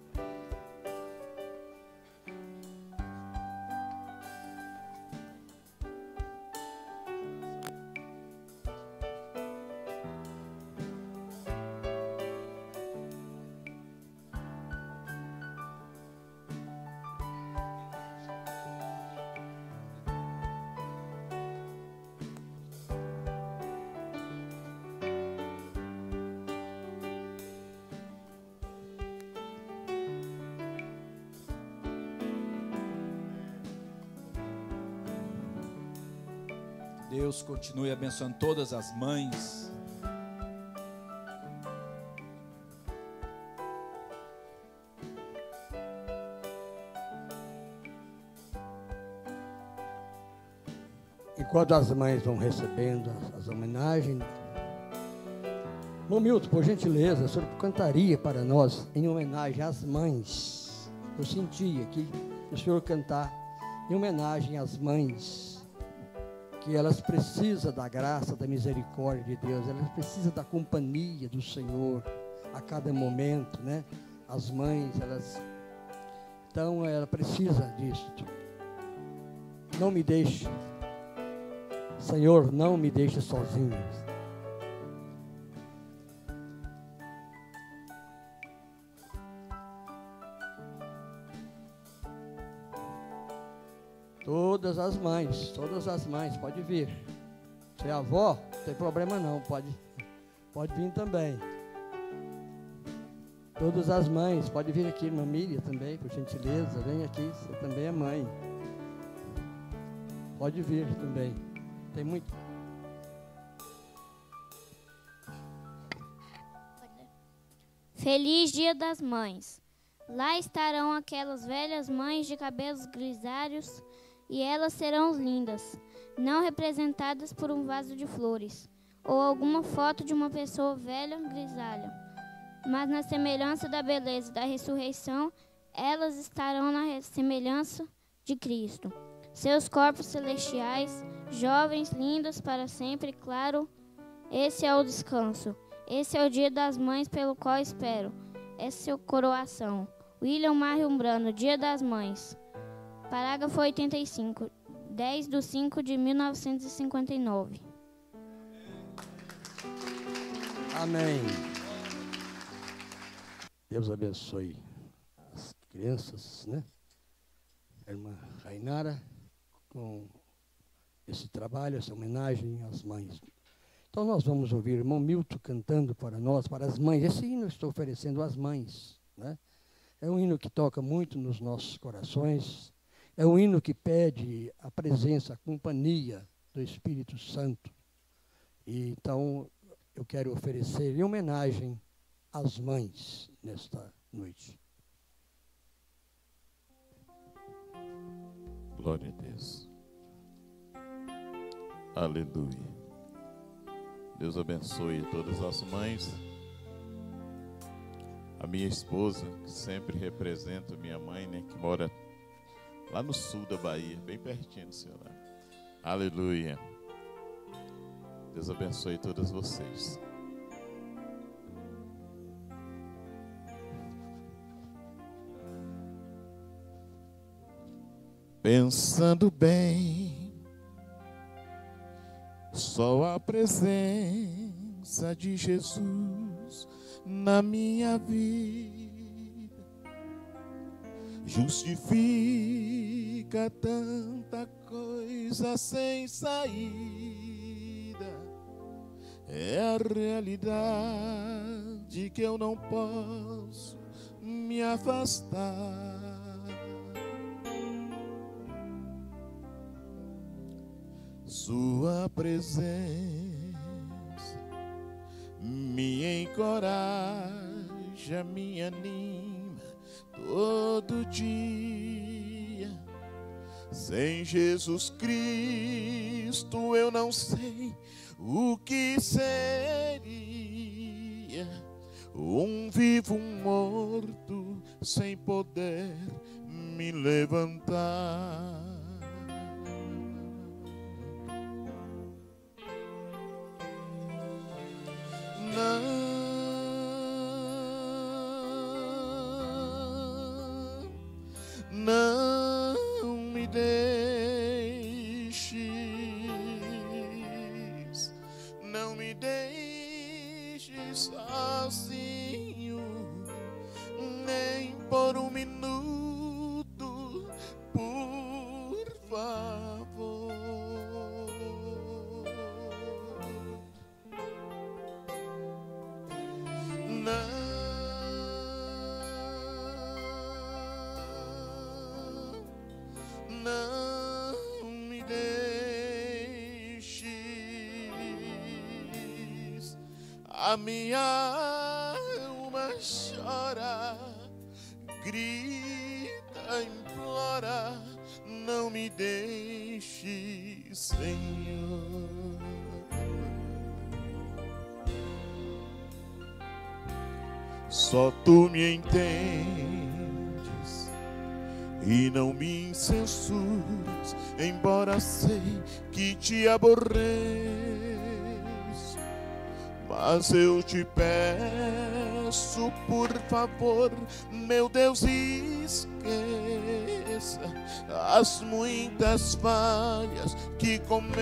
Deus continue abençoando todas as mães. Enquanto as mães vão recebendo as homenagens, irmão Milton, por gentileza, o senhor cantaria para nós em homenagem às mães. Eu sentia que o senhor cantar em homenagem às mães, que elas precisam da graça, da misericórdia de Deus, elas precisam da companhia do Senhor a cada momento, né? As mães, então ela precisa disso. Não me deixe, Senhor, não me deixe sozinho. Todas as mães, pode vir. Se é avó, não tem problema não, pode vir também. Todas as mães, pode vir aqui, irmã Miriam também, por gentileza, vem aqui, você também é mãe. Pode vir também, tem muito. Feliz Dia das Mães. Lá estarão aquelas velhas mães de cabelos grisalhos, e elas serão lindas, não representadas por um vaso de flores, ou alguma foto de uma pessoa velha grisalha, mas na semelhança da beleza da ressurreição, elas estarão na semelhança de Cristo. Seus corpos celestiais, jovens, lindas para sempre, claro, esse é o descanso. Esse é o dia das mães pelo qual espero. Essa é a coroação. William Marion Brando, Dia das Mães. Parágrafo 85, 10/5/1959. Amém. Deus abençoe as crianças, né? A irmã Rainara, com esse trabalho, essa homenagem às mães. Então nós vamos ouvir o irmão Milton cantando para nós, para as mães. Esse hino eu estou oferecendo às mães, né? É um hino que toca muito nos nossos corações. É um hino que pede a presença, a companhia do Espírito Santo. E então eu quero oferecer em homenagem às mães nesta noite. Glória a Deus. Aleluia. Deus abençoe todas as mães. A minha esposa, que sempre representa minha mãe, né, que mora lá no sul da Bahia, bem pertinho do seu lado. Aleluia. Deus abençoe todas vocês. Pensando bem, só a presença de Jesus na minha vida justifica tanta coisa sem saída. É a realidade que eu não posso me afastar. Sua presença me encoraja, me anima todo dia. Sem Jesus Cristo eu não sei o que seria. um vivo, um morto, sem poder me levantar. Não me deixes, não me deixes sozinho, nem por um minuto, por favor. Não me deixes, a minha alma chora, grita, implora, não me deixes, Senhor. Só tu me entendes e não me censuras, embora sei que te aborreço. Mas eu te peço, por favor, meu Deus, esqueça as muitas falhas que cometo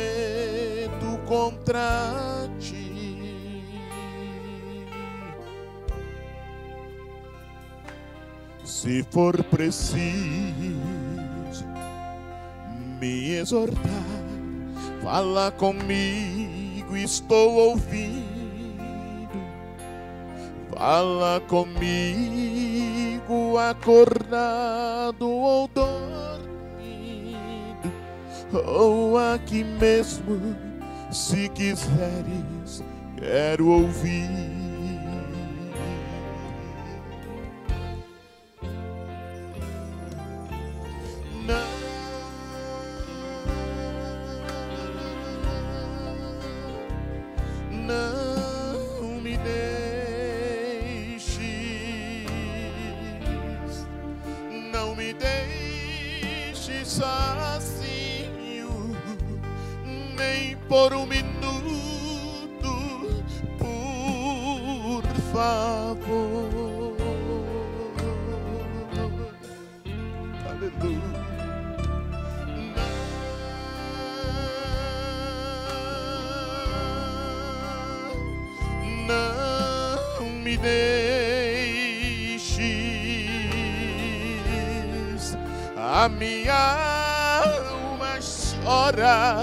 contra ti. Se for preciso me exortar, fala comigo, estou ouvindo. Fala comigo, acordado ou dormindo, ou aqui mesmo, se quiseres, quero ouvir. Não me deixes, não me deixes sozinho, nem por um minuto, por favor. Aleluia. Não me deixes, a minha alma chora,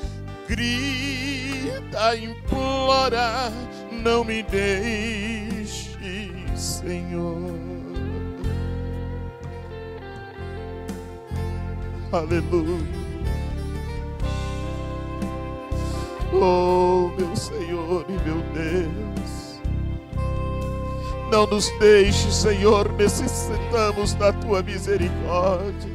grita, implora, não me deixes, Senhor. Aleluia. Oh, meu Senhor e meu Deus, não nos deixe, Senhor, necessitamos da Tua misericórdia.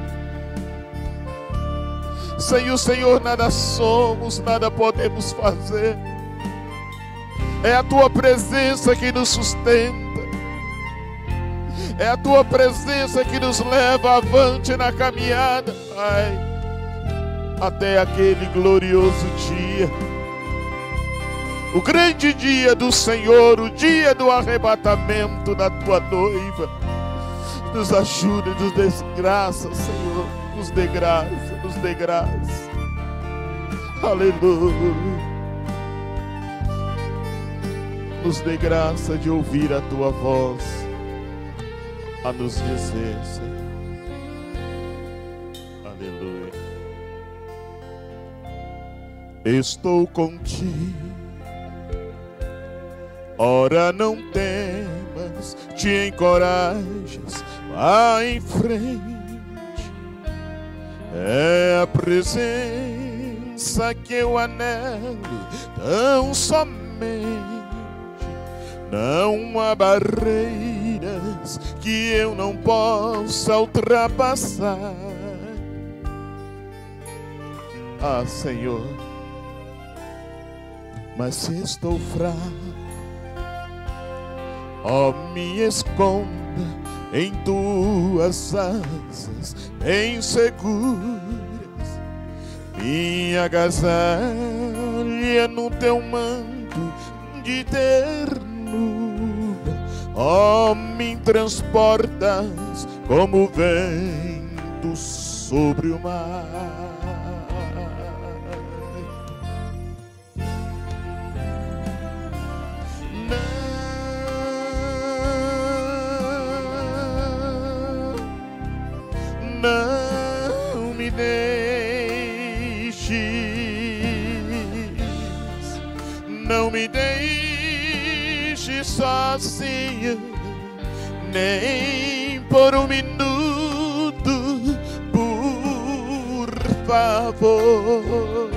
Sem o Senhor nada somos, nada podemos fazer. É a Tua presença que nos sustenta, é a Tua presença que nos leva avante na caminhada, Pai, até aquele glorioso dia, o grande dia do Senhor, o dia do arrebatamento da Tua noiva. Nos ajude, nos dê graça, Senhor, nos dê graça, nos dê graça. Aleluia. Nos dê graça de ouvir a Tua voz a nos dizer, Senhor. Aleluia. Estou contigo, ora não temas, te encorajas, vá em frente. É a presença que eu anelo tão somente. Não há barreiras que eu não possa ultrapassar. Ah, Senhor, mas se estou fraco, Ó, me esconda em tuas asas bem seguras, me agasalha no teu manto de ternura. Ó, me transportas como vento sobre o mar. Não me deixes, não me deixes sozinha, nem por um minuto, por favor.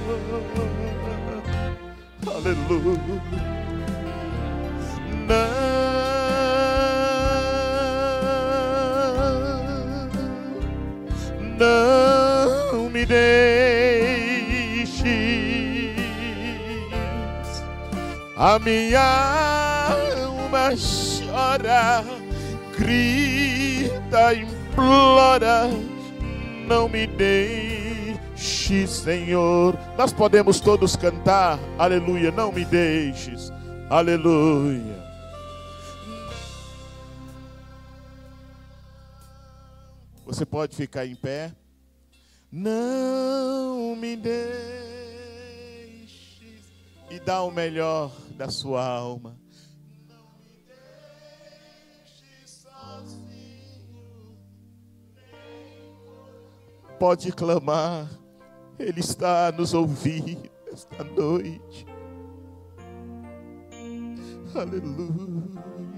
Aleluia. Não me deixes, a minha alma chora, grita, implora, não me deixes, Senhor. Nós podemos todos cantar, aleluia, não me deixes, aleluia. Você pode ficar em pé. Não me deixes, e dá o melhor da sua alma. Não me deixes sozinho. Pode clamar, Ele está nos ouvindo esta noite. Aleluia.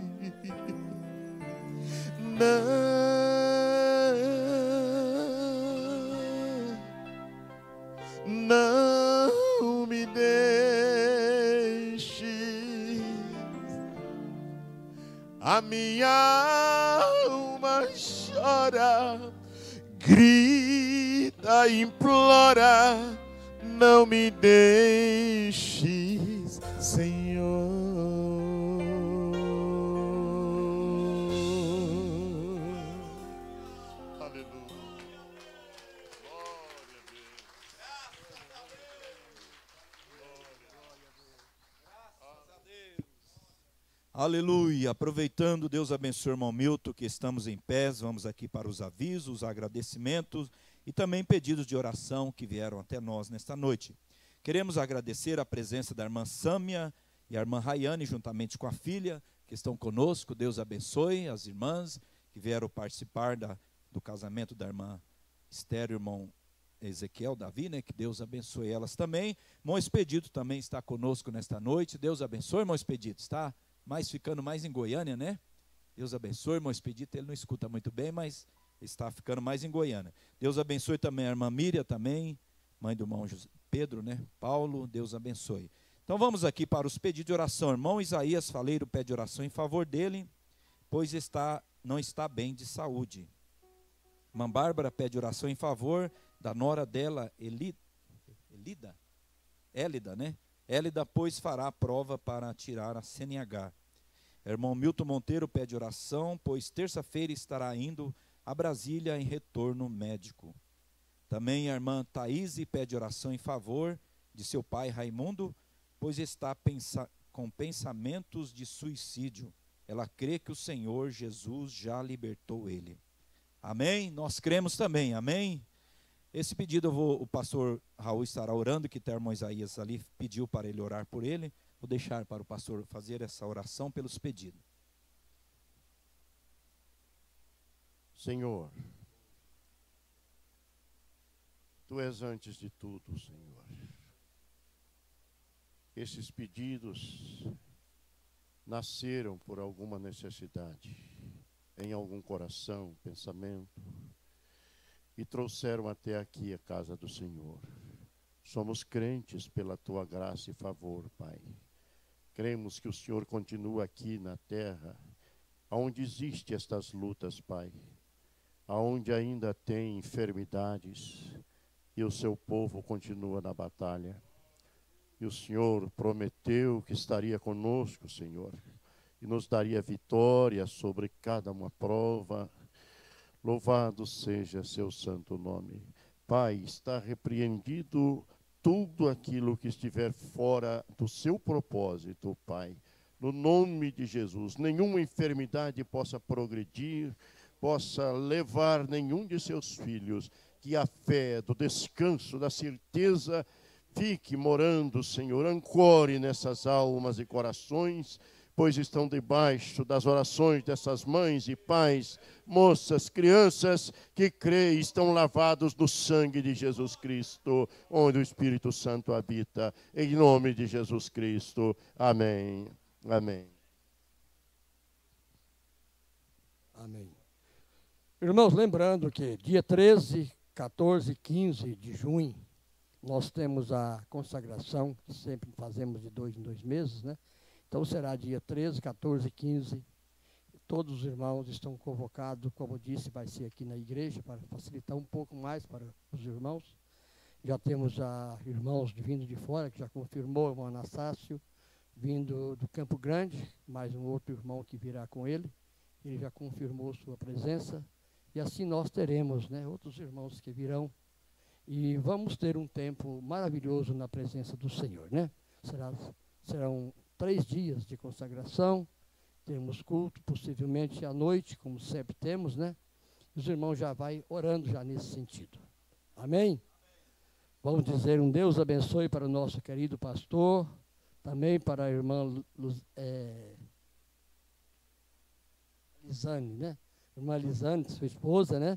Não me deixes, a minha alma chora, grita, implora, não me deixes, Senhor. Aleluia, aproveitando, Deus abençoe o irmão Milton, que estamos em pés, vamos aqui para os avisos, agradecimentos e também pedidos de oração que vieram até nós nesta noite. Queremos agradecer a presença da irmã Sâmia e a irmã Rayane, juntamente com a filha, que estão conosco. Deus abençoe as irmãs que vieram participar do casamento da irmã Esther e o irmão Ezequiel, Davi, né? Que Deus abençoe elas também. Irmão Expedito também está conosco nesta noite. Deus abençoe, irmão Expedito, está ficando mais em Goiânia, né? Deus abençoe, irmão Expedito, ele não escuta muito bem, mas está ficando mais em Goiânia. Deus abençoe também a irmã Miriam também, mãe do irmão Pedro, né? Paulo, Deus abençoe. Então vamos aqui para os pedidos de oração. Irmão Isaías Faleiro pede oração em favor dele, pois não está bem de saúde. Irmã Bárbara pede oração em favor da nora dela, Élida, né? Élida, pois, fará a prova para tirar a CNH. Irmão Milton Monteiro pede oração, pois terça-feira estará indo a Brasília em retorno médico. Também a irmã Thaíse pede oração em favor de seu pai Raimundo, pois está com pensamentos de suicídio. Ela crê que o Senhor Jesus já libertou ele. Amém? Nós cremos também, amém? Esse pedido o pastor Raul estará orando, que o irmão Isaías ali pediu para ele orar por ele. Vou deixar para o pastor fazer essa oração pelos pedidos. Senhor, Tu és antes de tudo, Senhor. Esses pedidos nasceram por alguma necessidade, em algum coração, pensamento, e trouxeram até aqui a casa do Senhor. Somos crentes pela Tua graça e favor, Pai. Cremos que o Senhor continua aqui na terra, onde existem estas lutas, Pai, aonde ainda tem enfermidades, e o Seu povo continua na batalha. E o Senhor prometeu que estaria conosco, Senhor. que nos daria vitória sobre cada uma prova. Louvado seja seu santo nome. Pai, está repreendido tudo aquilo que estiver fora do seu propósito, Pai. No nome de Jesus, nenhuma enfermidade possa progredir, possa levar nenhum de seus filhos, que a fé do descanso, da certeza, fique morando, Senhor, ancore nessas almas e corações, pois estão debaixo das orações dessas mães e pais, moças, crianças que creem, estão lavados no sangue de Jesus Cristo, onde o Espírito Santo habita, em nome de Jesus Cristo. Amém. Amém. Amém. Irmãos, lembrando que dia 13, 14 e 15 de junho, nós temos a consagração, que sempre fazemos de 2 em 2 meses, né? Então será dia 13, 14 e 15. Todos os irmãos estão convocados, como disse, vai ser aqui na igreja, para facilitar um pouco mais para os irmãos. Já temos irmãos vindo de fora, que já confirmou, o irmão Anastácio, vindo do Campo Grande, mais um outro irmão que virá com ele. Ele já confirmou sua presença. E assim nós teremos, né, outros irmãos que virão. E vamos ter um tempo maravilhoso na presença do Senhor, né? Serão 3 dias de consagração. Temos culto, possivelmente à noite, como sempre temos, né? Os irmãos já vão orando já nesse sentido. Amém? Vamos dizer um Deus abençoe para o nosso querido pastor, também para a irmã Lisane, né? Irmã Lisane, sua esposa, né?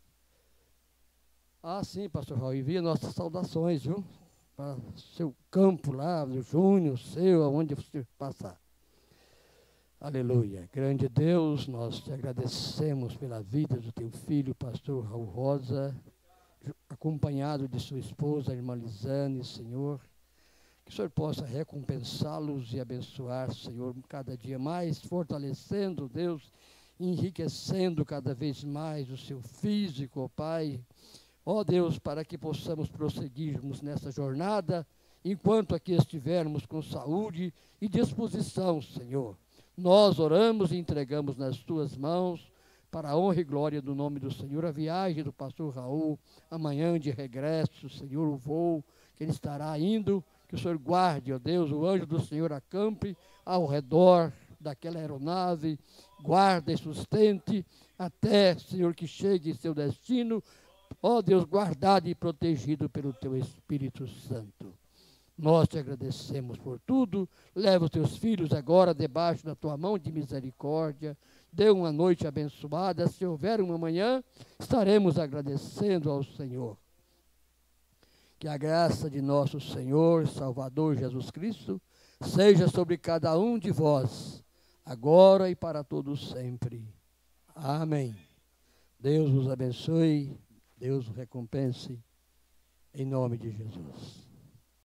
Ah, sim, pastor Raul, envia nossas saudações, viu? Para o seu campo lá, do Júnior, seu, aonde você passar. Aleluia. Grande Deus, nós te agradecemos pela vida do teu filho, pastor Raul Rosa, acompanhado de sua esposa, a irmã Lisane, Senhor. Que o Senhor possa recompensá-los e abençoar, Senhor, cada dia mais, fortalecendo, Deus, enriquecendo cada vez mais o seu físico, ó Pai. Ó Deus, para que possamos prosseguirmos nessa jornada, enquanto aqui estivermos com saúde e disposição, Senhor. Nós oramos e entregamos nas tuas mãos, para a honra e glória do nome do Senhor, a viagem do pastor Raul, amanhã de regresso, Senhor, o voo que ele estará indo, que o Senhor guarde, ó Deus, o anjo do Senhor acampe ao redor daquela aeronave, guarda e sustente, até, Senhor, que chegue em seu destino, ó Deus, guardado e protegido pelo teu Espírito Santo. Nós te agradecemos por tudo. Leva os teus filhos agora debaixo da tua mão de misericórdia. Dê uma noite abençoada. Se houver uma manhã, estaremos agradecendo ao Senhor. Que a graça de nosso Senhor, Salvador Jesus Cristo, seja sobre cada um de vós, agora e para todos sempre. Amém. Deus os abençoe, Deus os recompense, em nome de Jesus.